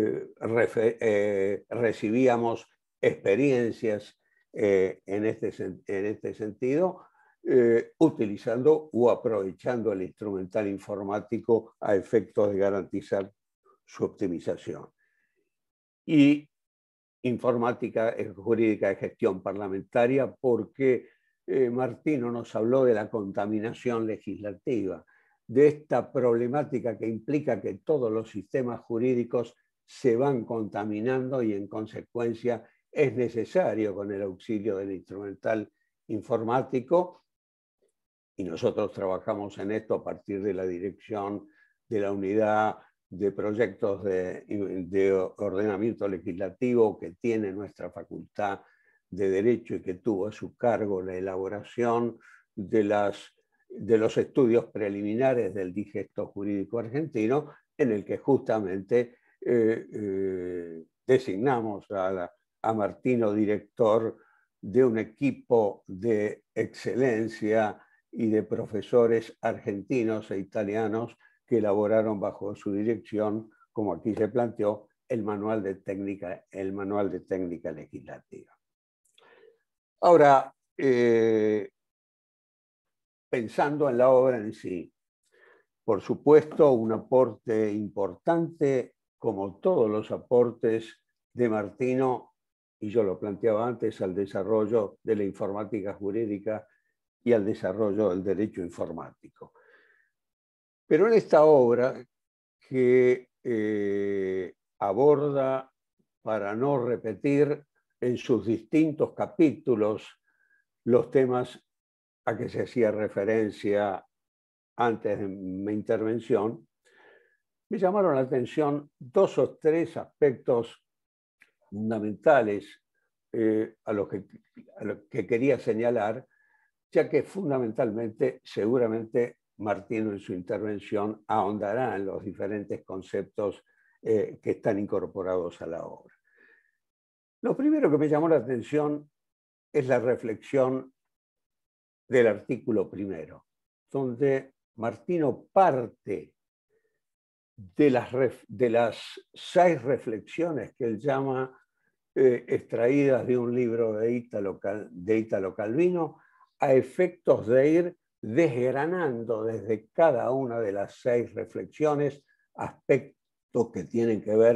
recibíamos experiencias en este sentido, utilizando o aprovechando el instrumental informático a efectos de garantizar su optimización. Y informática jurídica de gestión parlamentaria porque Martino nos habló de la contaminación legislativa, de esta problemática que implica que todos los sistemas jurídicos se van contaminando y en consecuencia es necesario con el auxilio del instrumental informático, y nosotros trabajamos en esto a partir de la dirección de la unidad de proyectos de ordenamiento legislativo que tiene nuestra Facultad de Derecho y que tuvo a su cargo la elaboración de los estudios preliminares del digesto jurídico argentino, en el que justamente designamos a Martino director de un equipo de excelencia y de profesores argentinos e italianos que elaboraron bajo su dirección, como aquí se planteó, el manual de técnica legislativa. Ahora, pensando en la obra en sí, por supuesto, un aporte importante, como todos los aportes de Martino, y yo lo planteaba antes, al desarrollo de la informática jurídica y al desarrollo del derecho informático. Pero en esta obra que aborda, para no repetir en sus distintos capítulos los temas a que se hacía referencia antes de mi intervención, me llamaron la atención dos o tres aspectos fundamentales a los que quería señalar, ya que fundamentalmente, seguramente, Martino en su intervención ahondará en los diferentes conceptos que están incorporados a la obra. Lo primero que me llamó la atención es la reflexión del artículo primero, donde Martino parte de las 6 reflexiones que él llama extraídas de un libro de Ítalo Calvino, a efectos de ir desgranando desde cada una de las 6 reflexiones aspectos que tienen que ver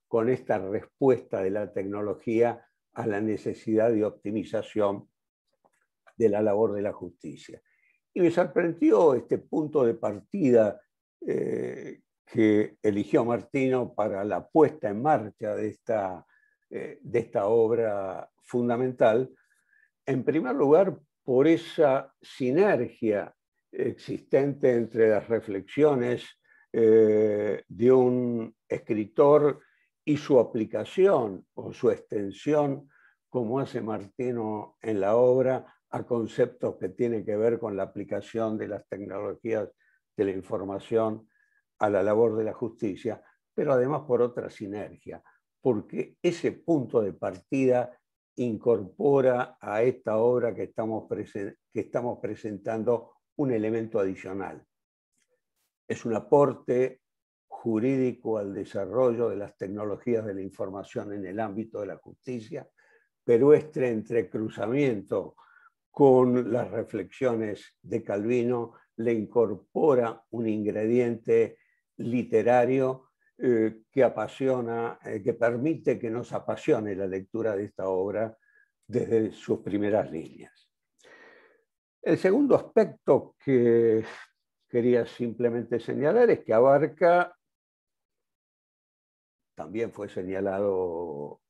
con esta respuesta de la tecnología a la necesidad de optimización de la labor de la justicia. Y me sorprendió este punto de partida que eligió Martino para la puesta en marcha de esta obra fundamental, en primer lugar por esa sinergia existente entre las reflexiones de un escritor y su aplicación o su extensión, como hace Martino en la obra, a conceptos que tienen que ver con la aplicación de las tecnologías de la información a la labor de la justicia, pero además por otra sinergia, porque ese punto de partida incorpora a esta obra que estamos presentando un elemento adicional. Es un aporte jurídico al desarrollo de las tecnologías de la información en el ámbito de la justicia, pero este entrecruzamiento con las reflexiones de Calvino le incorpora un ingrediente literario que apasiona, que permite que nos apasione la lectura de esta obra desde sus primeras líneas. El segundo aspecto que quería simplemente señalar es que abarca, también fue señalado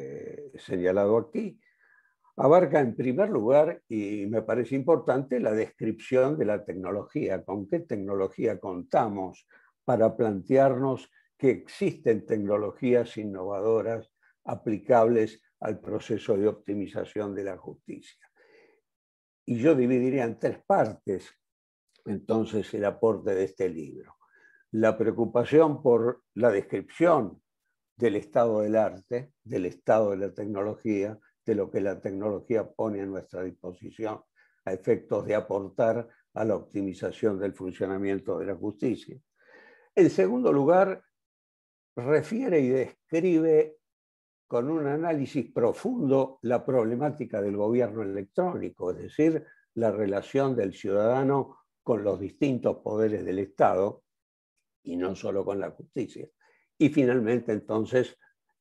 aquí, abarca en primer lugar, y me parece importante, la descripción de la tecnología, con qué tecnología contamos para plantearnos que existen tecnologías innovadoras aplicables al proceso de optimización de la justicia. Y yo dividiría en tres partes entonces el aporte de este libro. La preocupación por la descripción del estado del arte, del estado de la tecnología, de lo que la tecnología pone a nuestra disposición a efectos de aportar a la optimización del funcionamiento de la justicia. En segundo lugar, refiere y describe con un análisis profundo la problemática del gobierno electrónico, es decir, la relación del ciudadano con los distintos poderes del Estado y no solo con la justicia. Y finalmente, entonces,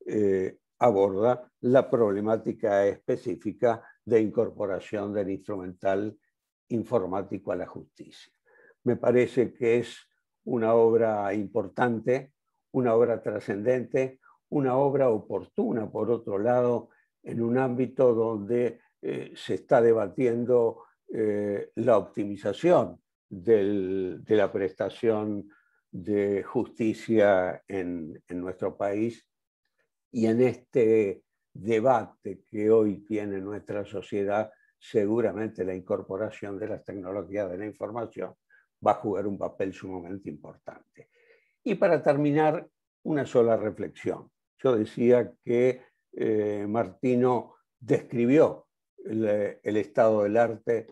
aborda la problemática específica de incorporación del instrumental informático a la justicia. Me parece que es una obra importante, una obra trascendente, una obra oportuna, por otro lado, en un ámbito donde se está debatiendo la optimización de la prestación de justicia en nuestro país. Y en este debate que hoy tiene nuestra sociedad, seguramente la incorporación de las tecnologías de la información va a jugar un papel sumamente importante. Y para terminar, una sola reflexión. Yo decía que Martino describió el estado del arte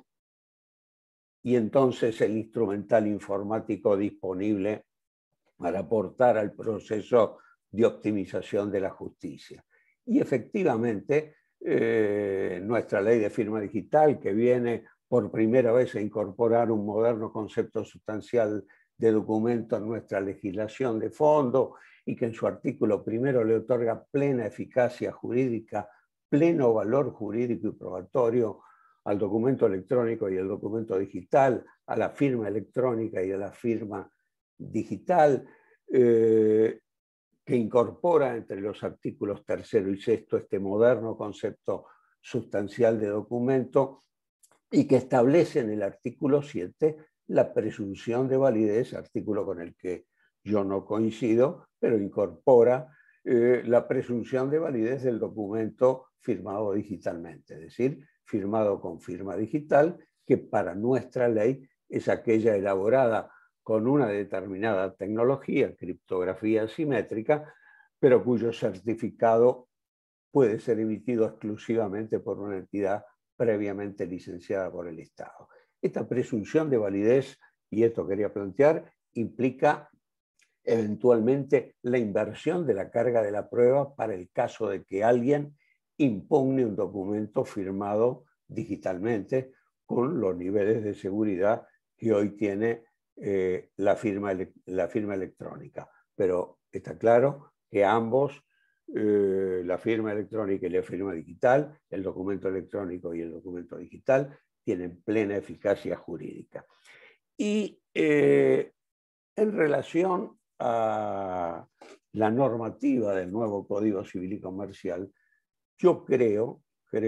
y entonces el instrumental informático disponible para aportar al proceso de optimización de la justicia. Y efectivamente, nuestra ley de firma digital, que viene por primera vez a incorporar un moderno concepto sustancial de documento en nuestra legislación de fondo y que en su artículo primero le otorga plena eficacia jurídica, pleno valor jurídico y probatorio al documento electrónico y al documento digital, a la firma electrónica y a la firma digital, que incorpora entre los artículos 3º y 6º este moderno concepto sustancial de documento y que establece en el artículo 7 la presunción de validez, artículo con el que yo no coincido, pero incorpora la presunción de validez del documento firmado digitalmente, es decir, firmado con firma digital, que para nuestra ley es aquella elaborada con una determinada tecnología, criptografía asimétrica, pero cuyo certificado puede ser emitido exclusivamente por una entidad previamente licenciada por el Estado. Esta presunción de validez, y esto quería plantear, implica eventualmente la inversión de la carga de la prueba para el caso de que alguien impugne un documento firmado digitalmente con los niveles de seguridad que hoy tiene la firma electrónica. Pero está claro que ambos la firma electrónica y la firma digital, el documento electrónico y el documento digital, tienen plena eficacia jurídica. Y en relación a la normativa del nuevo Código Civil y Comercial, yo creo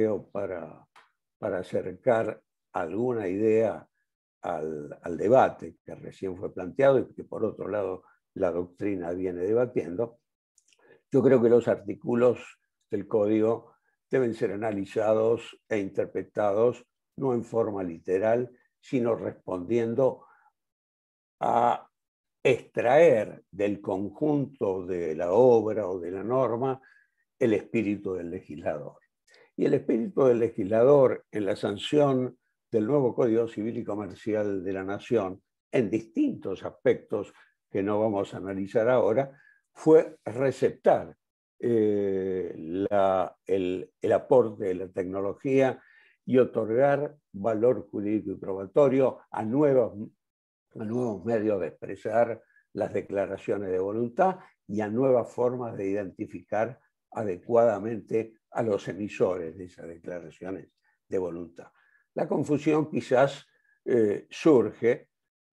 para acercar alguna idea al debate que recién fue planteado y que por otro lado la doctrina viene debatiendo, yo creo que los artículos del código deben ser analizados e interpretados no en forma literal, sino respondiendo a extraer del conjunto de la obra o de la norma el espíritu del legislador. Y el espíritu del legislador en la sanción del nuevo Código Civil y Comercial de la Nación, en distintos aspectos que no vamos a analizar ahora, fue receptar el aporte de la tecnología y otorgar valor jurídico y probatorio a nuevos medios de expresar las declaraciones de voluntad y a nuevas formas de identificar adecuadamente a los emisores de esas declaraciones de voluntad. La confusión quizás surge,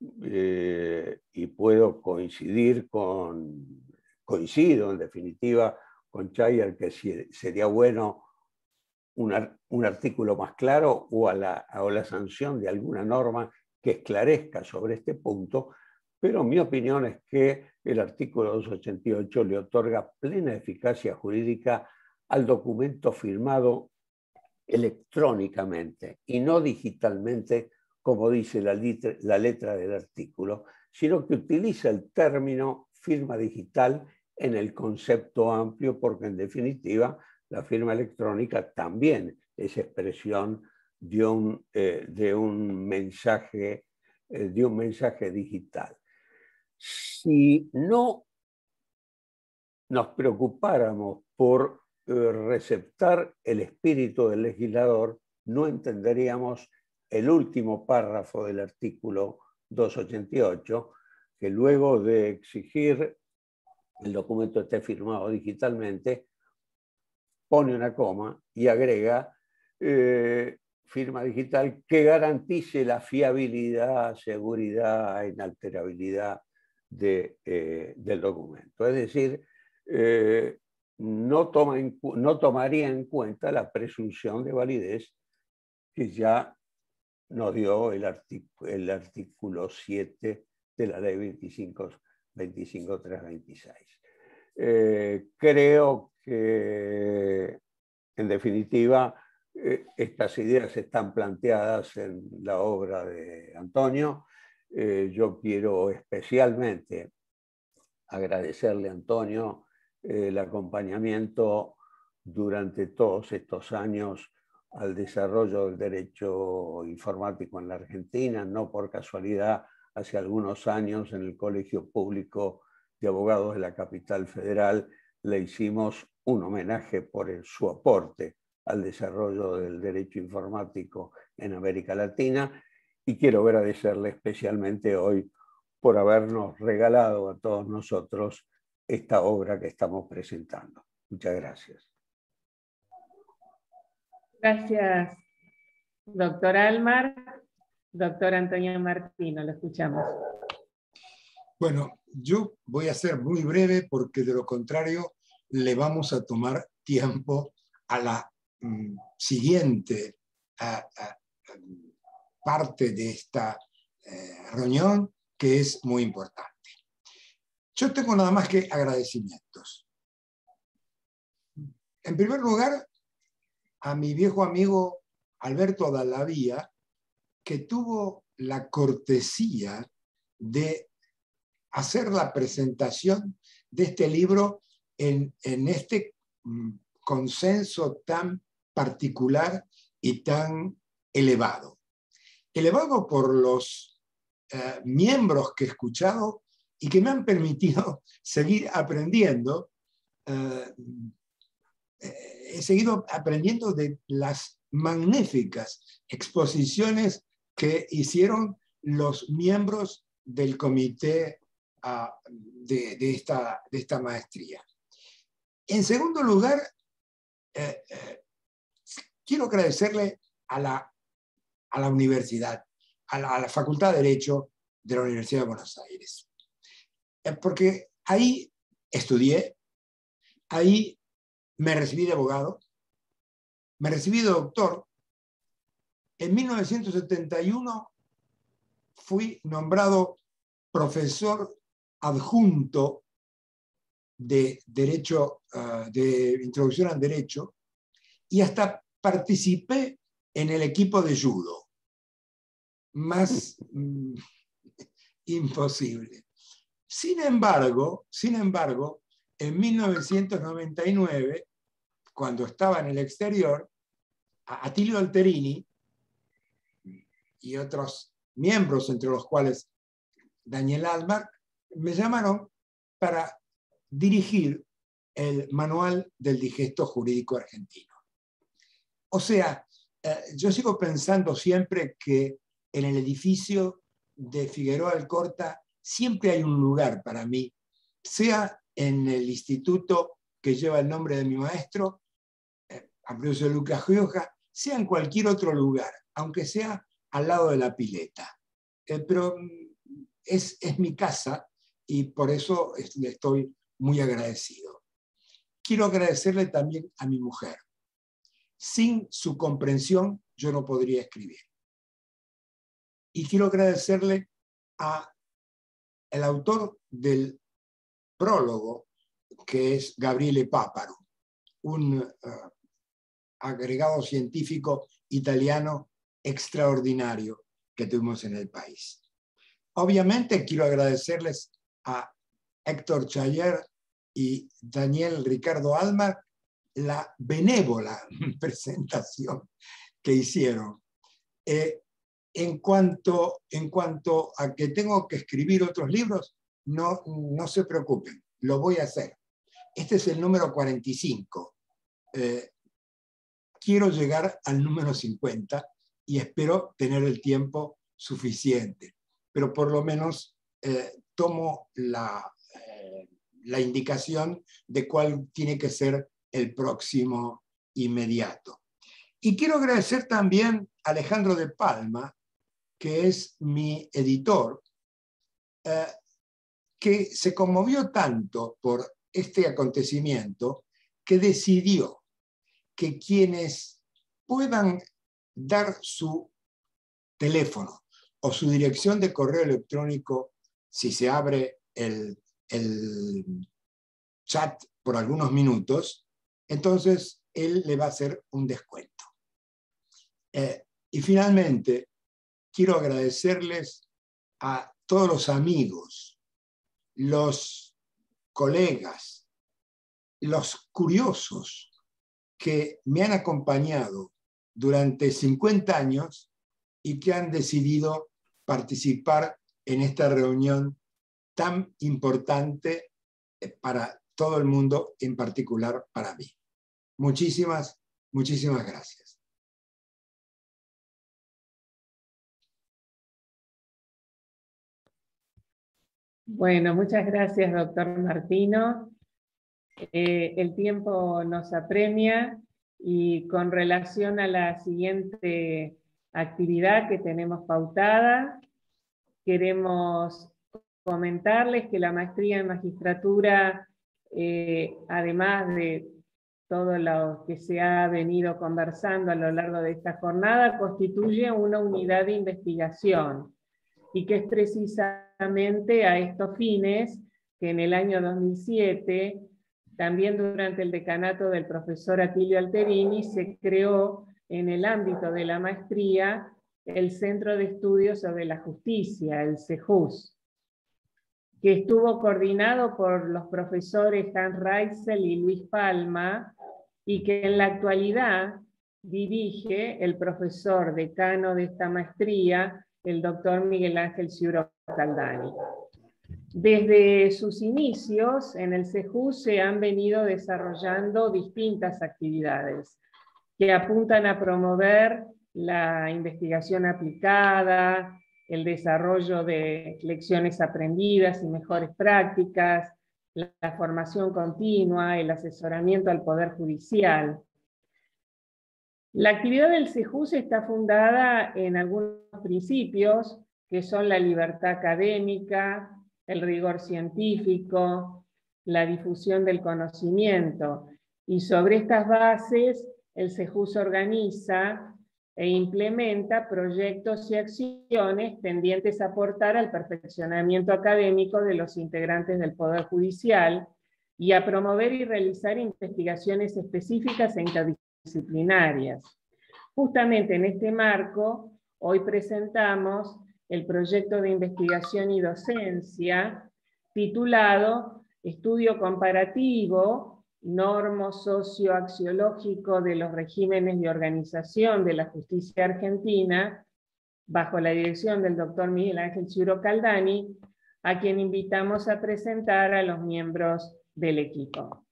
y puedo coincido en definitiva con Chayer que sería bueno un artículo más claro o la sanción de alguna norma que esclarezca sobre este punto, pero mi opinión es que el artículo 288 le otorga plena eficacia jurídica al documento firmado electrónicamente y no digitalmente, como dice la letra del artículo, sino que utiliza el término firma digital en el concepto amplio, porque en definitiva la firma electrónica también es expresión de un mensaje digital. Si no nos preocupáramos por receptar el espíritu del legislador, no entenderíamos el último párrafo del artículo 288, que luego de exigir el documento esté firmado digitalmente, pone una coma y agrega firma digital que garantice la fiabilidad, seguridad, inalterabilidad del documento. Es decir, no tomaría en cuenta la presunción de validez que ya nos dio el artículo 7 de la ley 25.326. Creo que, en definitiva, estas ideas están planteadas en la obra de Antonio. Yo quiero especialmente agradecerle a Antonio el acompañamiento durante todos estos años al desarrollo del derecho informático en la Argentina. No por casualidad, hace algunos años en el Colegio Público de Abogados de la Capital Federal le hicimos un homenaje por su aporte al desarrollo del derecho informático en América Latina, y quiero agradecerle especialmente hoy por habernos regalado a todos nosotros esta obra que estamos presentando. Muchas gracias. Gracias, doctor Almar. Doctor Antonio Martino, lo escuchamos. Bueno, yo voy a ser muy breve porque de lo contrario le vamos a tomar tiempo a la siguiente parte de esta reunión, que es muy importante. Yo tengo nada más que agradecimientos. En primer lugar, a mi viejo amigo Alberto Dallavía, que tuvo la cortesía de hacer la presentación de este libro en este consenso tan particular y tan elevado. Elevado por los miembros que he escuchado y que me han permitido seguir aprendiendo. He seguido aprendiendo de las magníficas exposiciones que hicieron los miembros del comité de esta maestría. En segundo lugar, quiero agradecerle a la universidad, a la Facultad de Derecho de la Universidad de Buenos Aires. Porque ahí estudié, ahí me recibí de abogado, me recibí de doctor. En 1971 fui nombrado profesor adjunto de Derecho, de Introducción al Derecho, y hasta participé en el equipo de judo. Más imposible. Sin embargo, en 1999, cuando estaba en el exterior, Atilio Alterini y otros miembros, entre los cuales Daniel Almar, me llamaron para dirigir el Manual del Digesto Jurídico Argentino. O sea, yo sigo pensando siempre que en el edificio de Figueroa Alcorta siempre hay un lugar para mí, sea en el instituto que lleva el nombre de mi maestro, Ambrosio Lucas Gioja, sea en cualquier otro lugar, aunque sea al lado de la pileta. Pero es mi casa y por eso le estoy muy agradecido. Quiero agradecerle también a mi mujer. Sin su comprensión yo no podría escribir. Y quiero agradecerle al autor del prólogo, que es Gabriele Paparo, un agregado científico italiano extraordinario que tuvimos en el país. Obviamente quiero agradecerles a Héctor Chayer y Daniel Ricardo Almar la benévola presentación que hicieron. En cuanto a que tengo que escribir otros libros, no se preocupen, lo voy a hacer. Este es el número 45. Quiero llegar al número 50 y espero tener el tiempo suficiente. Pero por lo menos tomo la indicación de cuál tiene que ser el próximo inmediato. Y quiero agradecer también a Alejandro de Palma, que es mi editor, que se conmovió tanto por este acontecimiento que decidió que quienes puedan dar su teléfono o su dirección de correo electrónico, si se abre el chat por algunos minutos, entonces él le va a hacer un descuento. Y finalmente, quiero agradecerles a todos los amigos, los colegas, los curiosos que me han acompañado durante 50 años y que han decidido participar en esta reunión tan importante para todo el mundo, en particular para mí. Muchísimas gracias. Bueno, muchas gracias, doctor Martino. El tiempo nos apremia y con relación a la siguiente actividad que tenemos pautada, queremos comentarles que la maestría en magistratura, además de todo lo que se ha venido conversando a lo largo de esta jornada, constituye una unidad de investigación y que es precisamente a estos fines que en el año 2007, también durante el decanato del profesor Atilio Alterini, se creó en el ámbito de la maestría el Centro de Estudios sobre la Justicia, el CEJUS, que estuvo coordinado por los profesores Hans Reisel y Luis Palma, y que en la actualidad dirige el profesor decano de esta maestría, el doctor Miguel Ángel Ciuro Caldani. Desde sus inicios en el CEJUS se han venido desarrollando distintas actividades que apuntan a promover la investigación aplicada, el desarrollo de lecciones aprendidas y mejores prácticas, la formación continua, el asesoramiento al Poder Judicial. La actividad del CEJUS está fundada en algunos principios, que son la libertad académica, el rigor científico, la difusión del conocimiento, y sobre estas bases el CEJUS organiza e implementa proyectos y acciones tendientes a aportar al perfeccionamiento académico de los integrantes del Poder Judicial y a promover y realizar investigaciones específicas e interdisciplinarias. Justamente en este marco, hoy presentamos el proyecto de investigación y docencia titulado Estudio comparativo, normo socioaxiológico de los regímenes de organización de la justicia argentina, bajo la dirección del doctor Miguel Ángel Ciuro Caldani, a quien invitamos a presentar a los miembros del equipo.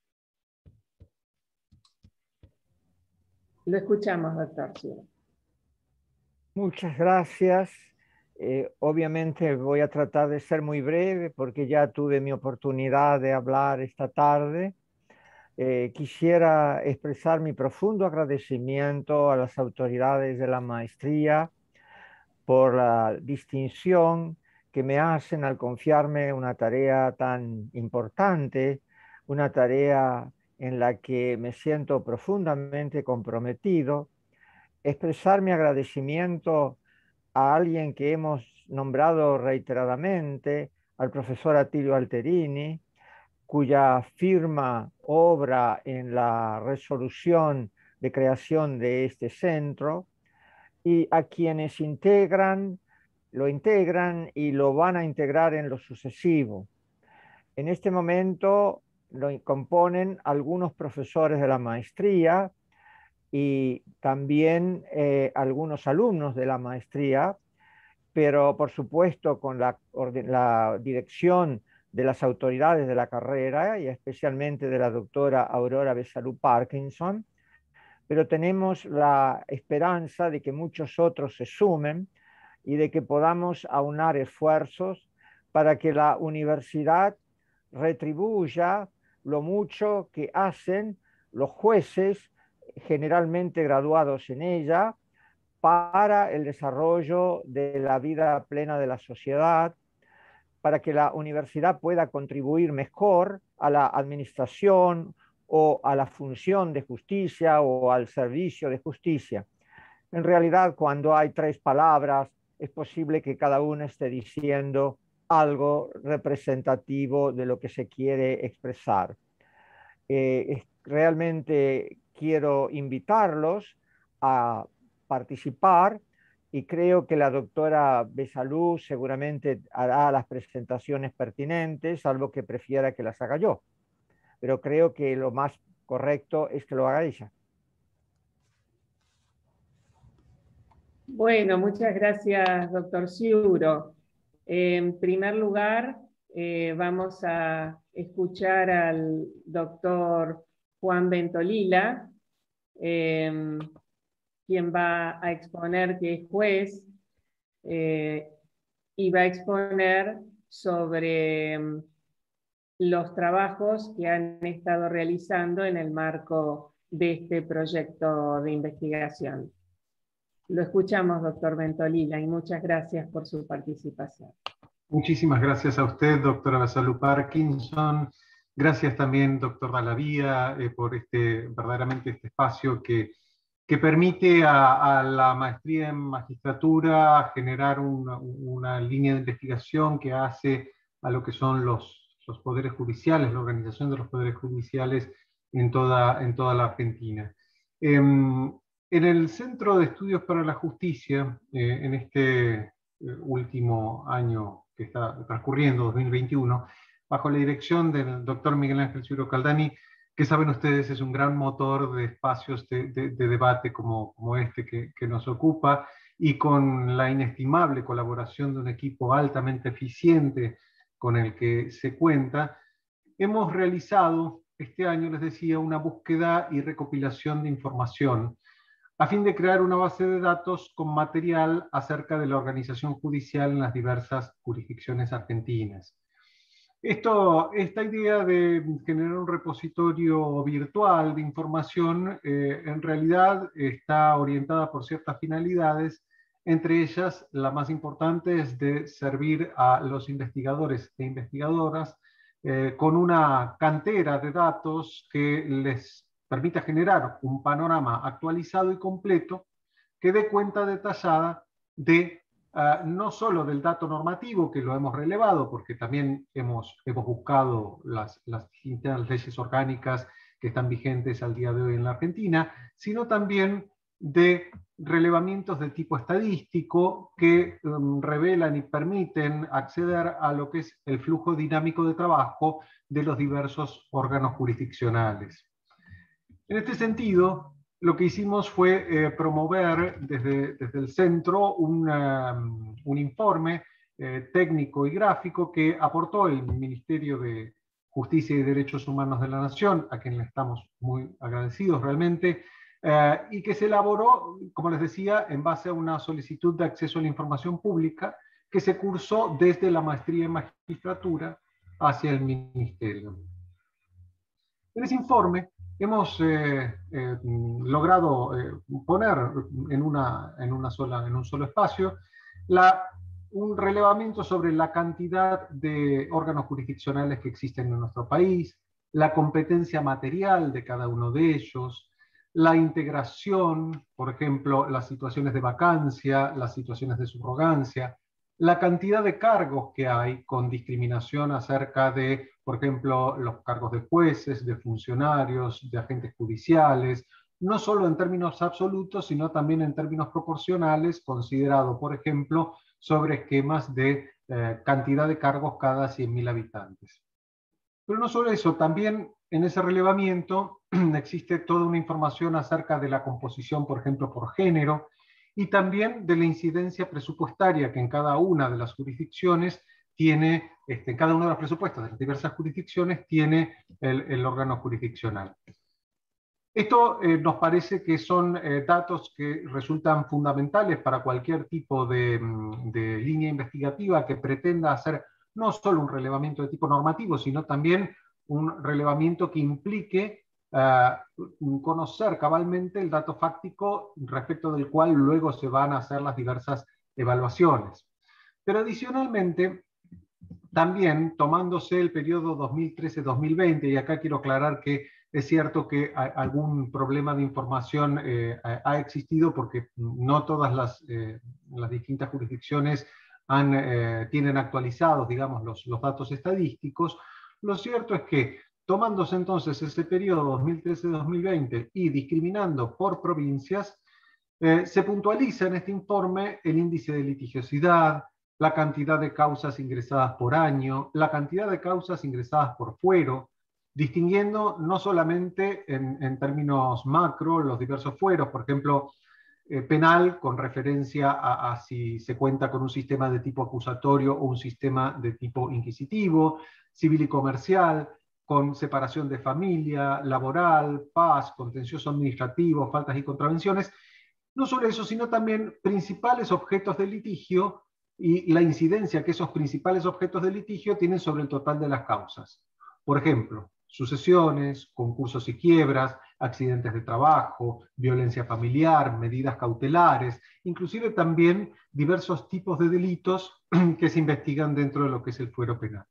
Lo escuchamos, doctor Ciuro. Muchas gracias. Obviamente voy a tratar de ser muy breve porque ya tuve mi oportunidad de hablar esta tarde. Quisiera expresar mi profundo agradecimiento a las autoridades de la maestría por la distinción que me hacen al confiarme una tarea tan importante, una tarea en la que me siento profundamente comprometido. Expresar mi agradecimiento a alguien que hemos nombrado reiteradamente, al profesor Attilio Alterini, cuya firma obra en la resolución de creación de este centro, y a quienes lo integran y lo van a integrar en lo sucesivo. En este momento lo componen algunos profesores de la maestría y también algunos alumnos de la maestría, pero por supuesto con la dirección de las autoridades de la carrera y especialmente de la doctora Aurora Besalú Parkinson, pero tenemos la esperanza de que muchos otros se sumen y de que podamos aunar esfuerzos para que la universidad retribuya lo mucho que hacen los jueces generalmente graduados en ella para el desarrollo de la vida plena de la sociedad, para que la universidad pueda contribuir mejor a la administración o a la función de justicia o al servicio de justicia. En realidad, cuando hay tres palabras, es posible que cada una esté diciendo algo representativo de lo que se quiere expresar. Realmente quiero invitarlos a participar y creo que la doctora Besalú seguramente hará las presentaciones pertinentes, salvo que prefiera que las haga yo. Pero creo que lo más correcto es que lo haga ella. Bueno, muchas gracias, doctor Ciuro. En primer lugar, vamos a escuchar al doctor Juan Ventolila, quien va a exponer, que es juez, y va a exponer sobre los trabajos que han estado realizando en el marco de este proyecto de investigación. Lo escuchamos, doctor Ventolila, y muchas gracias por su participación. Muchísimas gracias a usted, doctora Besalú Parkinson. Gracias también, doctor Dalavía, por verdaderamente este espacio que permite a la maestría en magistratura generar una línea de investigación que hace a lo que son los poderes judiciales, la organización de los poderes judiciales en toda la Argentina. En el Centro de Estudios para la Justicia, en este último año que está transcurriendo, 2021, bajo la dirección del doctor Miguel Ángel Ciuro Caldani, que saben ustedes es un gran motor de espacios de debate como este que nos ocupa, y con la inestimable colaboración de un equipo altamente eficiente con el que se cuenta, hemos realizado este año, les decía, una búsqueda y recopilación de información a fin de crear una base de datos con material acerca de la organización judicial en las diversas jurisdicciones argentinas. Esta idea de generar un repositorio virtual de información en realidad está orientada por ciertas finalidades, entre ellas la más importante es de servir a los investigadores e investigadoras con una cantera de datos que les permita generar un panorama actualizado y completo que dé cuenta detallada de no solo del dato normativo, que lo hemos relevado, porque también hemos buscado las distintas leyes orgánicas que están vigentes al día de hoy en la Argentina, sino también de relevamientos de tipo estadístico que revelan y permiten acceder a lo que es el flujo dinámico de trabajo de los diversos órganos jurisdiccionales. En este sentido, lo que hicimos fue promover desde el centro un informe técnico y gráfico que aportó el Ministerio de Justicia y Derechos Humanos de la Nación, a quien le estamos muy agradecidos realmente, y que se elaboró, como les decía, en base a una solicitud de acceso a la información pública que se cursó desde la maestría en magistratura hacia el Ministerio. En ese informe hemos logrado poner en un solo espacio un relevamiento sobre la cantidad de órganos jurisdiccionales que existen en nuestro país, la competencia material de cada uno de ellos, la integración, por ejemplo, las situaciones de vacancia, las situaciones de subrogancia, la cantidad de cargos que hay con discriminación acerca de, por ejemplo, los cargos de jueces, de funcionarios, de agentes judiciales, no solo en términos absolutos, sino también en términos proporcionales, considerado, por ejemplo, sobre esquemas de cantidad de cargos cada 100.000 habitantes. Pero no solo eso, también en ese relevamiento existe toda una información acerca de la composición, por ejemplo, por género, y también de la incidencia presupuestaria que en cada una de las jurisdicciones tiene, en cada uno de los presupuestos de las diversas jurisdicciones tiene el órgano jurisdiccional. Esto nos parece que son datos que resultan fundamentales para cualquier tipo de línea investigativa que pretenda hacer no solo un relevamiento de tipo normativo, sino también un relevamiento que implique conocer cabalmente el dato fáctico respecto del cual luego se van a hacer las diversas evaluaciones. Pero adicionalmente, también tomándose el periodo 2013-2020, y acá quiero aclarar que es cierto que algún problema de información ha existido porque no todas las distintas jurisdicciones tienen actualizados, digamos, los datos estadísticos. Lo cierto es que tomándose entonces ese periodo 2013-2020 y discriminando por provincias, se puntualiza en este informe el índice de litigiosidad, la cantidad de causas ingresadas por año, la cantidad de causas ingresadas por fuero, distinguiendo no solamente en términos macro los diversos fueros, por ejemplo, penal con referencia a si se cuenta con un sistema de tipo acusatorio o un sistema de tipo inquisitivo, civil y comercial, con separación de familia, laboral, paz, contencioso administrativo, faltas y contravenciones. No solo eso, sino también principales objetos de litigio y la incidencia que esos principales objetos de litigio tienen sobre el total de las causas. Por ejemplo, sucesiones, concursos y quiebras, accidentes de trabajo, violencia familiar, medidas cautelares, inclusive también diversos tipos de delitos que se investigan dentro de lo que es el fuero penal.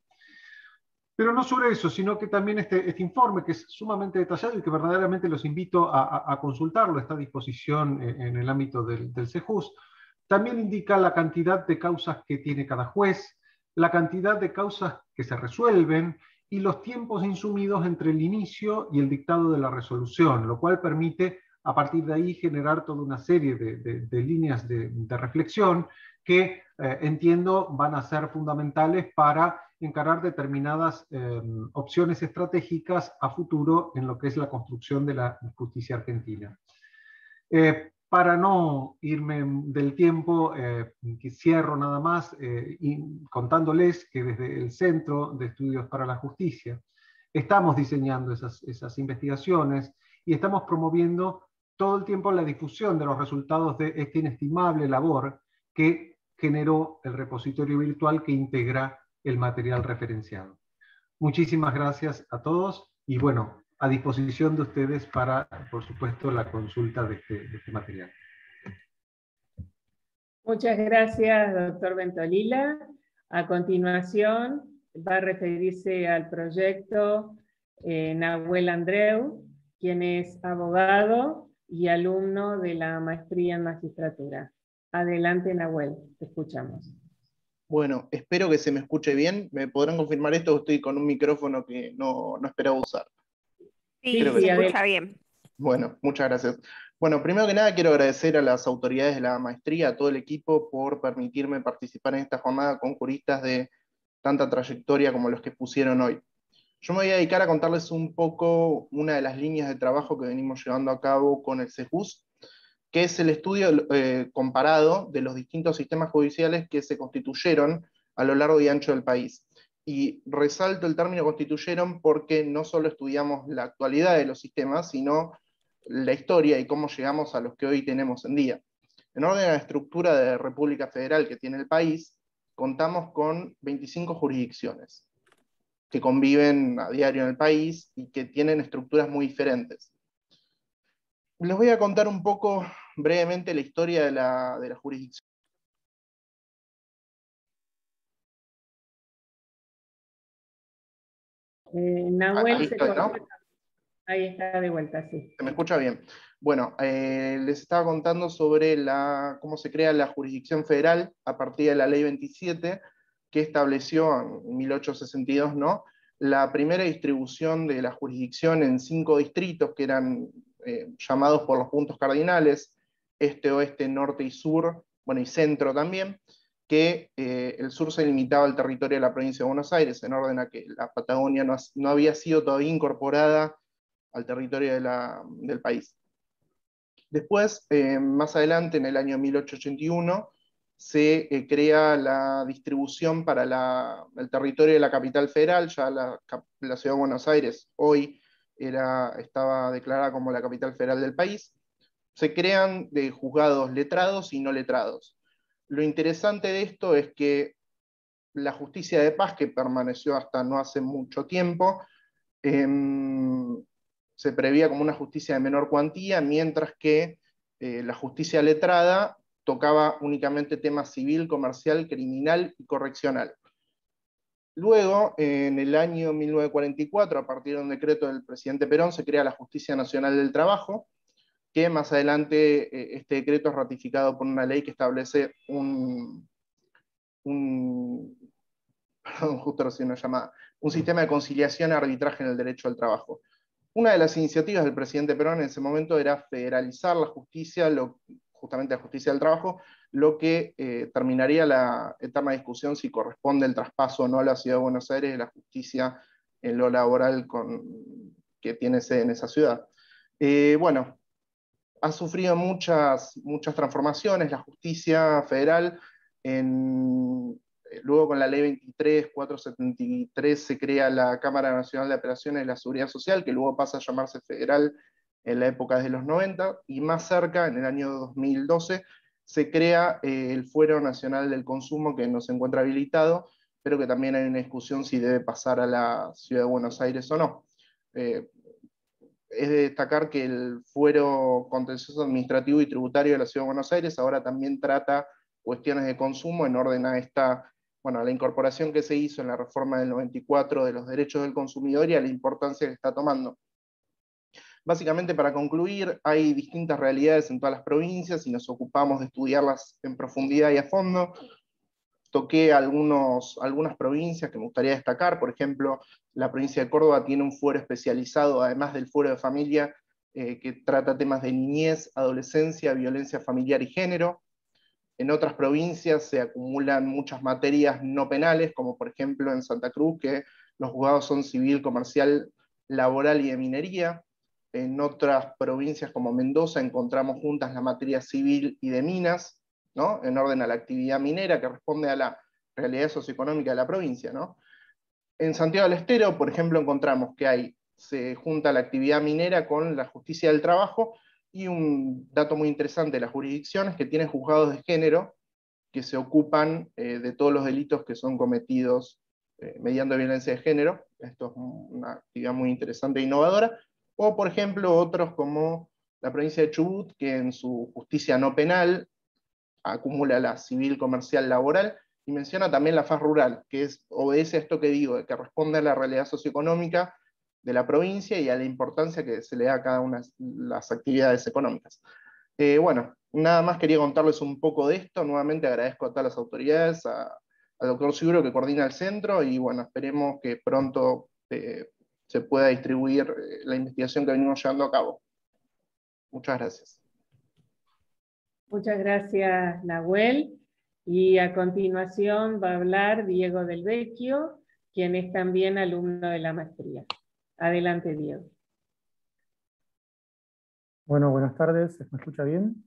Pero no solo eso, sino que también este informe, que es sumamente detallado y que verdaderamente los invito a consultarlo, está a disposición en el ámbito del CEJUS, también indica la cantidad de causas que tiene cada juez, la cantidad de causas que se resuelven y los tiempos insumidos entre el inicio y el dictado de la resolución, lo cual permite a partir de ahí generar toda una serie de líneas de reflexión que entiendo van a ser fundamentales para encarar determinadas opciones estratégicas a futuro en lo que es la construcción de la justicia argentina. Para no irme del tiempo, que cierro nada más contándoles que desde el Centro de Estudios para la Justicia estamos diseñando esas investigaciones y estamos promoviendo todo el tiempo la difusión de los resultados de esta inestimable labor que generó el repositorio virtual que integra el material referenciado. Muchísimas gracias a todos y bueno, a disposición de ustedes para, por supuesto, la consulta de este material. Muchas gracias, doctor Bentolila. A continuación va a referirse al proyecto Nahuel Andreu, quien es abogado y alumno de la maestría en magistratura. Adelante, Nahuel, te escuchamos. Bueno, espero que se me escuche bien. ¿Me podrán confirmar esto? Estoy con un micrófono que no esperaba usar. Sí, se escucha bien. Bueno, muchas gracias. Bueno, primero que nada quiero agradecer a las autoridades de la maestría, a todo el equipo, por permitirme participar en esta jornada con juristas de tanta trayectoria como los que pusieron hoy. Yo me voy a dedicar a contarles un poco una de las líneas de trabajo que venimos llevando a cabo con el CEJUS, que es el estudio comparado de los distintos sistemas judiciales que se constituyeron a lo largo y ancho del país. Y resalto el término constituyeron porque no solo estudiamos la actualidad de los sistemas, sino la historia y cómo llegamos a los que hoy tenemos en día. En orden a la estructura de República Federal que tiene el país, contamos con 25 jurisdicciones que conviven a diario en el país y que tienen estructuras muy diferentes. Les voy a contar un poco brevemente la historia de la jurisdicción. Nahuel, ¿no? Ahí está de vuelta, sí. ¿Se me escucha bien? Bueno, les estaba contando sobre cómo se crea la jurisdicción federal a partir de la Ley 27, que estableció en 1862, ¿no?, la primera distribución de la jurisdicción en 5 distritos que eran llamados por los puntos cardinales, este, oeste, norte y sur, bueno, y centro también, que el sur se limitaba al territorio de la provincia de Buenos Aires, en orden a que la Patagonia no había sido todavía incorporada al territorio del país. Después, más adelante, en el año 1881, se crea la distribución para el territorio de la capital federal. Ya la ciudad de Buenos Aires hoy estaba declarada como la capital federal del país. Se crean de juzgados letrados y no letrados. Lo interesante de esto es que la justicia de paz, que permaneció hasta no hace mucho tiempo, se prevía como una justicia de menor cuantía, mientras que la justicia letrada tocaba únicamente temas civil, comercial, criminal y correccional. Luego, en el año 1944, a partir de un decreto del presidente Perón, se crea la Justicia Nacional del Trabajo, que más adelante este decreto es ratificado por una ley que establece un sistema de conciliación y arbitraje en el derecho al trabajo. Una de las iniciativas del presidente Perón en ese momento era federalizar la justicia, justamente la justicia del trabajo, lo que terminaría la eterna discusión si corresponde el traspaso o no a la ciudad de Buenos Aires de la justicia en lo laboral que tiene sede en esa ciudad. Bueno, ha sufrido muchas transformaciones la justicia federal. Luego con la ley 23.473 se crea la Cámara Nacional de Apelaciones de la Seguridad Social, que luego pasa a llamarse federal en la época de los 90, y más cerca, en el año 2012, se crea el Fuero Nacional del Consumo, que no se encuentra habilitado, pero que también hay una discusión si debe pasar a la Ciudad de Buenos Aires o no. Es de destacar que el Fuero Contencioso Administrativo y Tributario de la Ciudad de Buenos Aires ahora también trata cuestiones de consumo en orden a a la incorporación que se hizo en la reforma del 94 de los derechos del consumidor y a la importancia que está tomando. Básicamente, para concluir, hay distintas realidades en todas las provincias y nos ocupamos de estudiarlas en profundidad y a fondo. Toqué algunas provincias que me gustaría destacar. Por ejemplo, la provincia de Córdoba tiene un fuero especializado, además del fuero de familia, que trata temas de niñez, adolescencia, violencia familiar y género. En otras provincias se acumulan muchas materias no penales, como por ejemplo en Santa Cruz, que los juzgados son civil, comercial, laboral y de minería. En otras provincias como Mendoza encontramos juntas la materia civil y de minas, ¿no?, en orden a la actividad minera, que responde a la realidad socioeconómica de la provincia, ¿no? En Santiago del Estero, por ejemplo, encontramos que se junta la actividad minera con la justicia del trabajo, y un dato muy interesante de las jurisdicciones, que tienen juzgados de género que se ocupan de todos los delitos que son cometidos mediando violencia de género. Esto es una actividad muy interesante e innovadora. O, por ejemplo, otros como la provincia de Chubut, que en su justicia no penal acumula la civil, comercial, laboral, y menciona también la faz rural, que obedece a esto que digo, que responde a la realidad socioeconómica de la provincia y a la importancia que se le da a cada una de las actividades económicas. Bueno, nada más quería contarles un poco de esto. Nuevamente agradezco a todas las autoridades, al doctor Siguro que coordina el centro, y bueno, esperemos que pronto se pueda distribuir la investigación que venimos llevando a cabo. Muchas gracias. Muchas gracias, Nahuel. Y a continuación va a hablar Diego Del Vecchio, quien es también alumno de la maestría. Adelante, Diego. Bueno, buenas tardes. ¿Me escucha bien?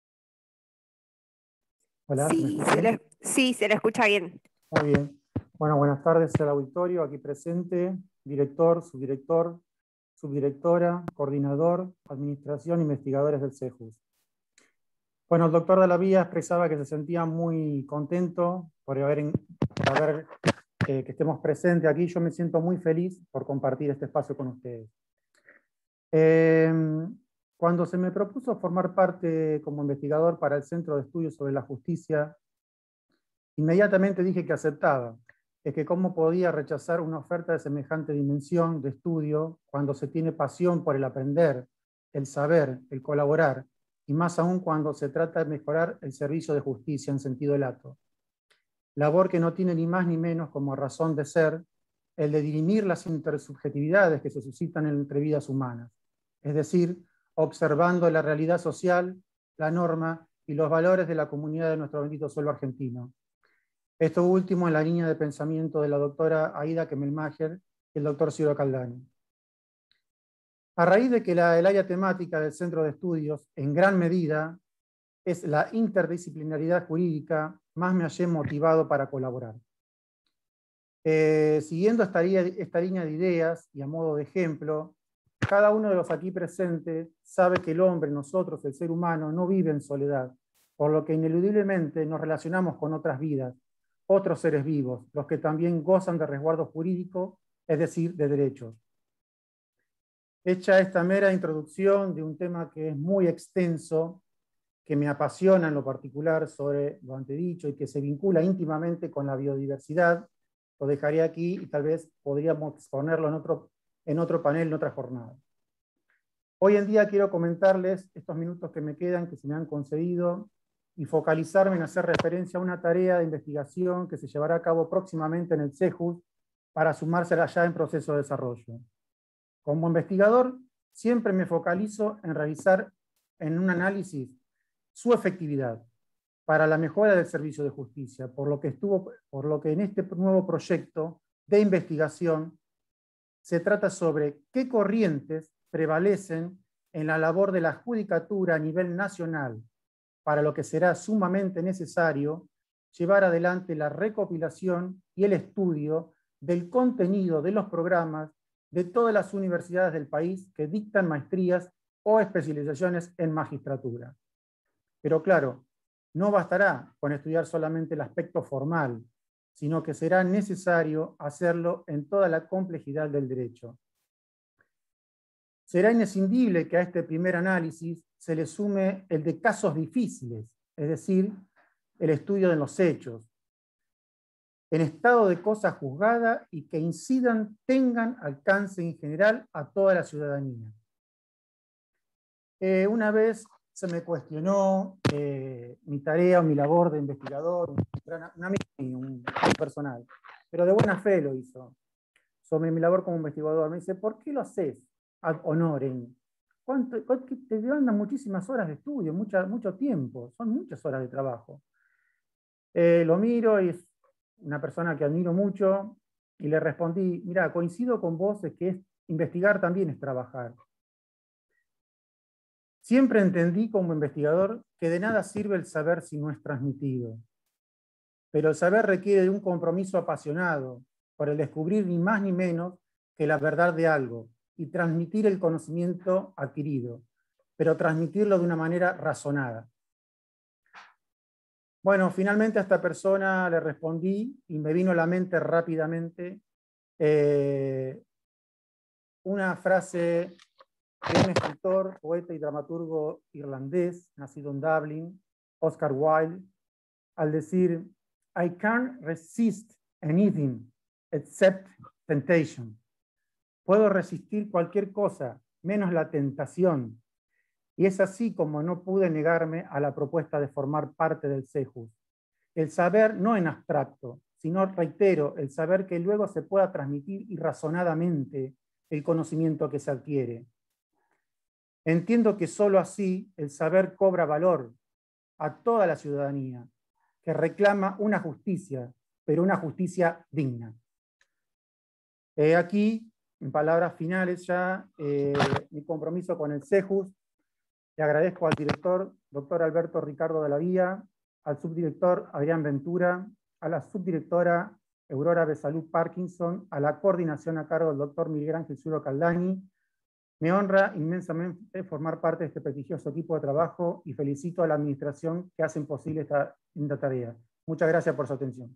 Hola. Sí, se le escucha bien. Muy bien. Bueno, buenas tardes al auditorio aquí presente, director, subdirector, subdirectora, coordinador, administración, investigadores del CEJUS. Bueno, el doctor Dalavía expresaba que se sentía muy contento por que estemos presentes aquí. Yo me siento muy feliz por compartir este espacio con ustedes. Cuando se me propuso formar parte como investigador para el Centro de Estudios sobre la Justicia, inmediatamente dije que aceptaba. Es que cómo podía rechazar una oferta de semejante dimensión de estudio cuando se tiene pasión por el aprender, el saber, el colaborar, y más aún cuando se trata de mejorar el servicio de justicia en sentido lato. Labor que no tiene ni más ni menos como razón de ser el de dirimir las intersubjetividades que se suscitan entre vidas humanas, es decir, observando la realidad social, la norma y los valores de la comunidad de nuestro bendito suelo argentino. Esto último en la línea de pensamiento de la doctora Aida Kemelmacher y el doctor Ciro Caldani. A raíz de que el área temática del Centro de Estudios, en gran medida, es la interdisciplinaridad jurídica, más me hallé motivado para colaborar. Siguiendo esta línea de ideas, y a modo de ejemplo, cada uno de los aquí presentes sabe que el hombre, nosotros, el ser humano, no vive en soledad, por lo que ineludiblemente nos relacionamos con otras vidas, otros seres vivos, los que también gozan de resguardo jurídico, es decir, de derechos. Hecha esta mera introducción de un tema que es muy extenso, que me apasiona en lo particular sobre lo antedicho y que se vincula íntimamente con la biodiversidad, lo dejaré aquí y tal vez podríamos exponerlo en otro panel, en otra jornada. Hoy en día quiero comentarles estos minutos que me quedan, que se me han concedido, y focalizarme en hacer referencia a una tarea de investigación que se llevará a cabo próximamente en el CEJUS para sumársela ya en proceso de desarrollo. Como investigador, siempre me focalizo en realizar en un análisis su efectividad para la mejora del servicio de justicia, por lo que en este nuevo proyecto de investigación se trata sobre qué corrientes prevalecen en la labor de la judicatura a nivel nacional, para lo que será sumamente necesario llevar adelante la recopilación y el estudio del contenido de los programas de todas las universidades del país que dictan maestrías o especializaciones en magistratura. Pero claro, no bastará con estudiar solamente el aspecto formal, sino que será necesario hacerlo en toda la complejidad del derecho. Será imprescindible que a este primer análisis se le sume el de casos difíciles, es decir, el estudio de los hechos, en estado de cosa juzgada y que tengan alcance en general a toda la ciudadanía. Una vez se me cuestionó mi tarea o mi labor de investigador, un personal, pero de buena fe lo hizo, sobre mi labor como investigador. Me dice, ¿por qué lo haces ad honorem? Te demandan muchísimas horas de estudio, mucho tiempo, son muchas horas de trabajo. Lo miro y es una persona que admiro mucho, y le respondí, mira, coincido con vos de que investigar también es trabajar. Siempre entendí como investigador que de nada sirve el saber si no es transmitido, pero el saber requiere de un compromiso apasionado por el descubrir ni más ni menos que la verdad de algo y transmitir el conocimiento adquirido, pero transmitirlo de una manera razonada. Bueno, finalmente a esta persona le respondí y me vino a la mente rápidamente una frase de un escritor, poeta y dramaturgo irlandés, nacido en Dublín, Oscar Wilde, al decir, I can't resist anything except temptation. Puedo resistir cualquier cosa, menos la tentación. Y es así como no pude negarme a la propuesta de formar parte del CEJUS. El saber no en abstracto, sino, reitero, el saber que luego se pueda transmitir irrazonadamente el conocimiento que se adquiere. Entiendo que sólo así el saber cobra valor a toda la ciudadanía, que reclama una justicia, pero una justicia digna. Aquí, en palabras finales ya, mi compromiso con el CEJUS. Le agradezco al director, doctor Alberto Ricardo de la Vía, al subdirector Adrián Ventura, a la subdirectora Aurora Besalú Parkinson, a la coordinación a cargo del doctor Miguel Ángel Zuro Caldani. Me honra inmensamente formar parte de este prestigioso equipo de trabajo y felicito a la administración que hacen posible esta tarea. Muchas gracias por su atención.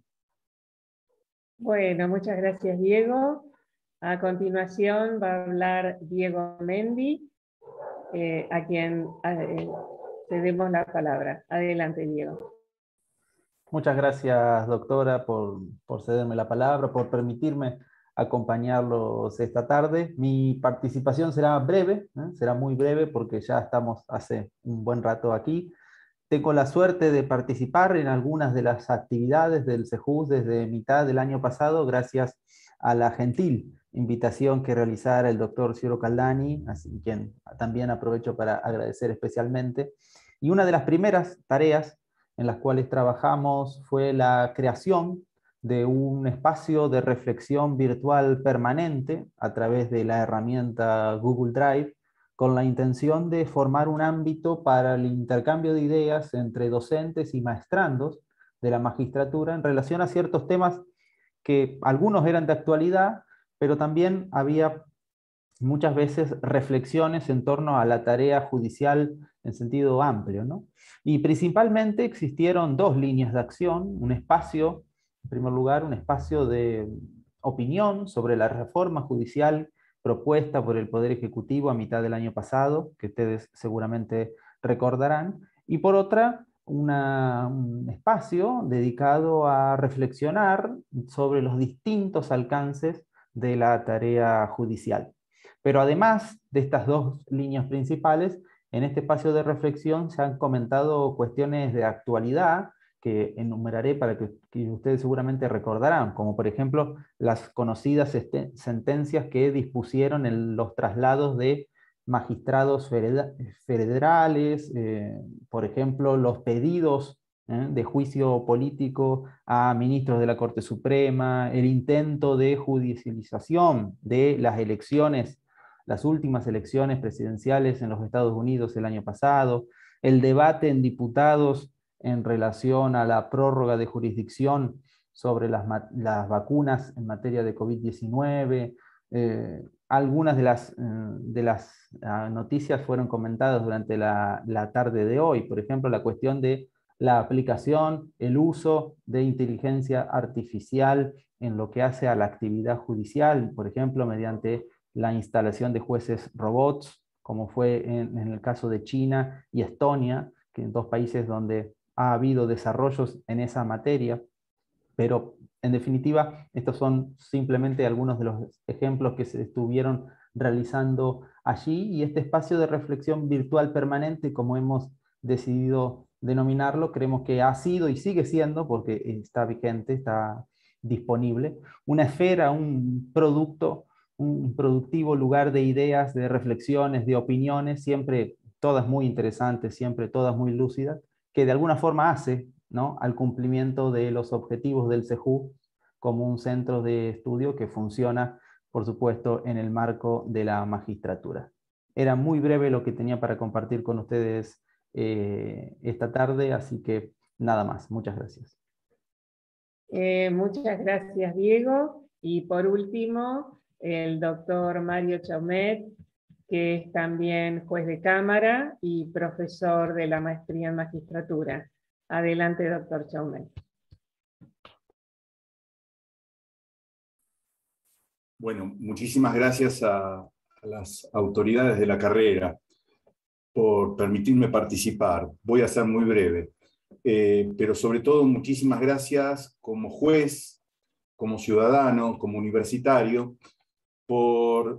Bueno, muchas gracias, Diego. A continuación va a hablar Diego Mendi, a quien cedemos la palabra. Adelante, Diego. Muchas gracias, doctora, por cederme la palabra, por permitirme acompañarlos esta tarde. Mi participación será breve, será muy breve porque ya estamos hace un buen rato aquí. Tengo la suerte de participar en algunas de las actividades del CEJUS desde mitad del año pasado, gracias a la gentil invitación que realizara el doctor Zuro Caldani, así quien también aprovecho para agradecer especialmente. Y una de las primeras tareas en las cuales trabajamos fue la creación de un espacio de reflexión virtual permanente a través de la herramienta Google Drive, con la intención de formar un ámbito para el intercambio de ideas entre docentes y maestrandos de la magistratura en relación a ciertos temas que algunos eran de actualidad, pero también había muchas veces reflexiones en torno a la tarea judicial en sentido amplio, ¿no? Y principalmente existieron dos líneas de acción, un espacio, en primer lugar, un espacio de opinión sobre la reforma judicial propuesta por el Poder Ejecutivo a mitad del año pasado, que ustedes seguramente recordarán, y por otra, un espacio dedicado a reflexionar sobre los distintos alcances de la tarea judicial. Pero además de estas dos líneas principales, en este espacio de reflexión se han comentado cuestiones de actualidad que enumeraré para que ustedes seguramente recordarán, como por ejemplo las conocidas sentencias que dispusieron los traslados de magistrados federales, por ejemplo, los pedidos de juicio político a ministros de la Corte Suprema, el intento de judicialización de las elecciones, las últimas elecciones presidenciales en los Estados Unidos el año pasado, el debate en diputados en relación a la prórroga de jurisdicción sobre las vacunas en materia de COVID-19. Algunas de las noticias fueron comentadas durante la tarde de hoy, por ejemplo, la cuestión de la aplicación, el uso de inteligencia artificial en lo que hace a la actividad judicial, por ejemplo, mediante la instalación de jueces robots, como fue en el caso de China y Estonia, que en dos países donde ha habido desarrollos en esa materia, pero en definitiva, estos son simplemente algunos de los ejemplos que se estuvieron realizando allí, y este espacio de reflexión virtual permanente, como hemos decidido denominarlo, creemos que ha sido y sigue siendo, porque está vigente, está disponible, una esfera, un producto, un productivo lugar de ideas, de reflexiones, de opiniones, siempre todas muy interesantes, siempre todas muy lúcidas, que de alguna forma hace, ¿no?, al cumplimiento de los objetivos del CEJUS como un centro de estudio que funciona, por supuesto, en el marco de la magistratura. Era muy breve lo que tenía para compartir con ustedes esta tarde, así que nada más. Muchas gracias. Muchas gracias, Diego. Y por último, el doctor Mario Chaumet, que es también juez de cámara y profesor de la maestría en magistratura. Adelante, doctor Chaumet. Bueno, muchísimas gracias a las autoridades de la carrera por permitirme participar. Voy a ser muy breve, pero sobre todo muchísimas gracias como juez, como ciudadano, como universitario, por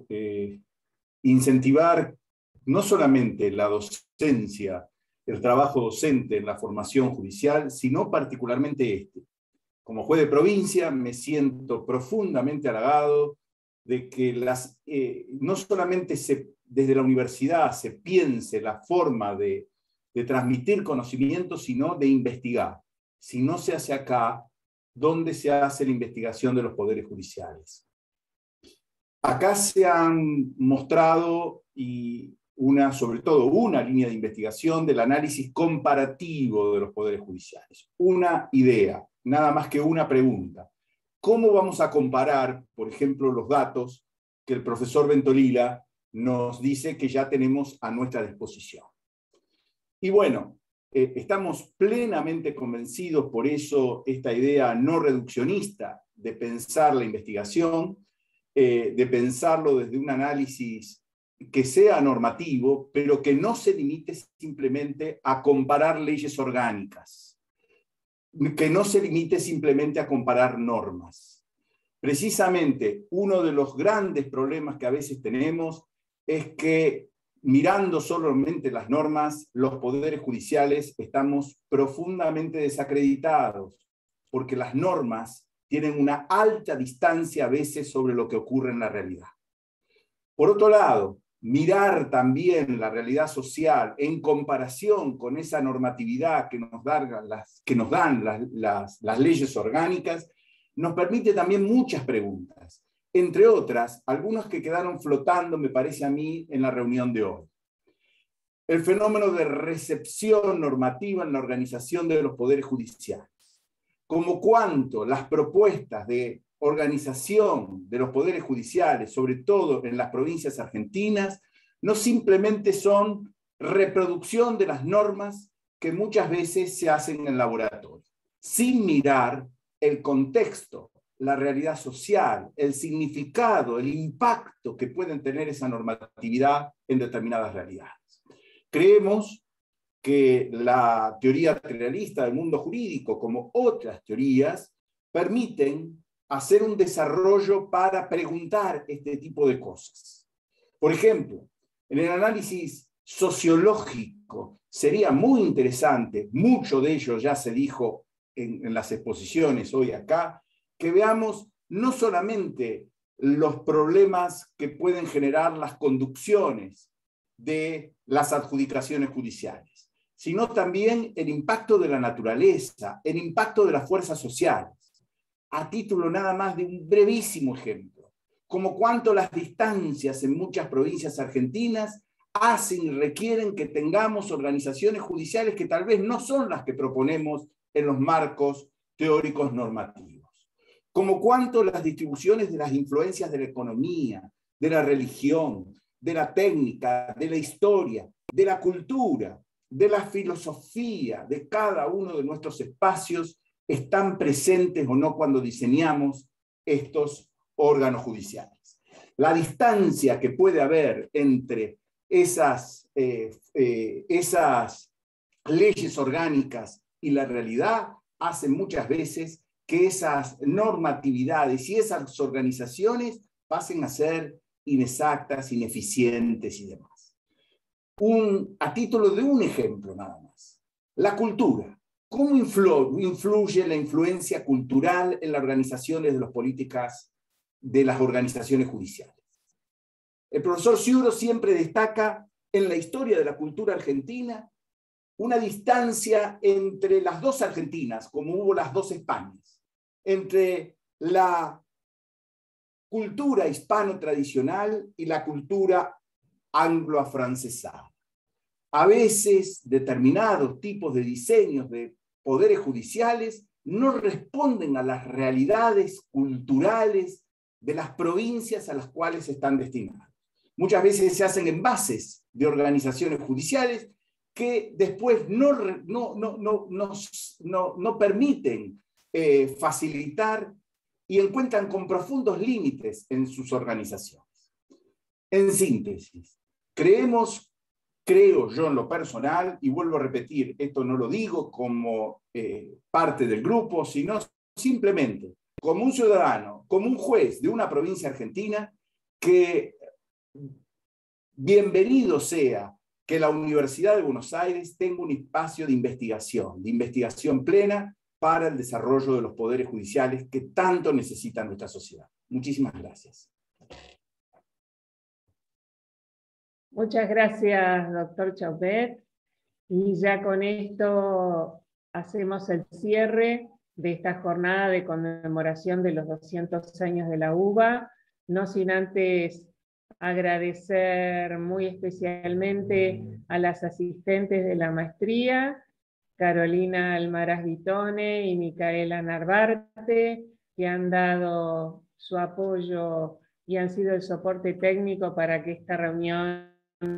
incentivar no solamente la docencia, el trabajo docente en la formación judicial, sino particularmente este. Como juez de provincia me siento profundamente halagado de que no solamente desde la universidad se piense la forma de transmitir conocimiento, sino de investigar. Si no se hace acá, ¿dónde se hace la investigación de los poderes judiciales? Acá se han mostrado, sobre todo una línea de investigación del análisis comparativo de los poderes judiciales. Una idea, nada más que una pregunta. ¿Cómo vamos a comparar, por ejemplo, los datos que el profesor Ventolila nos dice que ya tenemos a nuestra disposición? Y bueno, estamos plenamente convencidos, por eso esta idea no reduccionista de pensar la investigación, de pensarlo desde un análisis que sea normativo, pero que no se limite simplemente a comparar leyes orgánicas, que no se limite simplemente a comparar normas. Precisamente uno de los grandes problemas que a veces tenemos es que mirando solamente las normas, los poderes judiciales estamos profundamente desacreditados, porque las normas tienen una alta distancia a veces sobre lo que ocurre en la realidad. Por otro lado, mirar también la realidad social en comparación con esa normatividad que nos dan las leyes orgánicas, nos permite también muchas preguntas. Entre otras, algunas que quedaron flotando, me parece a mí, en la reunión de hoy. El fenómeno de recepción normativa en la organización de los poderes judiciales. Como cuánto las propuestas de organización de los poderes judiciales, sobre todo en las provincias argentinas, no simplemente son reproducción de las normas que muchas veces se hacen en el laboratorio, sin mirar el contexto, la realidad social, el significado, el impacto que pueden tener esa normatividad en determinadas realidades. Creemos que la teoría realista del mundo jurídico, como otras teorías, permiten hacer un desarrollo para preguntar este tipo de cosas. Por ejemplo, en el análisis sociológico sería muy interesante, mucho de ello ya se dijo en las exposiciones hoy acá, que veamos no solamente los problemas que pueden generar las conducciones de las adjudicaciones judiciales, sino también el impacto de la naturaleza, el impacto de las fuerzas sociales. A título nada más de un brevísimo ejemplo, como cuánto las distancias en muchas provincias argentinas hacen y requieren que tengamos organizaciones judiciales que tal vez no son las que proponemos en los marcos teóricos normativos. Como cuánto las distribuciones de las influencias de la economía, de la religión, de la técnica, de la historia, de la cultura, de la filosofía, de cada uno de nuestros espacios, están presentes o no cuando diseñamos estos órganos judiciales. La distancia que puede haber entre esas leyes orgánicas y la realidad hace muchas veces que esas normatividades y esas organizaciones pasen a ser inexactas, ineficientes y demás. A título de un ejemplo nada más, la cultura. ¿Cómo influye la influencia cultural en las organizaciones de las políticas de las organizaciones judiciales? El profesor Ciuro siempre destaca en la historia de la cultura argentina una distancia entre las dos Argentinas, como hubo las dos Españas, entre la cultura hispano tradicional y la cultura anglo-afrancesada. A veces determinados tipos de diseños de poderes judiciales no responden a las realidades culturales de las provincias a las cuales están destinados. Muchas veces se hacen envases de organizaciones judiciales que después no permiten facilitar y encuentran con profundos límites en sus organizaciones. En síntesis, creo yo en lo personal, y vuelvo a repetir, esto no lo digo como parte del grupo, sino simplemente como un ciudadano, como un juez de una provincia argentina, que bienvenido sea que la Universidad de Buenos Aires tenga un espacio de investigación plena para el desarrollo de los poderes judiciales que tanto necesita nuestra sociedad. Muchísimas gracias. Muchas gracias, doctor Chaupet. Y ya con esto hacemos el cierre de esta jornada de conmemoración de los 200 años de la UBA, no sin antes agradecer muy especialmente a las asistentes de la maestría, Carolina Almaraz Vitone y Micaela Narvarte, que han dado su apoyo y han sido el soporte técnico para que esta reunión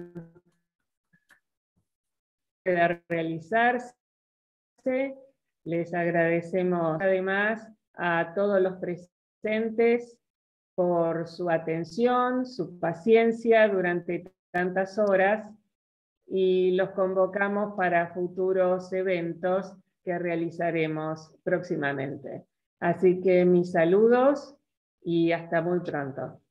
pueda realizarse. Les agradecemos además a todos los presentes por su atención, su paciencia durante tantas horas, y los convocamos para futuros eventos que realizaremos próximamente. Así que mis saludos y hasta muy pronto.